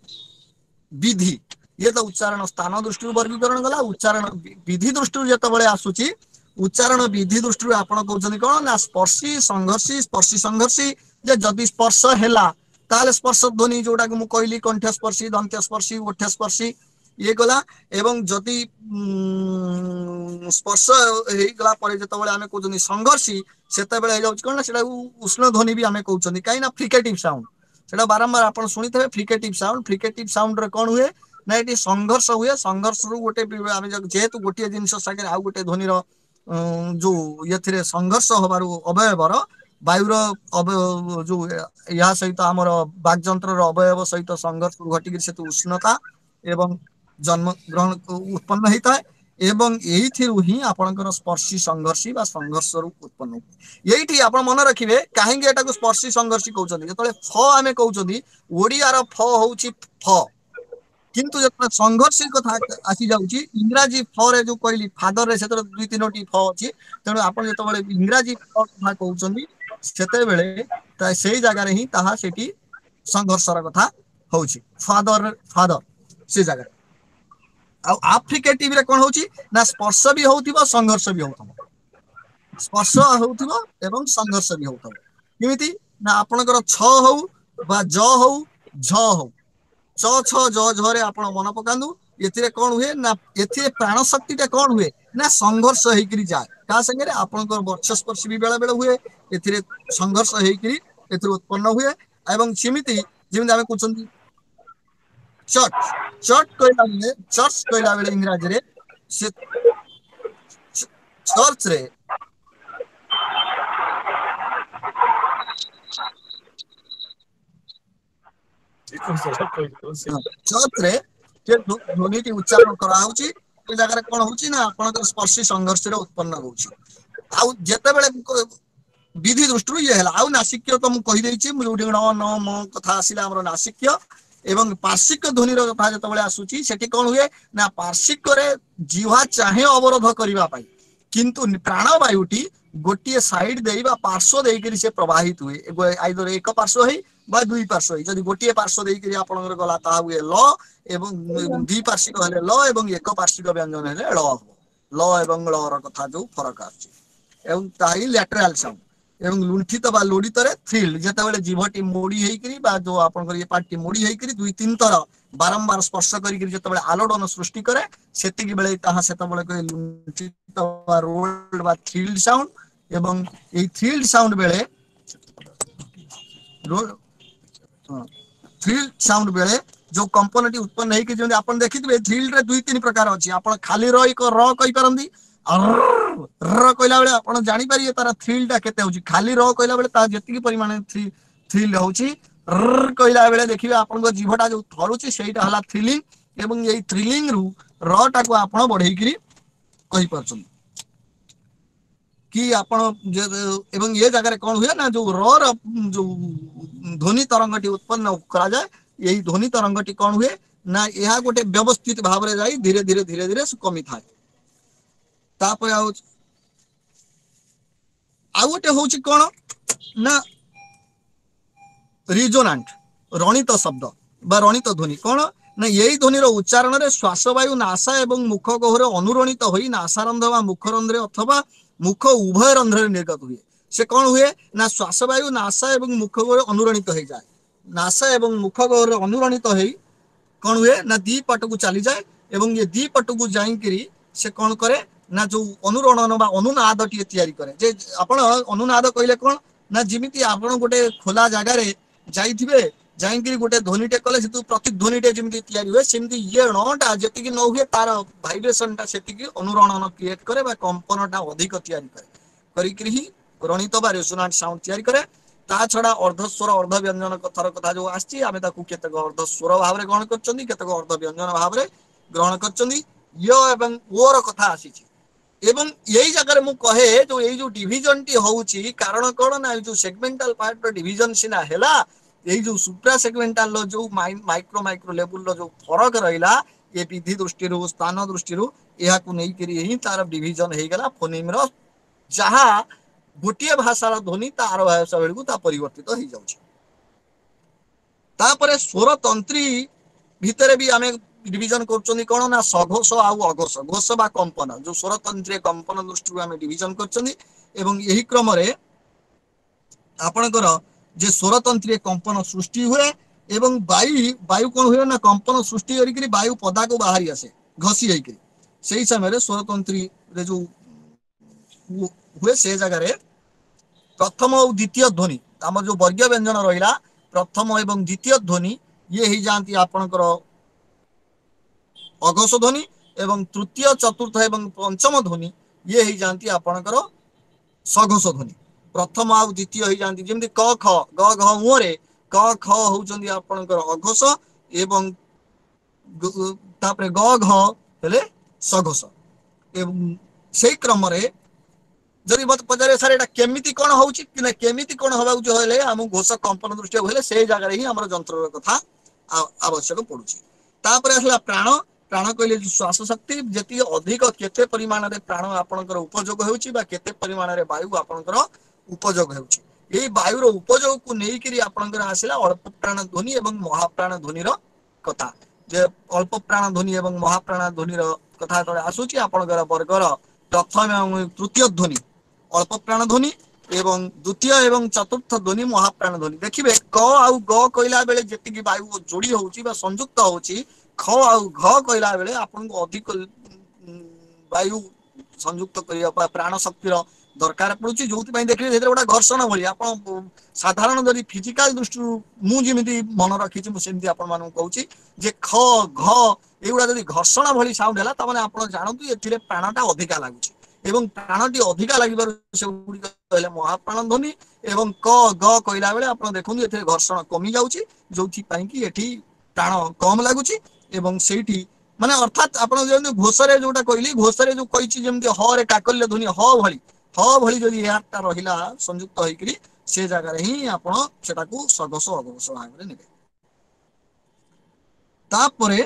विधि ये तो उच्चारण स्थान दृष्टि वर्गीकरण गला उच्चारण विधि दृष्टि जेतबेले आसुची उच्चारण विधि दृष्टि आपण कहउचंदी कोन ना स्पर्शी संघर्षी स्पर्शी संघर्षी जे जदि स्पर्श हैला ताले स्पर्श ध्वनि जोटा को मु कहली कंठ स्पर्शी दंत स्पर्शी ओठ स्पर्शी ये गला एवं जदि स्पर्श हे गला परे जेतबेले हमें कहउचंदी संघर्षी सेतबेले हे जाउछ कोन ना सेटा उष्ण ध्वनि भी हमें कहउचंदी काई ना फ्रिकेटिव साउंड सेटा बारंबार आपण सुनिथबे फ्रिकेटिव साउंड फ्रिकेटिव साउंड रे कोन हुए ना एटी संघर्ष हुए संघर्ष रु गोटे हमें जेहेतु गोटे जिंस सागे आ गोटे ध्वनि रो जो ये संघर्ष हबार अवयवर वायुर जो या सहित आमर बाकजंत्र अवयव सहित संघर्ष घटिक से उष्णता एवं जन्म ग्रहण उत्पन्न होता है एवं यही ही आपणकर स्पर्शी संघर्षी बा संघर्ष उत्पन्न होता यही आप मन रखिए कहीं एटा को स्पर्शी संघर्षी कहते जो फ आम कहते ओडियार फ हूँ फ किंतु जब संघर्ष कथा आसी जाउची इंग्रजी फ रे जो कहली फादर रे सेतर दुई तीनोटी फ अछि तेणु आपण जेतबेले इंग्रजी फ कथा कहउचंदी सेते बेले ता सेही जगह रे ही ताहा सेठी संघर्षर कथा होउची फादर फादर से जगह आ एफ्रिकेटिव रे कोन होउची ना स्पर्श भी होउथिबो संघर्ष भी होउथबो स्पर्श होउथिबो एवं संघर्ष भी होउथबो केमिति ना आपनकर छ हो बा ज हो झ हो छ छ ज झ रे आपण मन पकांदु एथिरे कोन हुए ना एथिरे प्राण शक्तिटा कोन हुए ना संघर्ष हेकरी जाय का संगे रे आपनकर वर्ष स्पर्श भी बेला बेला हुए एथिरे संघर्ष हेकरी एथिरे उत्पन्न हुए एवं सिमिति जिमि आमे कुचंदी चट चट कहला बेले चर्च कहला बेले इंग्रजी रे से चर्च रे चर्च रे जे ध्वनिटी उच्चारण करा होची ए जगह रे कोन होची ना आपनकर स्पर्शी संघर्ष रे उत्पन्न होची आ जेते बेले विधि दृष्टि ये हला आ नासिक्य तो मु कहि देछि मु जोडी न न म कथा आसिला हमर नासिक्य एवं पार्श्विक ध्वनि रो कथा जेते बेले आसुची सेठी कोन हुए ना पार्श्विक रे जीवा चाहे अवरोध करबा पाई किंतु प्राणवायुटी गोटे साइड दे बा पार्श्व देकरी से प्रवाहित हुए आइदर एक पार्श्व है बा दुई पार्श्व है जदि गोटे पार्श्व देकरी आपनकर गला ता हुए ल एवं द्वि पार्श्विक हेले ल एवं एक पार्श्विक व्यंजन हेले ळ हो ल एवं ळ र कथा जो फरक आछि एवं ताई लैटरल साउंड एवं लुंठित बा लोडित रे थ्रिल जेता बेले जीवटी मोडी हेकरी बा जो आपनकर ये पार्टी मोडी हेकरी दुई तीन थर बारंबार स्पर्श करी जेता बेले आलोडन सृष्टि करे सेतिकी बेले ताहा सेता बेले कहि लुंठित बा रोल्ड बा थ्रिल साउंड एवं ए थ्रिल साउंड बेले रोल थ्रिल साउंड बेले जो कंपनटी उत्पन्न हेकि जे आपण देखितबे थ्रिल रे दुई तीन प्रकार अछि आपण खाली र एक र कहि परंदी र कहला बेले आपण जानि पारिए तार थ्रिल टा केते होची खाली र कहला बेले ता जति परिमाण थ्रिल होची र कहला बेले देखिबे आपण को जीवटा जो थरुची सेटा हला थ्रिलिंग एवं एई थ्रिलिंग रु र टा को आपण बढ़ेई करी कहि परछन कि आपण एवं ये जगह कौन हुए ना जो र जो ध्वनि तरंगटी उत्पन्न करा जाए यही ध्वनि तरंगटी कौन हुए ना यह गोटे व्यवस्थित भाव रे जाई धीरे धीरे धीरे धीरे कमी थाए तापर आउ आउ गोटे होची कोन ना रिजोनेंट रणित शब्द बा रणित ध्वनि कोन ना यही ध्वनि रो उच्चारण रे श्वास वायु नासा एवं मुख गहरे अनुरणित होई नासारंध्र वा मुख रंध्रे अथवा मुख उभय रंध्र निर्गत हुए से कौन हुए ना श्वास वायु नासा एवं मुख गहरे अनुरणित हो जाए नासा एवं मुख गहरे अनुरणित हो कौन हुए ना दी पट को चली जाए एवं ये दी पट को जाई से कौन करे ना जो अनुरणन बा अनुनाद टी तैयारी करे जे आपण अनुनाद कहले कौन ना जिमिति आपण गोटे खोला जगह रे जाइथिबे जाइकरी गोटे ध्वनिटे कले से प्रतिध्वनिटे जिमिति तैयारी हुए सेमिति ये नटा जति न हुए तार वाइब्रेशन टा सेति अनुरणन क्रिएट करे बा कंपनटा अधिक तैयारी करे करिकरी ही रणित बा रेजोनेंट साउंड तैयारी करे ता छडा अर्धस्वर अर्ध व्यंजन कथार कथा जो आछि आमे ताकू केतक अर्धस्वर भाव रे ग्रहण करचंदी केतक अर्ध व्यंजन भाव रे ग्रहण करचंदी य एवं ओर कथा आसीछि एवं यही जगह मु कहे जो यही जो डिविजन टी होउची कारण कोन ना जो सेगमेंटल पार्ट रो डिविजन सिना हैला यही जो सुप्रा सेगमेंटल लो जो माइक्रो माइक्रो लेवल लो जो फरक रहिला ये विधि दृष्टि रो स्थान दृष्टि रो एहा को नै करी ही तार डिविजन हे गेला फोनेम रो जहा गोटिए भाषा रो ध्वनि तार भाषा बेलकु ता परिवर्तित हो जाउची तापरे स्वर तंत्री भितरे भी आमे डिविजन करचोनी कोन ना सघोष आउ अघोष घोष बा कंपन जो स्वर तंत्रीय कंपन दृष्टि आमे डिविजन करचोनी एवं यही क्रम रे आपनकर जे स्वर तंत्रीय कंपन सृष्टि हुए एवं वायु वायु कोन हुए ना कंपन सृष्टि करी वायु पदा को बाहरी आसे घसी जाई सही समय रे स्वर तंत्री रे जो हुए से जगह रे प्रथम और द्वितीय ध्वनि हमर जो वर्गीय व्यंजन रहिला प्रथम एवं द्वितीय ध्वनि ये ही जानती आपनकर अघोष ध्वनि एवं तृतीय चतुर्थ एवं पंचम ध्वनि ये ही जानती आपनकर सघोष ध्वनि प्रथम आ द्वितीय ही जानती जेमति क ख ग घ उ रे क ख होउचंदी आपनकर अघोष एवं तापरे ग घ हेले सघोष एवं सेही क्रम रे जदि मत पचारे सारे एटा केमिति कोन होउची कि केमिति कोन होबा जो हेले हम घोष कंपन दृष्टि हेले से जगह ही हमर यंत्र रो कथा आवश्यक पडुची तापरे असला प्राण प्राण कहले श्वास शक्ति जति अधिक केते परिमाण रे प्राण आपनकर उपयोग हेउची बा केते परिमाण रे वायु आपनकर उपयोग हेउची एई वायु रो उपयोग को नेई करी आपनकर आसिला अल्प प्राण ध्वनि एवं महाप्राण ध्वनि रो कथा जे अल्प प्राण ध्वनि एवं महाप्राण ध्वनि रो कथा तळे आसुची आपनकर वर्गर प्रथम एवं तृतीय ध्वनि अल्प प्राण ध्वनि एवं द्वितीय एवं चतुर्थ ध्वनि महाप्राण ध्वनि देखिबे क आउ ग कहला बेले जति की वायु जोड़ी होउची बा संयुक्त होउची ख आउ घ कहला बेले आपन को अधिक वायु संयुक्त करिया प्राण शक्ति रो दरकार पड़ुची जोति पई देखले जेते गोटा घर्षण भली आपन साधारण जदि फिजिकल दृष्टि मु जेमिति मन रखिची मु सेमिति आपन मानु कहूची जे ख घ एगुडा जदि घर्षण भली साउंड हैला त माने आपन जानतु एथिरे प्राणटा अधिका लागुची एवं प्राणटी अधिका लागिबार से गुडी कहले महाप्राण ध्वनि एवं क ग कहला बेले आपन देखुनी एथिरे घर्षण कमी जाउची जोथि पई कि एठी प्राण कम लागुची एवं सेठी माने अर्थात आपन जे घोषरे जोटा कहली घोषरे जो कहिची जेमति ह रे काकल्य ध्वनि ह भली ह भली जदि याटा रहिला संयुक्त होइकरी से जगह रे ही आपन सेटा को सघोष अघोष भाग रे नेबे तापरे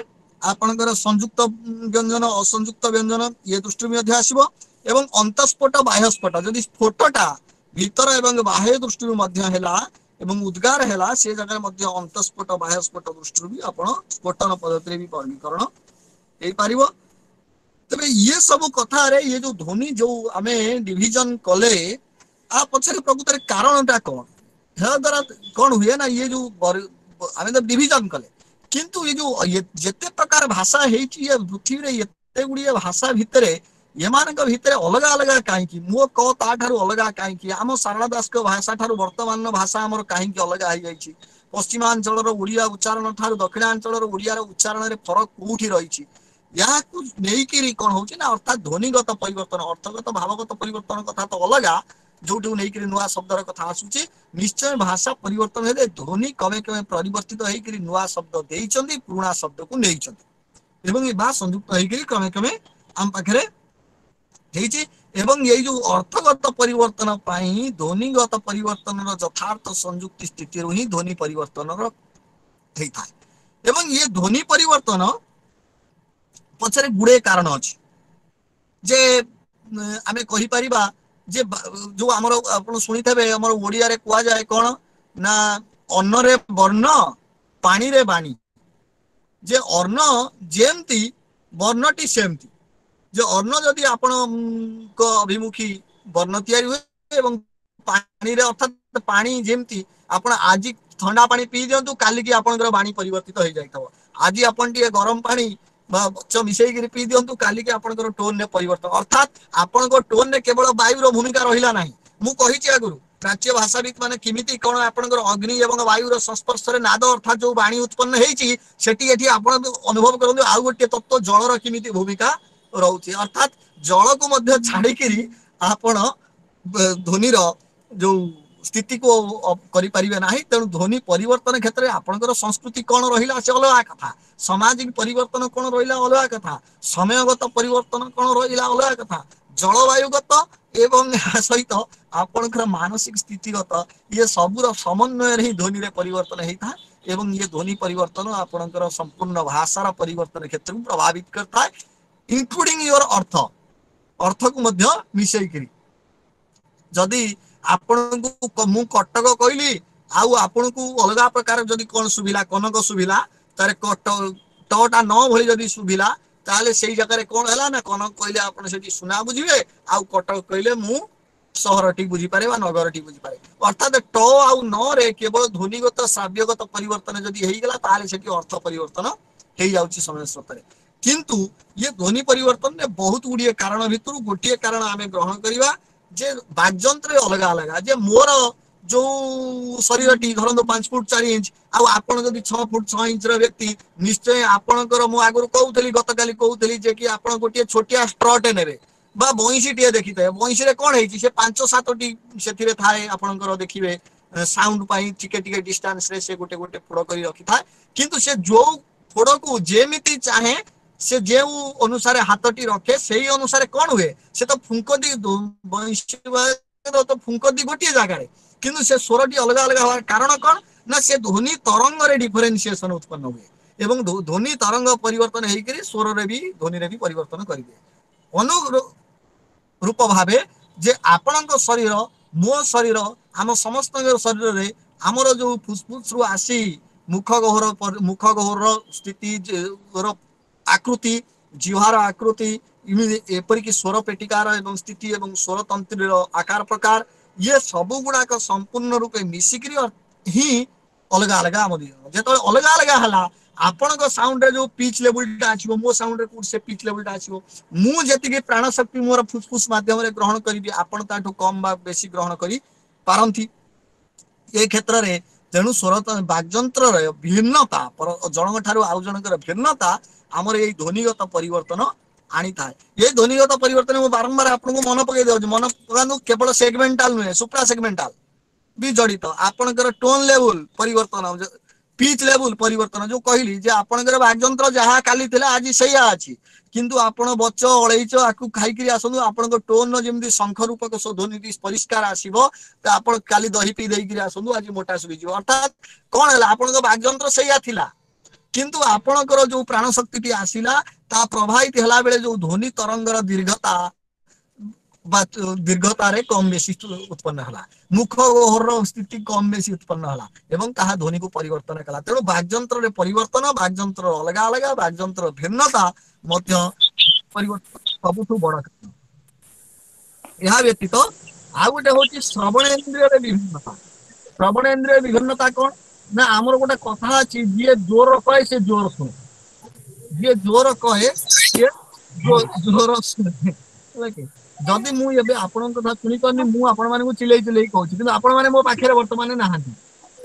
आपणकर संयुक्त व्यंजन असंयुक्त व्यंजन ये दृष्टि मध्य आसीबो एवं अंतस्फोट बाह्यस्फोट जदि स्फोटटा भीतर एवं बाह्य दृष्टि मध्य हेला एवं उद्गार हेला से जगह मध्य अंतस्फोट बाह्यस्फोट दृष्टि भी आपण स्फोटन पद्धति भी वर्गीकरण हेई पारिबो। तबे ये सब कथा रे ये जो ध्वनि जो आमे डिवीजन कले आ पछरे प्रकृत कारणटा कोन हे द्वारा कोन हुए ना ये जो आमे तो डिवीजन कले किंतु ये जो जेते प्रकार भाषा हेची ये पृथ्वी रे एते गुडी भाषा भितरे यमानक भितरे अलग अलग काहे की मो क ता ठारू अलग काहे की हम सारला दास को भाषा ठारू वर्तमान भाषा हमर काहे की अलग आइ जाई छी पश्चिमांचल रो उड़िया उच्चारण ठारू दक्षिणांचल रो उड़िया रो उच्चारण रे फरक कोठी रही छी या को नेइकिरी कोन होची ना अर्थात ध्वनिगत परिवर्तन अर्थगत भावगत परिवर्तन कथा तो अलगा जोटू नेइकिरी नुवा शब्दर कथा आसुची निश्चय भाषा परिवर्तन हेले ध्वनि कमे कमे परिवर्तित हेइकिरी नुवा शब्द देइचंदी पुराना शब्द को नेइचंदी एवं ये भाषा संयुक्त हेइकिरी कमे कमे आम पाखरे हेइची एवं ये जो अर्थगत परिवर्तन पाई ध्वनिगत परिवर्तन रो यथार्थ संयुक्त स्थिति रो ही ध्वनि परिवर्तन रो हेइथाय एवं ये ध्वनि परिवर्तन पछरे गुडे कारण अछि जे आमे कहि परिबा जे जो हमर आपण सुनिथबे हमर ओडिया रे कुआ जाय कोन ना अन्न रे वर्ण पानी रे बाणी जे अन्न जेमती वर्णटी सेमती जे अन्न जदि आपण को अभिमुखी वर्ण तयारी हुए एवं पानी रे अर्थात पानी जेमती आपण आज ठंडा पानी पी दियंतु काली की आपनकर बाणी परिवर्तित हो जाइतबो आज आपण टी गरम पानी बच्च मिसेई गिरी पी दियंतु काली के आपनकर टोन ने परिवर्तन अर्थात आपनको टोन ने केवल वायु रो भूमिका रहिला नाही मु कहिछि आगुरु प्राच्य भाषाविद माने किमिति कोन आपनकर अग्नि एवं वायु रो संस्पर्श रे नाद अर्थात जो वाणी उत्पन्न हेछि सेठी एठी आपण अनुभव करंतु आ गोटे तत्व जल रो किमिति भूमिका रहउछि अर्थात जल को मध्य छाडी किरी आपण ध्वनि रो जो स्थिति को करि परिबे नाही तेनु ध्वनि परिवर्तन क्षेत्र में आपनकर संस्कृति कोन रहिला से अलगा कथा सामाजिक परिवर्तन कोन रहिला अलगा कथा समयगत परिवर्तन कोन रहिला अलगा कथा जलवायुगत एवं सहित आपनकर मानसिक स्थितिगत ये सबुर समन्वय रे ध्वनि रे परिवर्तन हेता एवं ये ध्वनि परिवर्तन आपनकर संपूर्ण भाषा रो परिवर्तन क्षेत्र को प्रभावित करता है इंक्लूडिंग योर अर्थ अर्थ को मध्य मिसई करी जदी आपण को मु कटक कहली आउ आपण को अलगा प्रकार जदी कोन सुबिला कनक सुबिला तारे कट टटा न भली जदी सुबिला ताले सेही जगह रे कोन हला ना कनक कहले आपण सेठी सुना बुझिबे आउ कटक कहले मु शहरटी बुझी पारे बा नगरटी बुझी पारे अर्थात ट आउ न रे केवल ध्वनिगत श्राव्यगत परिवर्तन जदी हेई गेला ताले सेठी अर्थ परिवर्तन हेई जाउची समय सतरे किंतु ये ध्वनि परिवर्तन ने बहुत गुड़िए कारण भितर गोटे कारण आमे ग्रहण करिवा जे बाजयंत्र अलग अलग जे मोर जो शरीर टी धरंदो पांच फुट चार इंच आ आपण जदी छह फुट छह इंच रो व्यक्ति निश्चय आपणकर मु आगुर कहउतली गतकाली कहउतली जे कि आपण गोटे छोटिया स्ट्रटे नेबे बा बंशी टिए देखिते बंशी रे कोन हेची से पांच सात टी सेथिरे थाए आपणकर देखिबे साउंड पाई टिके टिके डिस्टेंस रे से गोटे गोटे फोड़ करी रखि थाए किंतु से जो फोड़ को जेमिति चाहे से जेउ अनुसार हाथटी रखे सेही अनुसार कोन हुए से तो फुंको दी तो फुंको दी गोटे जगह रे किंतु से स्वरटी अलग अलग होवार कारण कोन ना से ध्वनि तरंग रे डिफरेंशिएशन उत्पन्न हुए एवं ध्वनि तरंग परिवर्तन हेई करी स्वर रे भी ध्वनि रे भी परिवर्तन करिवे अनुरूप भाबे जे आपणक शरीर मो शरीर हम समस्त शरीर रे हमर जो फुसफुस रु आसी मुख गहर मुख गहर स्थिति रो आकृति जिह्वार आकृति एपरिक स्वर पेटिकार एवं स्थिति एवं स्वर तंत्र आकार प्रकार ये सब गुड़ाक संपूर्ण रूपे मिसिकरी ही अलग अलग आम जो अलग अलग है आपण साउंड रे जो पिच लेवल आछिबो मो साउंड रे कोड से पिच लेवल आछिबो मु जेतिके प्राण शक्ति मोर फुसफुस माध्यम रे ग्रहण करिबी आपण ताठो कम बा बेसी ग्रहण करी पारंती ए क्षेत्र रे तेणु स्वर बाजयंत्र रे भिन्नता पर जनक ठारू आउ जनकर भिन्नता हमर ए ध्वनिगत परिवर्तन आनी था ये ध्वनिगत परिवर्तन मु बारंबार आपन को मन पके देउ मन पकानु केवल सेगमेंटल नुहे सुप्रा सेगमेंटल भी जड़ित आपनकर टोन लेवल परिवर्तन पिच लेवल परिवर्तन जो कहली जे आपनकर बाजयंत्र जहा काली थिला आज सैया अछि किंतु आपण बच्च अळैच आकु खाई करी आसनु आपन टोन जेमि शंख रूपक ध्वनि परिष्कार आसीबो त आपण काली दही पी देई करी आसनु आज मोटा सुबि जिवो अर्थात कोन हला आपन बाजयंत्र सैया थिला किंतु आपणकर जो प्राण शक्ति आसिला ता प्रभावित हला बेले जो ध्वनि तरंगर दीर्घता बा दीर्घतार कम बेसी उत्पन्न हला मुख ओहर स्थिति कम बेसी उत्पन्न हला एवं ताहा ध्वनि को परिवर्तन कला तेणु वाग्यंत्र रे परिवर्तन वाग्यंत्र अलग अलग वाग्यंत्र भिन्नता मध्य परिवर्तन सबुठु बड़ यह व्यतीत आ गोटे हूँ श्रवणेन्द्रिय विभिन्नता श्रवणेन्द्रिय विभिन्नता कौन ना आमर गोटे कथा अच्छी जी जोर कहे से जोर शुणे जी जोर कहे सी जोर शुणे जदि मुझे आपण कथा शुणी पार्नी मुझे आपण मानक चिल्लै चिल्लै कहूँ कि आपण मैंने मो पाखे बर्तमान नहांती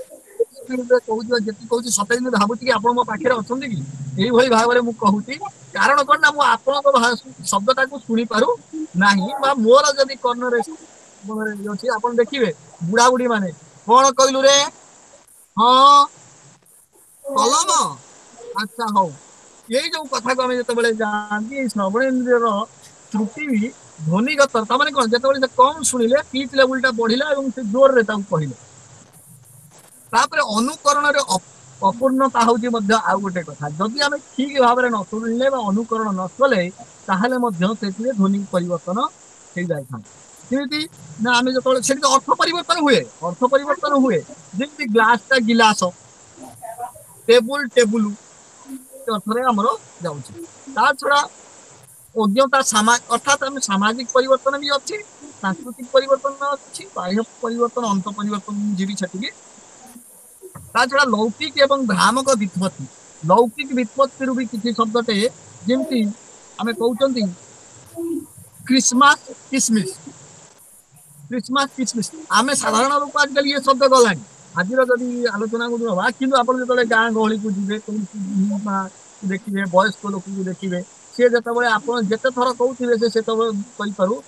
कहूँ सतै भावुची कि आप मो पाखे अच्छा कि यही भाव में मुझे कारण कौन ना मुझे आपण शब्दटा को शुणी पारू ना मोर जदि कर्णरे अच्छी आप देखिए बुढ़ा बुढ़ी माने कौन कहलु रे हाँ कलम अच्छा हौ यही जो कथा को आम जो जाती श्रवणेन्द्रियर त्रुटि भी ध्वनिगत मैंने कौन जो कम शुणिले पिच लेवलटा बढ़िला और से जोर रे कहले तापर अनुकरण अपूर्णता हूँ आउ गोटे कथा जदि आम ठीक भाव में न शुणिले अनुकरण न कले ताहले ध्वनि परिवर्तन हो जाए केमिति ना आम जो अर्थ परिवर्तन हुए अर्थ परिवर्तन हुए जमी ग्लासटा गिलास टेबुल टेबुल अर्थ आमर जा छड़ा अज्ञता अर्थात आम सामाजिक परिवर्तन भी अच्छी सांस्कृतिक परिवर्तन अच्छी बाह्य परिवर्तन अंत परिवर्तन जी छठी छड़ा लौकिक एवं भ्रामक व्युत्पत्ति लौकिक व्युत्पत्ति भी किसी शब्दटे जमती आम कहते क्रिसमस किसमिस क्रिसमस किसमिस आम साधारण रूप आजकल ये शब्द गला आज जदि आलोचना को हवा कि जो गाँ गहली को जी देखिए वयस्क लोक को देखिए सी जो आप जिते थर कहते से करू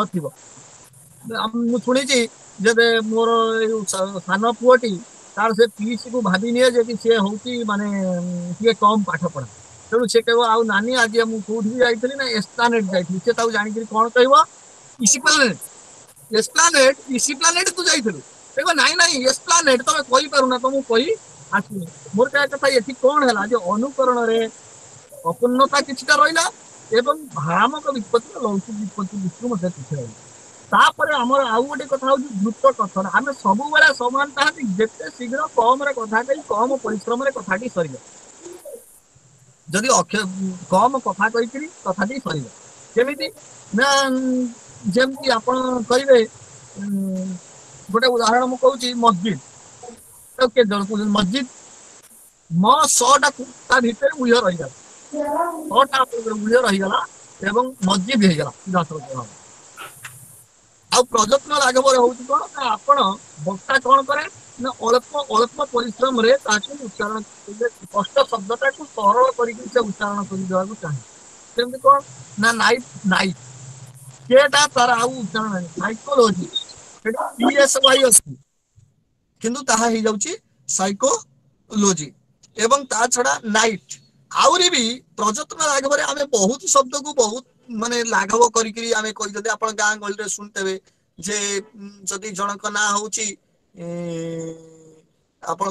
न शुणी जब मोर सान पुओटी तार से पीसी को भाभी निए जे कि सी हूँ माने टे कम पाठ पढ़ा तेणु से कह आ नानी आज मुझे जाइली ना एस्प्लानेट जाइली से जाणी कौन कह इसी प्लानेट एस्प्लानेट इसी प्लानेट तू जाइलु देखो नाई नाई एस्प्लानेट तुम कही पारुना तो मुझे आसुनी मोर कह कथा ये कौन है जो अनुकरण रे अपूर्णता किछटा रहिला एवं भ्रामक विपत्ति लौकिक विपत्ति दृष्टि मध्य किसी रही तापर आमर आउ गोटे कथा हूँ द्रुत कथन आम सब बेले समान चाहती जिते शीघ्र कम कथा कही कम परिश्रम कथाटी सर जदि अक्षय कम कथा कही कथाटी सर केमी ना जमती आप कहे गोटे उदाहरण मुझे कहूँ मस्जिद तो के जन मस्जिद म सटा भितर उह रहीगला छटा उह रहीगला एवं मस्जिद होगला सीधासख आ प्रयत्न लाघव हूँ कौन ना आपण बक्ता कौन करे ना अल्प अल्प परिश्रम रे उच्चारण कष्ट शब्दटा को सरल करके उच्चारण कर चाहे सेमती कौन ना नाइट नाइट केटा तार आउ उच्चारण साइकोलॉजी पीएसवाई अच्छी किंतु ताहा ही जाउची साइकोलॉजी एवं ता छड़ा नाइट आउरी भी प्रयत्न लाघव आम बहुत शब्द को बहुत माने लाघव करी आम कही जदि आप गाँ गहली शुणुते जे जदि जनक ना हूँ आप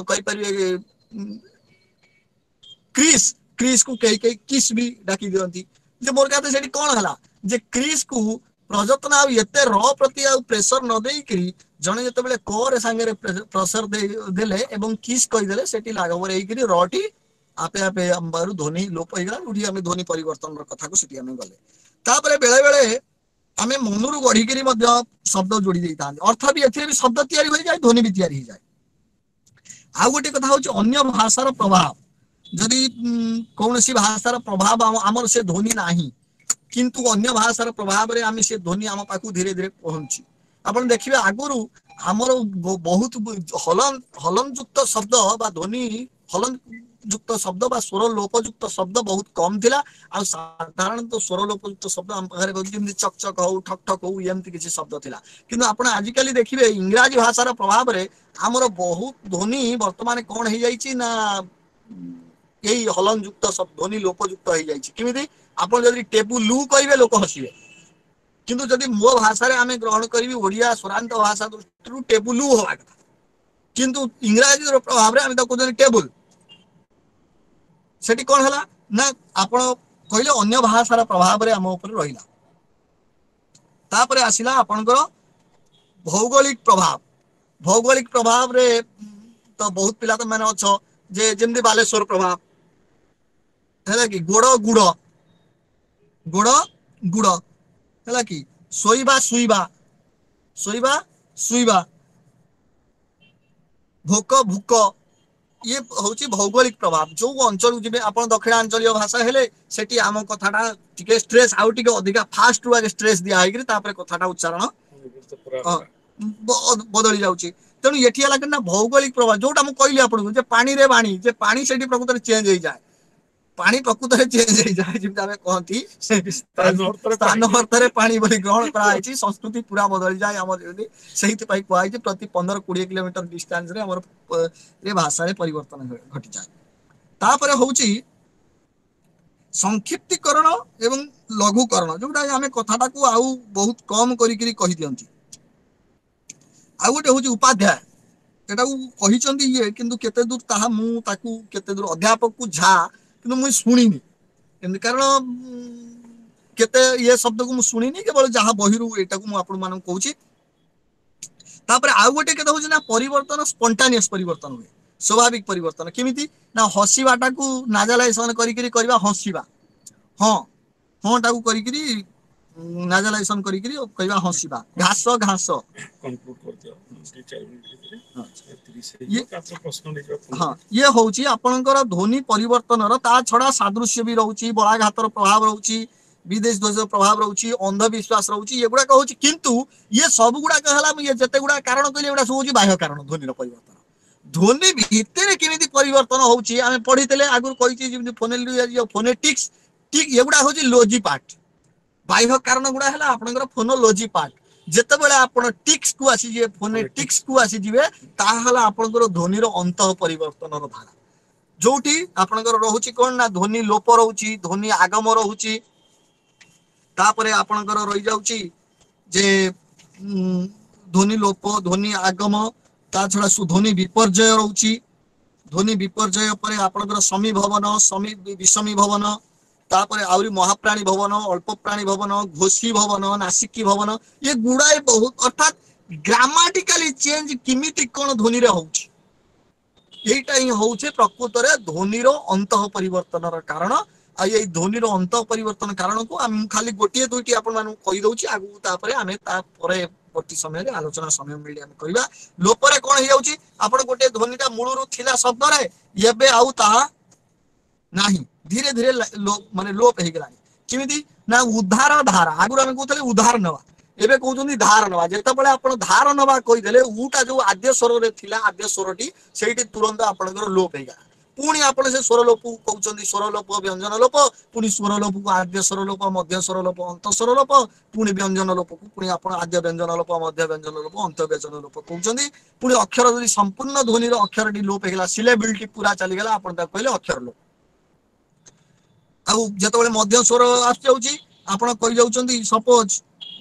क्रिस क्रिस को कई कई किस भी डाकी दिखती मोर कहते से कौन है जे क्रिस को प्रयत्न आते र प्रति आ प्रेसर न देकरी जड़े जो कर सांगे प्रेसर देले एवं किस कहीदेले से लाघव रटी आपे आपे आमबारु ध्वनि लोप होगा उठी आम ध्वनि परिवर्तन कथा को सीटी आम गले तापर बेले बेले आम मनरू गढ़ी शब्द जोड़ी दे था अर्थ भी ए शब्द तैयारी हो जाए ध्वनि भी तैयारी हो जाए आ गोटे कथा हूँ अन्य भाषार प्रभाव जदि कौन सी भाषार प्रभाव आमर से ध्वनि नाही किंतु अन्य भाषार प्रभाव में आम से ध्वनि आम पाक धीरे धीरे पहुंची आप देखिए आगुरी आमर बहुत हलन हलन युक्त शब्द बा ध्वनि हलन युक्त शब्द बा स्वर लोपयुक्त शब्द बहुत कम थिला आ साधारणतः स्वर लोपयुक्त शब्द आम पाखे चक चक हो ठक ठक हो एमती किसी शब्द थिला किंतु आपण आजिकल देखिए इंग्राजी भाषार प्रभाव में आमर बहुत ध्वनि वर्तमान कौन हो जाइए ना यही हलन युक्त शब्द ध्वनि लोपयुक्त हो जाए आप जब टेबुल लू कहे लोक हसवे किंतु जदि मो भाषा आम ग्रहण करी ओडिया स्वरांत भाषा दृष्टि टेबुल लू हवा कथा किंतु इंग्राजी प्रभाव में आम कहते टेबुल सेठी कोन हला ना आपण कहले अन्य भाषार प्रभाव रे हम ऊपर रहिला तापरे आसिला आपनकर भौगोलिक प्रभाव भौगोलिक प्रभाव रे तो बहुत पिला तो माने अच्छो जे जेमदी बालेश्वर प्रभाव है कि गोड़ गुड़ गोड़ गुड़ है कि सोईबा सुईबा सोईबा सुईबा भोक भूक ये होची भौगोलिक प्रभाव जो अंचल जिबे आपण दक्षिणांचलीय भाषा हेले सेठी आम कथाटा टिके स्ट्रेस आउ टिके अधिका फास्ट रु आगे स्ट्रेस दिया हेगिरी तापरे कथाटा उच्चारण बदली जाउची तेणु ये ना भौगोलिक प्रभाव जोटा मुझे कहली आपको पानी रे बाणी जे पानी से प्रकृत चेंज हो जाए पानी प्रकृत में चेंज हो जाए जमी आम कहती स्थान अर्थरे पानी बोली ग्रहण कराई संस्कृति पूरा बदली जाए आम से कहुई प्रति पंद्रह कोड़े किलोमीटर डिस्टेंस रे हमर ये भाषा रे परिवर्तन घटी जाए तापर होची संक्षिप्तीकरण एवं लघुकरण जोटा आम कथाटा को आउ बहुत कम करी कही दियंती आ गोटे हूँ उपाध्याय एटा कही ये किंतु केते दूर ताहा मु ताकू केते दूर अध्यापक को झा किंतु मुई सुनिनी एमि कारण केते ये शब्द को मु सुनिनी केवल जहाँ बहिरू एटा को मु आपन मानन कहूची तापर आ गोटे केते होची ना परिवर्तन स्पॉन्टेनियस परिवर्तन हुए स्वाभाविक परिवर्तन केमिति ना हसीबाटा को नाजालाइजेशन करी करी करबा हसीबा हां हां टाकू करी करी नाजालाइजेशन करी करी कहबा हसीबा घास घास कंक्लूड कर दियो दो चार मिनिट ये हाँ ये होची आपनकर ध्वनि परिवर्तन ता छड़ा सादृश्य भी रहउची बलाघातर प्रभाव रहउची विदेश ध्वज प्रभाव रहउची अंधविश्वास रहउची एगुडा कहउची किंतु ये सब गुडा कहला ये जते गुडा कारण कहले एगुडा सब होची बाह्य कारण ध्वनि रो परिवर्तन ध्वनि भितरे केमिति परिवर्तन होउची आमे पढितले आगु कहिची जेमि फोनेल फोनेटिक्स ठीक एगुडा होची लॉजी पार्ट बाह्य कारण गुडा हला आपनकर फोनोलॉजी पार्ट जेते बेले आपण टिक्स को आसी जे फोनेटिक्स को आसी जिवे ता हला आपनकर ध्वनि रो अंतः परिवर्तन रो धारा जोठी आपनकर रहउची कोन ना ध्वनि लोप रहउची ध्वनि आगम रहउची तापरे आपनकर रहि जाउची जे ध्वनि लोप ध्वनि आगम ता छडा सुध्वनि विपर्जय रहउची ध्वनि विपर्जय परे आपनकर समी भवन समी विषमी भवन तापरे आउरी महाप्राणी भवन अल्प प्राणी भवन घोषी भवन नासिकी भवन ये गुड़ाए बहुत अर्थात ग्रामाटिकली चेंज किमिति कोन ध्वनि रे होउची एटा ही होउचे प्रकृत रे ध्वनि रो अंतः परिवर्तन रो कारण आ ये ध्वनि रो अंतः परिवर्तन कारण को हम खाली गोटिए दुईटी आपन मानु कहि दउची आगु तापरे आमे ता परे गोटी समय रे आलोचना समय मिली हम करिबा लोपरे कोन हे जाउची आपन गोटे ध्वनिटा मूलरू थिला शब्द रे एबे आउ ता नाही धीरे धीरे लो माने लोप हे गलानी किमिति ना उद्धार धारा आगु हम कहतले उद्धार नवा एबे कहउछनी धार नवा जेता बळे आपण धार नवा कहि देले उटा जो आद्य स्वर रे थिला आद्य स्वरटी सेठी तुरंत आपनकर लोप हे गला पुणी आपण से स्वर लोप कहउछनी स्वर लोप व्यंजन लोप पुणी स्वर लोप को आद्य स्वर लोप मध्य स्वर लोप अंत स्वर लोप पुणी व्यंजन लोप को पुणी आपण आद्य व्यंजन लोप मध्य व्यंजन लोप अंत व्यंजन लोप कहउछनी पुणी अक्षर जदी संपूर्ण ध्वनि रो अक्षरटी लोप हे गला सिलेबिलिटी पूरा चली गला आपण ता कहले अक्षर लोप आउ जतबेले मध्य स्वर आस जाउची आपण कहि जाउचंदी सपोज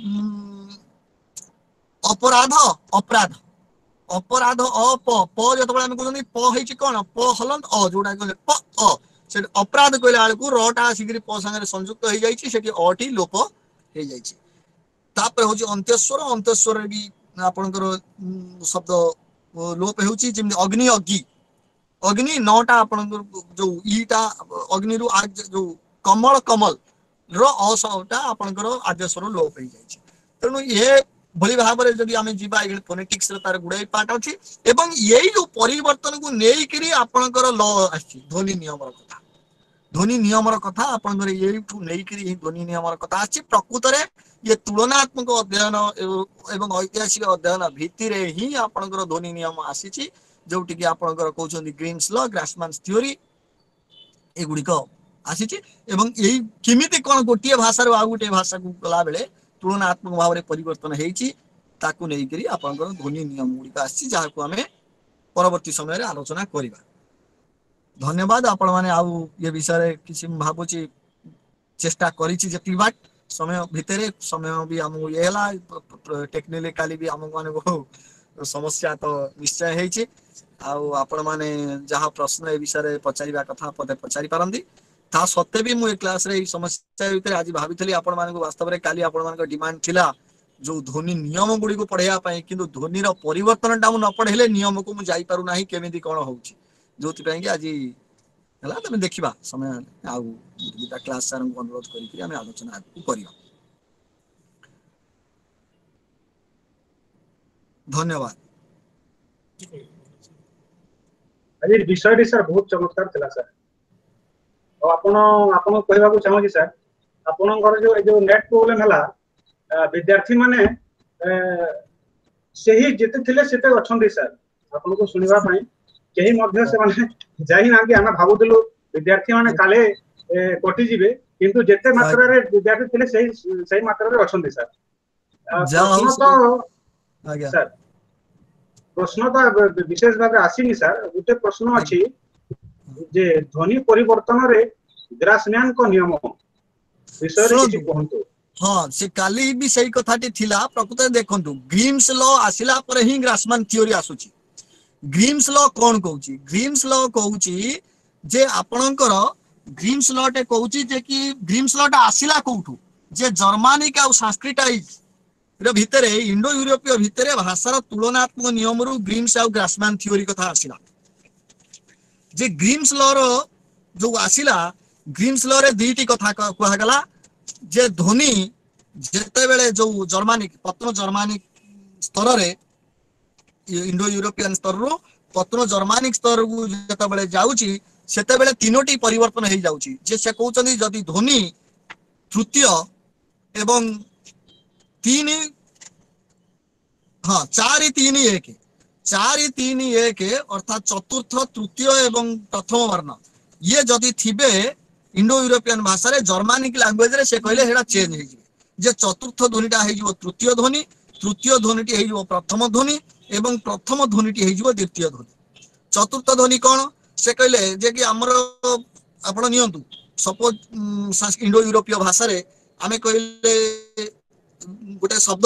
अपराध अपराध अपराध अप प जतबेले हम कहउचंदी प हेची कोन प हलंत अ जोडा कहले प अ से अपराध कहले आलकू रटा आसिकरी प संगे संयुक्त हो जाइची सेठी अ टी लोप हो जाइची तापर होची अंत्यस्वर अंत्यस्वर भी आपनकर शब्द लोप हेउची जेमि अग्नि अग्गी अग्नि नौटा आपण जो ईटा अग्नि रु आज जो कमल कमल रो असटा आपनकर आद्य स्वर लोप हो जाइछि तेनु ये भली भाबरे जदि आमे जीवा ए फोनेटिक्स रे तार गुडे पार्ट अछि एवं यही जो परिवर्तन को नेई करी आपनकर ल आछि ध्वनि नियम रो कथा ध्वनि नियम रो कथा आपनकर यही ठु नेई करी ही ध्वनि नियम रो कथा अछि प्रकृत रे ये तुलनात्मक अध्ययन एवं ऐतिहासिक अध्ययन भित्तिरे ही आपनकर ध्वनि नियम आसीछि जोटी कि आपनकर कहउछन ग्रीन्स लॉ ग्रासमैन्स थ्योरी एगुडी को आसीछि एवं एही किमिति कोन गोटिए भाषा रो आ गोटे भाषा को कला बेले तुलनात्मक भाव रे परिवर्तन हेछि ताकू नै करी आपनकर ध्वनि नियम गुडी आसीछि जाहा को हमें परवर्ती समय रे आलोचना करिबा धन्यवाद आपण माने आउ ये विषय रे किछि भाबुछि चेष्टा करिछि जति बाट समय भितरे समय भी हम येला टेक्निकली भी हम माने समस्या तो निश्चय हेछि आउ आपण माने जहाँ प्रश्न ए विषय पचारिबा कथा पते पचारि पारंदी ता सत्ते भी मु क्लास रे समस्या भितर आज भाविथली आपण मानक वास्तव रे काली आपण मानक डिमांड थिला जो ध्वनि नियम गुडी को पढ़ाया पाए किंतु ध्वनि रो परिवर्तन टा न पढ़ेले नियम को मु जाई पारु नाही केमिति कोन होउची जोति पई कि आज हला तमे देखिबा समय आउ दुटा क्लास सर को अनुरोध करी कि हम आलोचना करियो। धन्यवाद। आज विषय सर बहुत चमत्कार थिला सर और आपण आपण कहबा को चाहू सर आपण घर जो जो नेट प्रॉब्लम हला विद्यार्थी माने सही जेते थिले सेते अछंदी सर आपण को सुनिबा पई केही मध्य से माने जाई ना कि हम भाबुतलु विद्यार्थी माने काले कटि जिवे किंतु जेते मात्रा रे विद्यार्थी थिले सही सही मात्रा रे अछंदी सर प्रश्न तो आज्ञा सर प्रश्न तो विशेष भाव आसीनी सर गोटे प्रश्न अछि जे ध्वनि परिवर्तन रे ग्रासमैन को नियम विषय रे किछि कहंतु। हाँ से काली भी सही कथाटी थिला प्रकृत देखंतु ग्रीम्स लॉ आसिला पर ही ग्रासमैन थ्योरी आसुची। ग्रीम्स लॉ कोन कहउची ग्रीम्स लॉ कहउची जे आपणकर ग्रीम्स लॉ टे कहउची जे कि ग्रीम्स लॉ टा आसिला कोठु जे जर्मनिक आ संस्कृताइज रे भितरे इंडो यूरोपीय भितरे भाषार तुलनात्मक नियम रु ग्रीम्स आ ग्रासमैन थ्योरी कथा आसिला जे ग्रीम्स लॉ रो जो आसिला ग्रीम्स लॉ रे दुईटी कथा कहला गला जे ध्वनि जेते बेले जो जर्मनिक पत्र जर्मनिक स्तर रे इंडो यूरोपियन स्तर रो पत्र जर्मनिक स्तर को जेते बेले जाउची सेते बेले तीनोटी परिवर्तन हे जाउची जे से कहउचंदी जदी ध्वनि तृतीय एवं तीन हाँ चार तीन एक चार तीन एक अर्थात चतुर्थ तृतीय एवं प्रथम वर्ण ये जदि थिबे इंडो यूरोपियन भाषा रे जर्मनिक लैंग्वेज रे से कहले हेडा चेंज हे जे चतुर्थ ध्वनिटा हे जिवो तृतीय ध्वनि तृतीय ध्वनिटी हे जिवो प्रथम ध्वनि एवं प्रथम ध्वनिटी हे जिवो द्वितीय ध्वनि। चतुर्थ ध्वनि कोन से कहले जे कि हमर आपण नियंतु सपोज इंडो यूरोपीय भाषा रे आमे कहले गोटे शब्द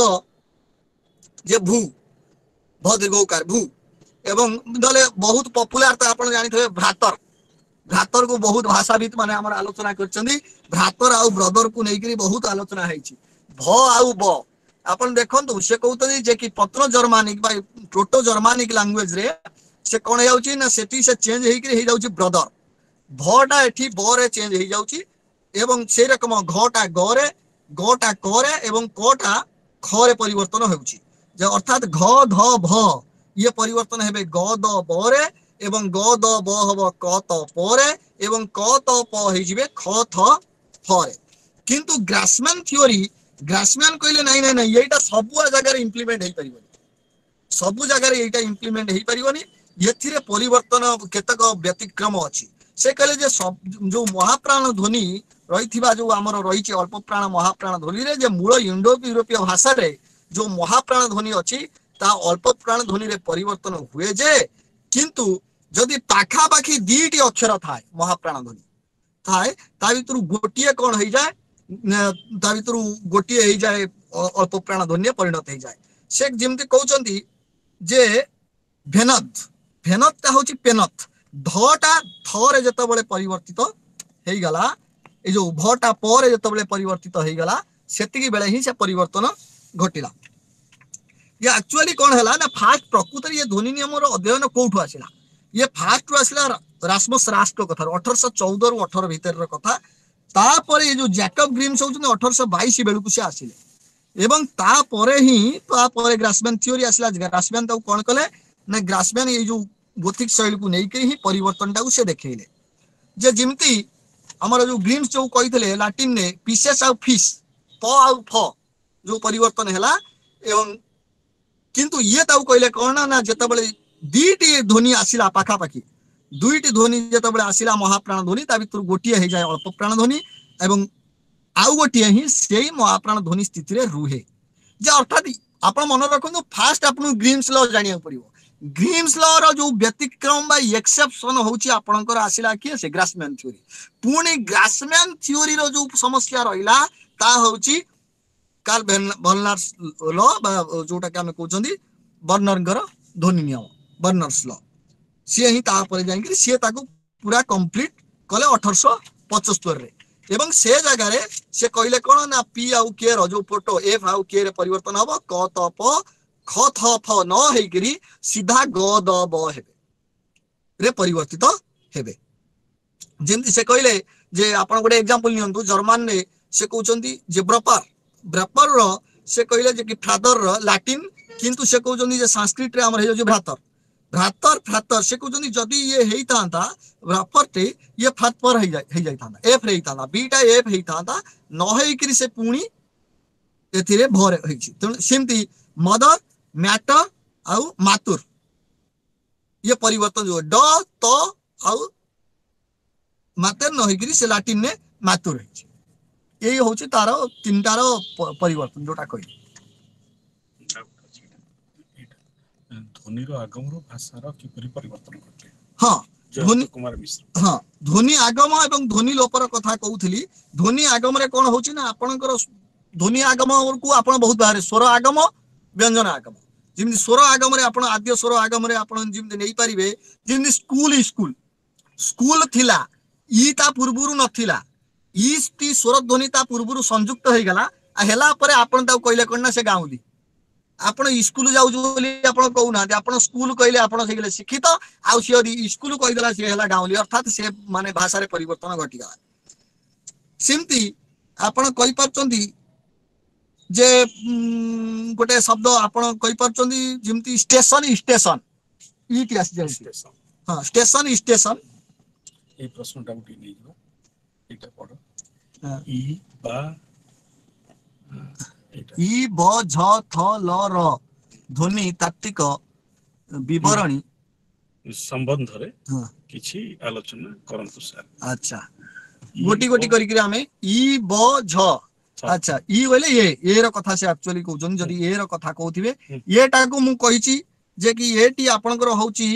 जे भू भ दीर्घकार भू एवं दले बहुत पॉपुलर तो आपण जानि थबे भ्रातर भ्रातर को बहुत भाषाविद माने हमर आलोचना करचंदी भ्रातर आउ ब्रदर को नेकरी बहुत आलोचना हेछि भ आउ ब आपण देखंतु से कहउतनी जे कि पत्र जर्मनिक बा प्रोटो जर्मनिक लैंग्वेज रे से कोन हेउची ना सेठी से चेंज हेकरी हे जाउची ब्रदर भटा एठी ब रे चेंज हे जाउची एवं से रकम घटा ग रे गटा क रे एवं कटा ख रे परिवर्तन हेउची जे अर्थात घ ध भ ये परिवर्तन हेबे ग द ब रे एवं ग द ब हबो क त प रे एवं क त प हे जिवे ख थ फ रे किंतु ग्रासमैन थ्योरी ग्रासमैन कहले नाही नाही नाही एटा सब जगह रे इंप्लीमेंट हे परिबनी सब जगह रे एटा इंप्लीमेंट हे परिबनी एथिरे परिवर्तन केतक व्यतिक्रम अछि से कहले जे सब जो महाप्राण ध्वनि रहिथिबा जो हमर रहिछि अल्प प्राण महाप्राण ध्वनि रे जे मूल इंडो यूरोपीय भाषा रे जो महाप्राण ध्वनि अछि ता अल्प प्राण ध्वनि रे परिवर्तन हुए जे किंतु जदि पाखा पाखी दीटी अक्षर थाए महाप्राण ध्वनि थाए ता भितरु गोटिए कोन होई जाय ता भितरु गोटिए होई जाय अल्प प्राण ध्वनि परिणत होई जाय से जेमति कहउचंती जे भेनत भेनत ता होची पेनत धटा थरे जत बळे परिवर्तित हेई गला ए जो भटा परे जत बळे परिवर्तित हेई गला सेतिकी बेले ही से परिवर्तन घटिला ये एक्चुअली कोन हला ना फास्ट प्रकृत ये ध्वनि नियम रो अध्ययन कोठु आसिला ये फास्ट रो आसिला रासमस राष्ट्र कथा अठारह सौ चौदह रु अठारह भीतर रो कथा तापर ये जो जैकब ग्रीम्स होउछन अठारह सौ बाईस बेलु को से आसिले एवं तापर ही तापर ग्रासमैन थ्योरी आसिला ग्रासमैन ताऊ कोन कले ना ग्रासमैन ये जो गोथिक शैली को नहीं ही परिवर्तन टा से देखेले जे जिमती हमर जो ग्रीम्स जो कहितले लैटिन ने पीसेस आ फिश प आ फ जो परिवर्तन हैला एवं किंतु ये ताऊ कहले कोन ना जत बळे दीटी ध्वनि आसिला पाखा पाखी दुईटी ध्वनि जत बळे आसिला महाप्राण ध्वनि ता भितर गोटिए हे जाय अल्प प्राण ध्वनि एवं आउ गोटिए ही सेही महाप्राण ध्वनि स्थिति रे रुहे जे अर्थात आपण मन रखनु फास्ट आपण ग्रीम्स लॉ जानिया पड़िबो ग्रीम्स लॉ रो जो व्यतिक्रम बा एक्सेप्शन होची आपनकर आसिला कि से ग्रासमैन थ्योरी पुणी ग्रासमैन थ्योरी रो जो समस्या रहिला ता होची कार्ल बर्नर्स लॉ बा जोटा के हम कहउचंदी बर्नरगर ध्वनि नियम बर्नर्स लॉ सी ही तापर जाइकरी सी ताको पूरा कंप्लीट कले अठारह पचहत्तर रे एवं से जगह रे से कहले कोन ना पी आउ के रो जो फोटो एफ आउ के रे परिवर्तन हबो क त प ख थ फ न हेकरी सीधा ग द ब हेबे रे परिवर्तित हेबे जेमति से कहले जे आपण गोटे एग्जांपल नियंतु जर्मन ने से कहउचंती जे ब्रपर ब्रपर रो से कहले जे कि फादर रो लैटिन किंतु से कहउचंती जे संस्कृत रे हमर हे जो भ्रातर भ्रातर भ्रातर से कहउचंती जदी ये हेई तांता ब्रपर ते ये फादर हे जाय हे जाय तांता एफ रे तांता बीटा एफ हे तांता न हेई करी से पुणी एथिरे भरे हेछि त सेमति मदर मैटर आउ मातुर ये परिवर्तन जो ड त आउ मातर न होइकरी से लैटिन ने मातुर है यही होची तार तीनटार परिवर्तन जोटा कहि ध्वनि रो आगम रो भाषा रो किपरि परिवर्तन करते हां ध्वनि कुमार मिश्र हां ध्वनि आगम एवं ध्वनि लोपर कथा कहउथली ध्वनि आगम रे कोन होची ना आपनकर ध्वनि आगम को आपण बहुत बारे स्वर आगम व्यंजन आगम जिमि स्वर आगम रे आपण आद्य स्वर आगम रे आपण जिमि नै परिबे जिमि स्कूल स्कूल स्कूल थिला ई ता पूर्वरु नथिला ई टी स्वर ध्वनि ता पूर्वरु संयुक्त होई गला आ हेला परे आपण ता कहले कोन से गाउली आपण स्कूल जाउ बोली आपण कहू ना आपण स्कूल कहले आपण से गेले शिक्षित आ से यदि स्कूल कहि देला से हेला गाउली अर्थात से माने भाषा रे परिवर्तन घटी गला सिमती आपण कहि परचंदी जे गोटे शब्द आपण कहि परचंदी जिमती स्टेशन स्टेशन ई टी आसी जाउ स्टेशन हां स्टेशन स्टेशन ए प्रश्न टा उठी नै जो एटा पढ ई बा ई ब झ थ ल र ध्वनि तात्विक विवरणी संबंध रे किछि आलोचना करंतु सर अच्छा गोटी गोटी करी के हमें ई ब झ अच्छा ई बोले ये ए रो कथा से एक्चुअली कहउछन जदी ए रो कथा कहउथिबे ये टा को मु कहिछि जे कि एटी आपनकर होउछि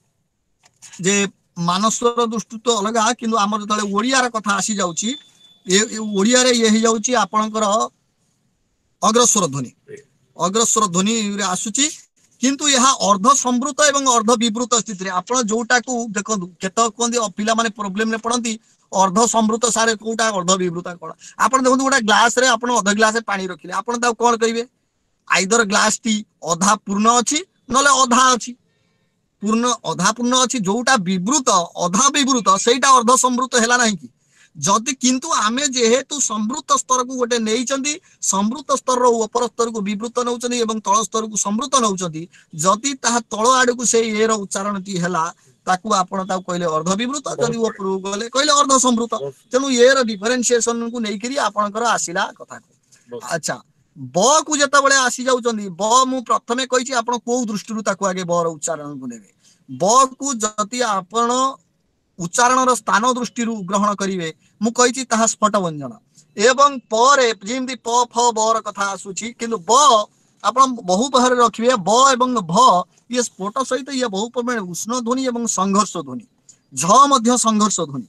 जे मानसर दृष्टि तो अलग किंतु आमर तले ओडिया रा कथा आसी जाउची ए ओडिया रे ये हे जाउची आपनकर अग्रस्वर ध्वनि अग्रस्वर ध्वनि रे आसुची किंतु यहा अर्ध संवृत एवं अर्ध विवृत स्थिति रे आपण जोटा को देखंतु केत कोंदी पिला माने प्रॉब्लम ने पड़ंती अर्ध संवृत सारे कोटा अर्ध विवृत कोन आपण देखंतु गोटा ग्लास रे आपण आधा ग्लास पानी रखिले आपण ता कोन करिवे आइदर ग्लास टी आधा पूर्ण अछि नले आधा अछि पूर्ण अधा पूर्ण अछि जोटा विवृत अधा विवृत सेटा अर्ध संवृत हेला नाही कि जदि किंतु आमे जेहेतु संवृत स्तर को गोटे नेइचंदी संवृत स्तर रो ऊपर स्तर को विवृत नउचंदी एवं तळ स्तर को संवृत नउचंदी जदि ता तळ आडू को से ए रो उच्चारण ती हेला ताकू आपण ता कहले अर्ध विवृत जदि ऊपर गले कहले अर्ध संवृत तेनु ए रो डिफरेंशिएशन को नै करी आपनकर आसिला कथा अच्छा ब को जता बळे आसी जाउचंदी ब मु प्रथमे कहिछि आपण को दृष्टि रु ताकू आगे ब रो उच्चारण को नेबे ब को जति आपण उच्चारण रो स्थान दृष्टि रु ग्रहण करिवे मु कहिछि ताहा स्फट व्यंजन एवं प रे जिमि प फ ब रो कथा आसुछि किंतु ब आपण बहु बहर रखिबे ब एवं भ ये स्फोट सहित ये बहु परिमाण उष्ण ध्वनि एवं संघर्ष ध्वनि झ मध्य संघर्ष ध्वनि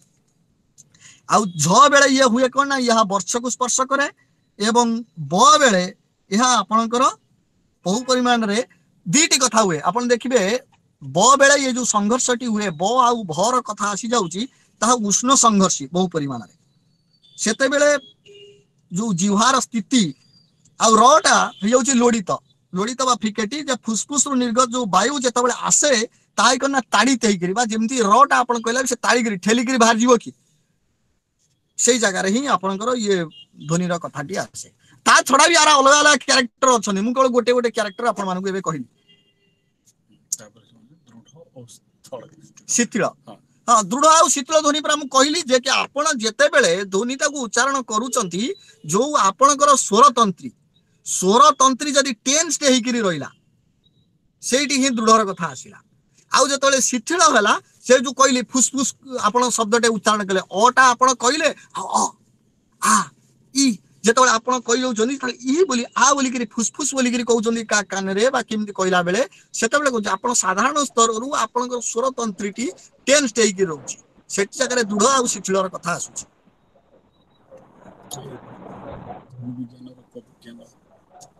आउ झ बेले ये हुए कोन ना यहा वर्ष को स्पर्श करे एवं ब बेले यहा आपनकर बहु परिमाण रे दीटी कथा हुए आपण देखिबे ब बेले ये जो संघर्षटी हुए ब आउ भर कथा आसी जाउची ता उष्ण संघर्षी बहु परिमाण रे सेते बेले जो जिह्वार स्थिति आउ रटा हो जाउची लोडित लोडित बा फिकेटी जे फुसफुस रु निर्गत जो वायु जेता बेले आसे ताई कना ताड़ी तेई करिबा जेमती रटा आपण कहला से ताड़ी करी ठेली करी बाहर जीवो की सेई जगह रे ही आपनकर ये ध्वनि रा कथाटी आसे ता छडा भी आरा अलग अलग कैरेक्टर अछन मु केवल गोटे गोटे कैरेक्टर आपण मानकु एबे कहिली शिथिल हाँ दृढ़ आउ शीतल ध्वनि पर हम कहली जे कि आपण जेते बेले ध्वनिटा को उच्चारण करूचंती जो आपणकर स्वर तंत्री स्वर तंत्री जदि टेंस टे हेकरी रहिला सेठी ही दृढ़र कथा आसिला आउ जतले शिथिल होला से जो कहली फुसफुस आपण शब्दटे उच्चारण कले अटा आपण कहले अ आ ई जेतबे आपण कहि जाउचनी त ई बोली आ बोली करी फुसफुस बोली करी कहउचनी का कान रे बा किमति कहला बेले सेतबेले कहउच आपण साधारण स्तर रु आपणकर स्वर तंत्रीटी टेन स्टे की रहउची सेट जगह रे दृढ़ आ शिथिलर कथा आसुची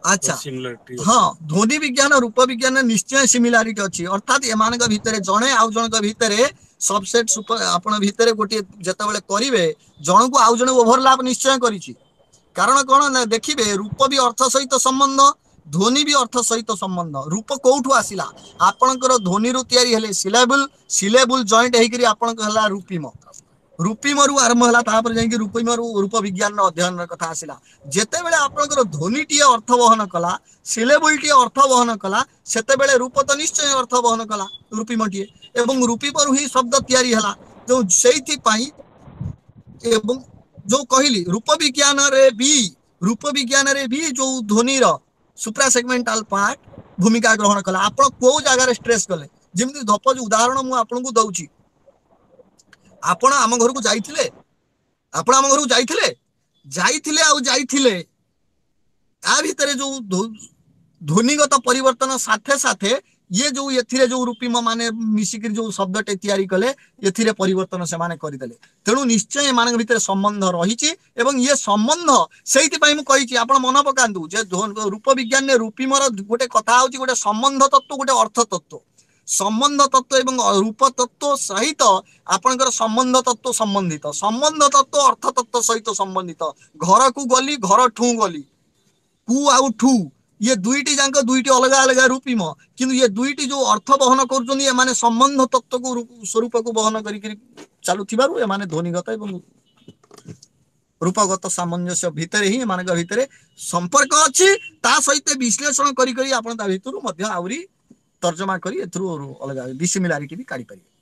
अच्छा सिमिलरिटी हाँ ध्वनि विज्ञान रूप विज्ञान निश्चय सिमिलारिटी अच्छी अर्थात एमान भितर जड़े आउ जन भितर सबसेट सुपर आपण भितर गोटे जिते करेंगे जन को आउ जन ओभरलैप निश्चय करिछि कारण कौन ना देखिए रूप भी अर्थ सहित संबंध ध्वनि भी अर्थ सहित संबंध रूप कौठू आसिला आपणकर ध्वनि रु तैयारी हेले सिलेबल सिलेबल जॉइंट हेकरी आपणक हला रूपिम रूपिम रु आरंभ हला तापर जाई कि रूपिम रु रूप विज्ञान अध्ययन कथा आसिला जेते बेले आपणकर ध्वनि टी अर्थ वहन कला सिलेबल टी अर्थ वहन कला सेते बेले रूप तो निश्चय अर्थ वहन कला रूपिम टी एवं रूपिम रु ही शब्द तैयारी हला जो सेइथि पई एवं जो कहली रूप विज्ञान रे भी रूप विज्ञान रे भी जो ध्वनि रो सुप्रा सेगमेंटल पार्ट भूमिका ग्रहण कला आपण को जगह रे स्ट्रेस कले जेमति धपज उदाहरण मु आपन को दउची आपण आम घर को जाइथिले आपण आम घर को जाइथिले जाइथिले आ जाइथिले आ भितरे जो ध्वनिगत परिवर्तन साथे साथे ये जो एथिरे जो रूपिम माने मिसिक जो शब्दटे तैयारी कले एथिरे परिवर्तन से माने करिदेले तेणु निश्चय मान भितर संबंध रही एवं ये संबंध से कही आप मन पकातु जे रूप विज्ञान ने रूपिमर गोटे कथा होची गोटे संबंध तत्व गोटे अर्थ तत्व संबंध तत्व एवं रूप तत्व सहित आपनकर संबंध तत्व संबंधित संबंध तत्व अर्थ तत्व सहित संबंधित घर को गली घर ठू गली कु आउ ठू ये दुईटी जांक दुईटी अलग अलग रूपिम किंतु ये दुईटी जो अर्थ बहन कर माने संबंध तत्व को स्वरूप को बहन करी चलुथिबारु ए माने ध्वनिगत एवं रूपगत सामंजस्य भितर ही मान भितर संपर्क अच्छी ता सहित विश्लेषण करी करी आपण ता भितरु मध्य आउरी तर्जमा करी एथरु अलग डिसिमिलारिटी भी काढी पारी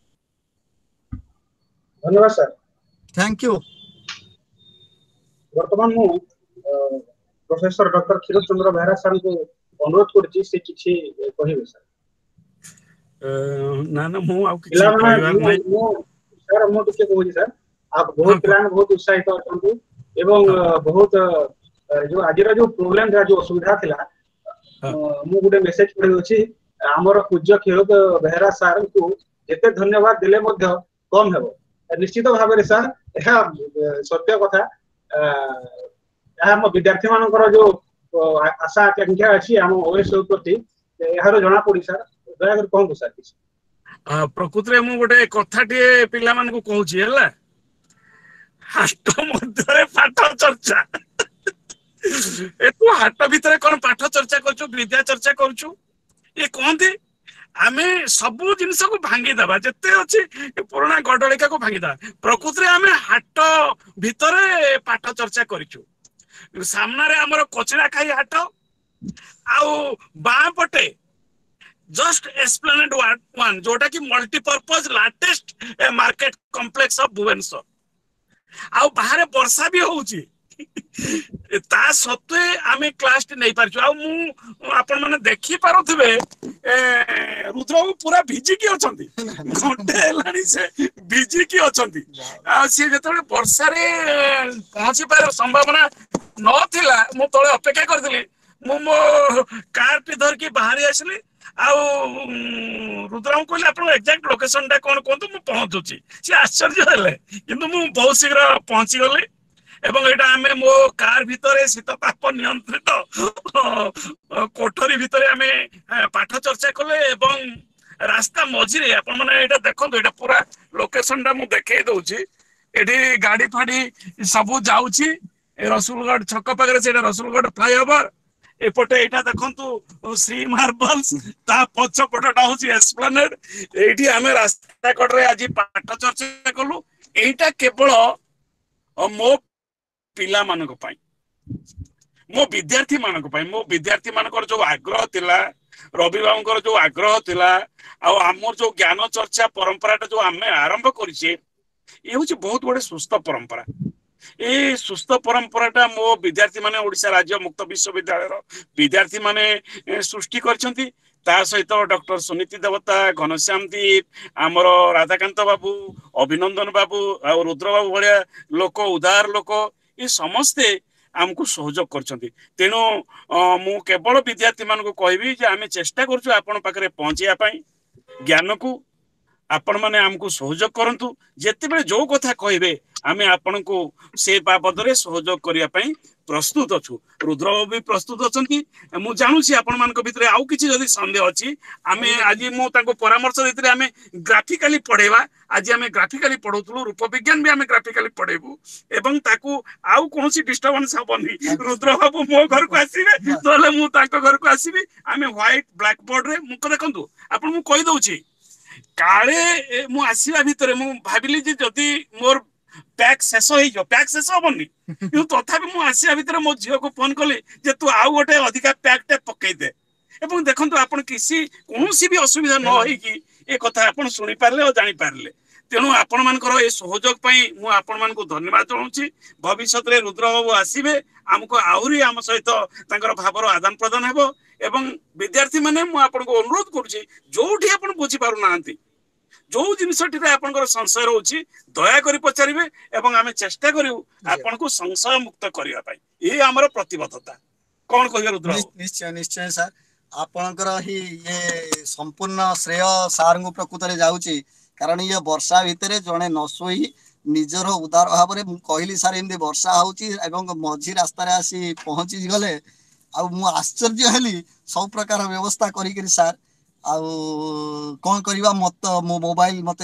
धन्यवाद सर थैंक यू वर्तमान मु professor doctor Kshirod Chandra Behera sir को अनुरोध करछि से किछि कहिबे सर ना ना मु आ किछि कहबार नै मु सर मु के कहूछि सर आप बहुत प्लान बहुत उत्साहित अछंतु एवं बहुत जो आजिरा जो प्रोब्लेम था जो असुविधा थिला मु गुटे मेसेज पढि दोछि हमर पूज्य क्षीरोद बेहरा सर को जेते धन्यवाद दिले मध्य कम हेबो निश्चित भाव में सर यह सत्य कथा हम विद्यार्थी मानकर जो आशा आकांक्षा अच्छी हम ओएस प्रति यार जना पड़ी सर दया कर कहू सर किछ प्रकृति रे मु गोटे कथाटे पिला मान को कहूची हला हाट मध्यरे पाठ चर्चा ए तू हाट भितरे कोन पाठ चर्चा करछु विद्या चर्चा करछु ये कहंती आमे सबु जिनस को भांगी दबा जते अछि पुराना गडलिका को भांगी दबा प्रकृति रे आमे हाट भितरे पाठ चर्चा करिछु सामना रे हमर कोचरा खाई हाट आउ बां पटे जस्ट एस्प्लेनेड वन जोटा की multipurpose latest market complex of Bhubaneswar आउ बाहर वर्षा भी होउची ता सत्वे आमे क्लास नै पारछु आ मु आपन माने देखि पारुथिबे रुद्र पूरा भिजी की अछंती घंटे लानी से भिजी की अछंती आ से जेतले वर्षा रे पहुंची पार संभावना नथिला मु तळे अपेक्षा करथिली मु मो कार टी धर के बाहर आसली आ रुद्र कहले आपन एग्जैक्ट लोकेशन टा कोन कोन मु पहुंचुची से आश्चर्य हेले किंतु मु बहुत शीघ्र पहुंची गली एवं एटा आमे मो कार भितरे शीत ताप नियंत्रित कोठरी भितरे आमे पाठ चर्चा कले एवं रास्ता मझिरे आपण माने एटा देखो एटा पूरा लोकेशन टा मु देखे दउची एठी गाड़ी फाड़ी सब जाउची रसूलगढ़ छक पाखरे सेटा रसूलगढ़ फ्लाईओवर एपटे एटा देखंतु श्री मार्बल्स ता पछ पटटा होची एस्प्लेनेड एठी आमे रास्ता कटरे आज पाठ चर्चा कलु एटा केवल मो पिला मानक पाई मो विद्यार्थी मानक पाई मो विद्यार्थी मानकर जो आग्रह थिला रवि बाबूंकर जो आग्रह थिला आ हमर जो ज्ञान चर्चा परंपरा जो आमे आरंभ करिसे ए होची बहुत बड़े सुस्थ परंपरा ए सुस्थ परंपराटा मो विद्यार्थी माने ओडिशा राज्य मुक्त विश्वविद्यालय विद्यार्थी माने सृष्टि करछंती ता सहित डॉक्टर सुनीति देवता घनश्याम दीप आमर राधाकांत बाबू अभिनंदन बाबू आ रुद्र बाबू भलिया लोक उदार लोक ये समस्ते आमको सहयोग करछंती तेनो मु केवल विद्यार्थी मान को कहबी जे आमे चेष्टा करछु आपन पाखरे पहुंचिया पई ज्ञान को आपण माने आमको सहयोग करंतु जेते बेले जो कथा कहबे आमे आपण को से बाबदरे सहयोग करिया पई प्रस्तुत अछु। रुद्र भी प्रस्तुत अछंती। मु जानु छी आपण मान को भितरे आउ किछि जदी संदेह अछि आमे आज मु ताको परामर्श देतरे आमे ग्राफिकली पढेबा। आज आमे ग्राफिकली पढौतलु रूप विज्ञान भी आमे ग्राफिकली पढेबु एवं ताको आउ कोनोसी डिस्टर्बेंस हबनी। रुद्र बाबू मो घर को आसीबे तले मु ताको घर को आसीबे आमे व्हाइट ब्लैक बोर्ड रे मु को देखंतु आपण मु कहि दउछि काळे मु आसीबा भितरे मु भाबिली जे जदी मोर पैक शेष हो जो पैक शेष हबनी किंतु तथापि मु आसिया भितर मो झियो को फोन कले जे तू आउ गोटे अधिका पैक टे पकई दे एवं देखंतु आपण किसी कोनोसी भी असुविधा न होई कि ए कथा आपण सुनि पारले और जानि पारले। तेणु आपण मानकर ए सहयोग पई मु आपण मान को धन्यवाद जणाउछि। भविष्यत रे रुद्र बाबू आसीबे हमको आउरी हम सहित तांकर भावर आदान प्रदान हेबो एवं विद्यार्थी माने मु आपण को अनुरोध करूछि जोठी आपण बुझी पारु नांती जो जिनसटी आपनकर संशय रहउछि दया करी पचारिबे एवं आमे चेष्टा करिउ आपन को संशय मुक्त करिया पाई ए हमर प्रतिबद्धता कोन कहियो रुद्र। निश्चय निश्चय सर आपनकर ही ये संपूर्ण श्रेय सार को प्रकृत रे जाउछि कारण ये वर्षा भितरे जणे नसोई निजर उदार भाव रे मु कहली सर एमदी वर्षा होउछि एवं मझी रास्ता रे आसी पहुंची गले आ मु आश्चर्य हेली सब प्रकार व्यवस्था करी करी सर आउ कौन करवा मत मो मोबाइल मत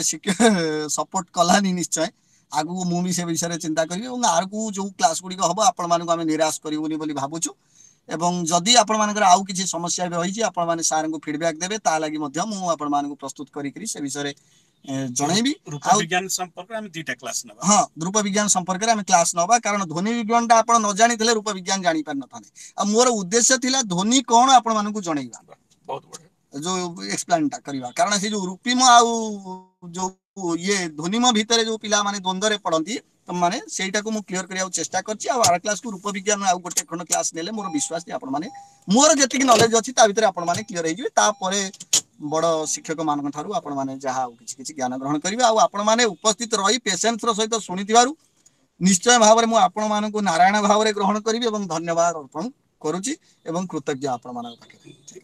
सपोर्ट कलानी निश्चय आगु मु भी से विषय चिंता करी और आगु जो क्लास गुडी हम आपण मानक आमे निराश करिवनी बोली भाबुछु एवं जदि आपण मानकर आउ किछि समस्या भी होई आपण माने सार को फीडबैक देबे ता लागि मध्य मु आपण मान को प्रस्तुत करी करी से विषय जणैबी। रूप विज्ञान संपर्क में दीटा क्लास नबा। हां रूप विज्ञान संपर्क रे हम क्लास नबा कारण ध्वनि विज्ञान ता आपण न जानि थिले रूप विज्ञान जानि पार न थाने आ मोर उद्देश्य थिला ध्वनि कोन आपण मान को जणैबा बहुत बढ़िया जो एक्सप्लेन टा करवा कारण से जो रूपीम आउ जो ये ध्वनिम भितर जो पिला माने द्वंद्व रे पड़ती तुम माने सेटा को मु क्लियर करिया चेष्टा करछि आ आर क्लास को रूप विज्ञान आउ गोटे खंड क्लास नेले मोर विश्वास आपण माने मोर जति की नॉलेज अछि ता भितर आपण माने क्लियर हे जिवे ता परे बड़ शिक्षक मान थारु आपण माने जहा किछि किछि ज्ञान ग्रहण करिवे आ आपण माने उपस्थित रही पेशेंस रो सहित सुनिथिबारु निश्चय भाव रे मु आपण मान को नारायण भाव रे ग्रहण करिवे एवं धन्यवाद अर्पण करूची एवं कृतज्ञ आपण मान पाखे।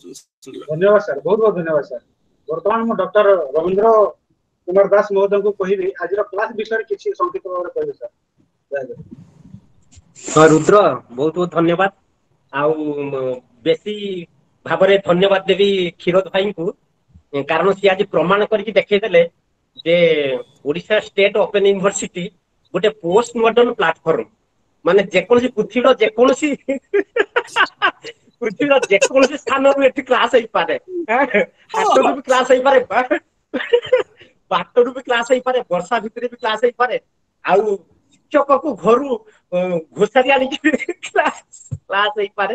धन्यवाद सर बहुत बहुत धन्यवाद सर। वर्तमान मु डॉक्टर रविंद्र कुमार दास महोदय को कहिबी आज रो क्लास विषय किछि संक्षिप्त भाव रे कहिबे सर। हां रुद्र बहुत बहुत धन्यवाद आउ बेसी भाबरे धन्यवाद देवी क्षीरोद भाई को कारण सी आज प्रमाण करके देखै देले जे ओडिशा स्टेट ओपन यूनिवर्सिटी गोटे पोस्ट मॉडर्न प्लेटफॉर्म माने जेकोसी पृथ्वीर जेकोसी पृथ्वीर जेकोसी स्थान रे एठी क्लास होई पारे हाटरू भी क्लास होई पारे बाटरू भी क्लास होई पारे वर्षा भितरे भी क्लास होई पारे आउ शिक्षक को घरु घोषारी आनी क्लास क्लास होई पारे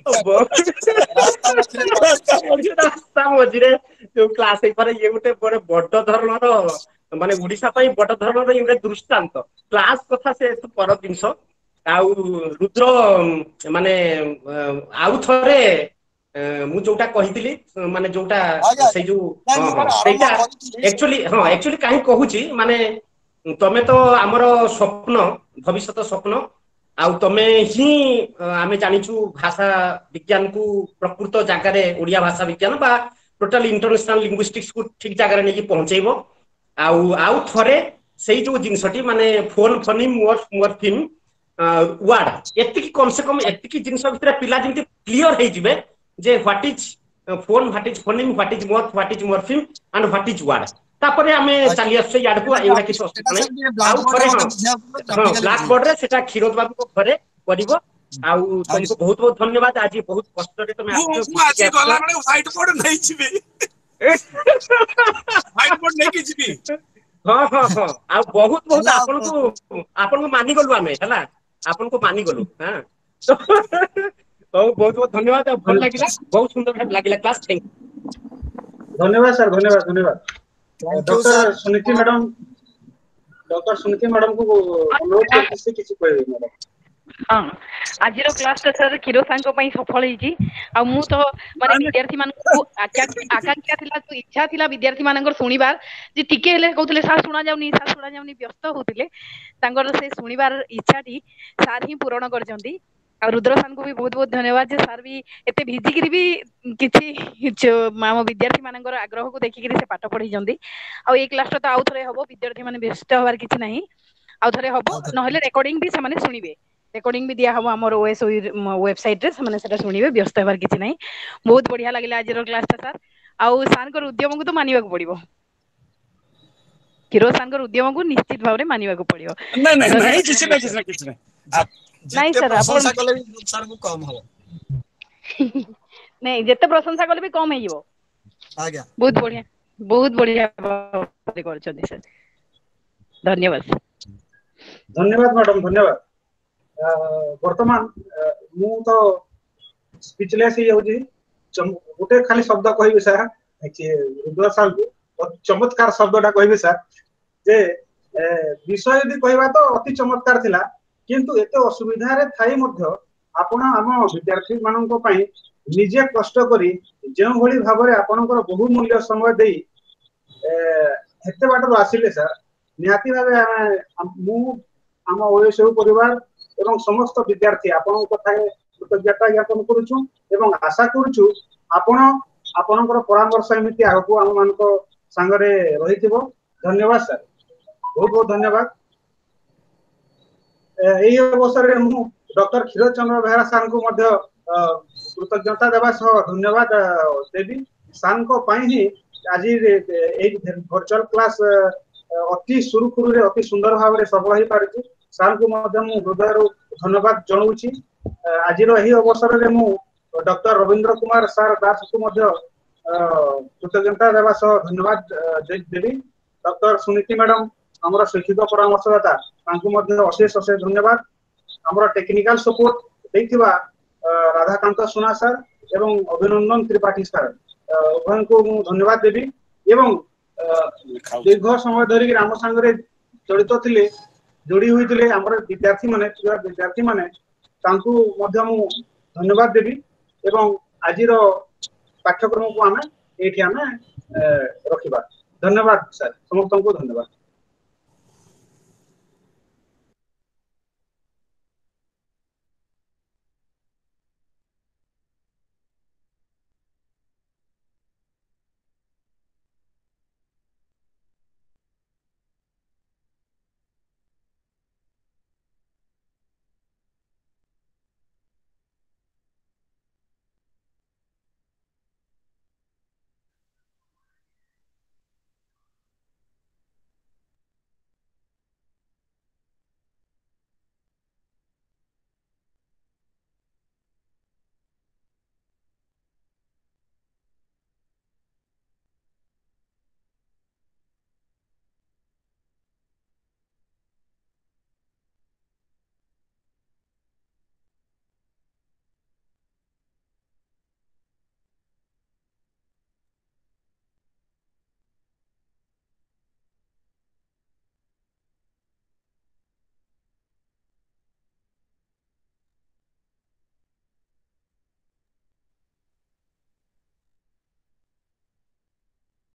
रास्ता मझिरे जो क्लास होई पारे ये गोटे बड़े बड़ धरणर माने ओडिशा पई बड़ धरणर ये दृष्टांत क्लास कथा से पर जिंस आउ रुद्र माने आउ थरे मु जोटा कहितली माने जोटा से जो सेटा एक्चुअली हां एक्चुअली काहे कहूची माने तमे तो हमर स्वप्न भविष्यत स्वप्न आउ तमे ही आमे जानिछु भाषा विज्ञान को प्रकृत जगह रे ओडिया भाषा विज्ञान बा टोटल इंटरनेशनल लिंग्विस्टिक्स को ठीक जगह रे नेकी पहुंचेबो आउ आउ थरे सेई जो जिंसटी माने फोन फोनिम मॉर्फिम वर्ड एति कम से कम एति जिंस भितर पिला जिंति क्लियर हे जिवे जे what is phone what is phoneme what is morph what is morpheme and what is word तापरे हमें चली आसे याड को एवडा कि आउ थरे हां ब्लैक बोर्ड रे सेटा क्षीरोद बाबू को घरे करिवो आउ तुमको बहुत बहुत धन्यवाद आज बहुत कष्ट रे तुम आछो आज गला रे व्हाइट बोर्ड नहीं छिबे व्हाइट बोर्ड नहीं किछबी हां हां हां आ बहुत बहुत आपन को आपन को मानि गलु हमें हला आपन को मानि गलु हां तो बहुत बहुत धन्यवाद भल लागिला बहुत सुंदर लागिला क्लास थैंक धन्यवाद सर धन्यवाद धन्यवाद doctor Suniti madam doctor Suniti madam को अनुरोध करते से किसी कहबे मैडम। हां आज रो क्लास तो सर किरो सांको पई सफल हिची आ मु तो माने विद्यार्थी मान को आकांक्षा थिला तो इच्छा थिला विद्यार्थी मानकर सुनिबार जे टिके हेले कहउतले सार सुना जाउनी सार सुना जाउनी व्यस्त होतिले तांगर से सुनिबार इच्छाटी सार ही पूर्ण करजंती और रुद्र सान को भी बहुत बहुत धन्यवाद जे सार भी एते भिजी करी भी किछि माम विद्यार्थी मानकर आग्रह को देखि करी से पाठ पढी जंदी आ एक क्लास तो आउ थरे हबो विद्यार्थी माने व्यस्त होबार किछि नाही आउ थरे हबो नहले रेकॉर्डिंग भी से सुनिबे रेकॉर्डिंग भी दिया हबो हमर ओएसओ वेबसाइट रे से सेटा सुनिबे व्यस्त हेबार किछि नै बहुत बढ़िया लागले आज रो क्लास ता सर आउ सान कर उद्यम को तो मानिबा को पड़िबो किरो सान कर उद्यम को निश्चित भाव रे मानिबा को पड़िबो नहीं नहीं नहीं किछि नै किछि नै किछि नै नहीं जिते सर प्रशंसा अपन कले भी सर को कम हो नहीं जते प्रशंसा कले भी कम हेइबो आज्ञा बहुत बढ़िया बहुत बढ़िया करछथि सर धन्यवाद धन्यवाद मैडम धन्यवाद वर्तमान मु तो स्पीचलेस ही होजी गोटे खाली शब्द कहबी सर रुद्र सर को चमत्कार शब्दटा कहबी सर जे विषय यदि कहबा तो अति चमत्कार थिला किंतु एते असुविधा रे थाई मध्य आपण आम विद्यार्थी मानक पई निजे कष्ट करी जो भली भाबरे आपनकर बहुमूल्य समय देई एते बाटरो आसिले सर निहाती भाबे मु आम ओएसओ परिवार एवं समस्त विद्यार्थी आपण कथा कृतज्ञता ज्ञापन करूछु एवं आशा करूछु आपण आपनकर परामर्श एमिति आगु हम मानको संगरे रहिथिबो धन्यवाद सर बहुत बहुत धन्यवाद एही अवसर रे मु डॉक्टर क्षीरोद चंद्र बेहरा सर को मध्य कृतज्ञता देवा सह धन्यवाद देवी सर को पई ही आज ए वर्चुअल क्लास अति सुरुखुरु रे अति सुंदर भाव रे सफल होई पारिछि सर को मध्य मु हृदय धन्यवाद जणाउछि आज रो एही अवसर रे मु डॉक्टर रविंद्र कुमार सर दास को मध्य कृतज्ञता देवा सह धन्यवाद देवी डॉक्टर सुनीति मैडम हमर शिक्षित परामर्शदाता तांको मध्य अशेष अशेष धन्यवाद हमर टेक्निकल सपोर्ट देथिबा राधाकांत सुना सर एवं अभिनंदन त्रिपाठी सर उभय को धन्यवाद देवी एवं दीर्घ समय धरि राम संगरे जड़ित थिले जोड़ी हुई थिले हमर विद्यार्थी माने विद्यार्थी माने तांको मध्य मु धन्यवाद देवी एवं आजिर पाठ्यक्रम को हमें एठी हमें रखिबा धन्यवाद सर समस्त को धन्यवाद।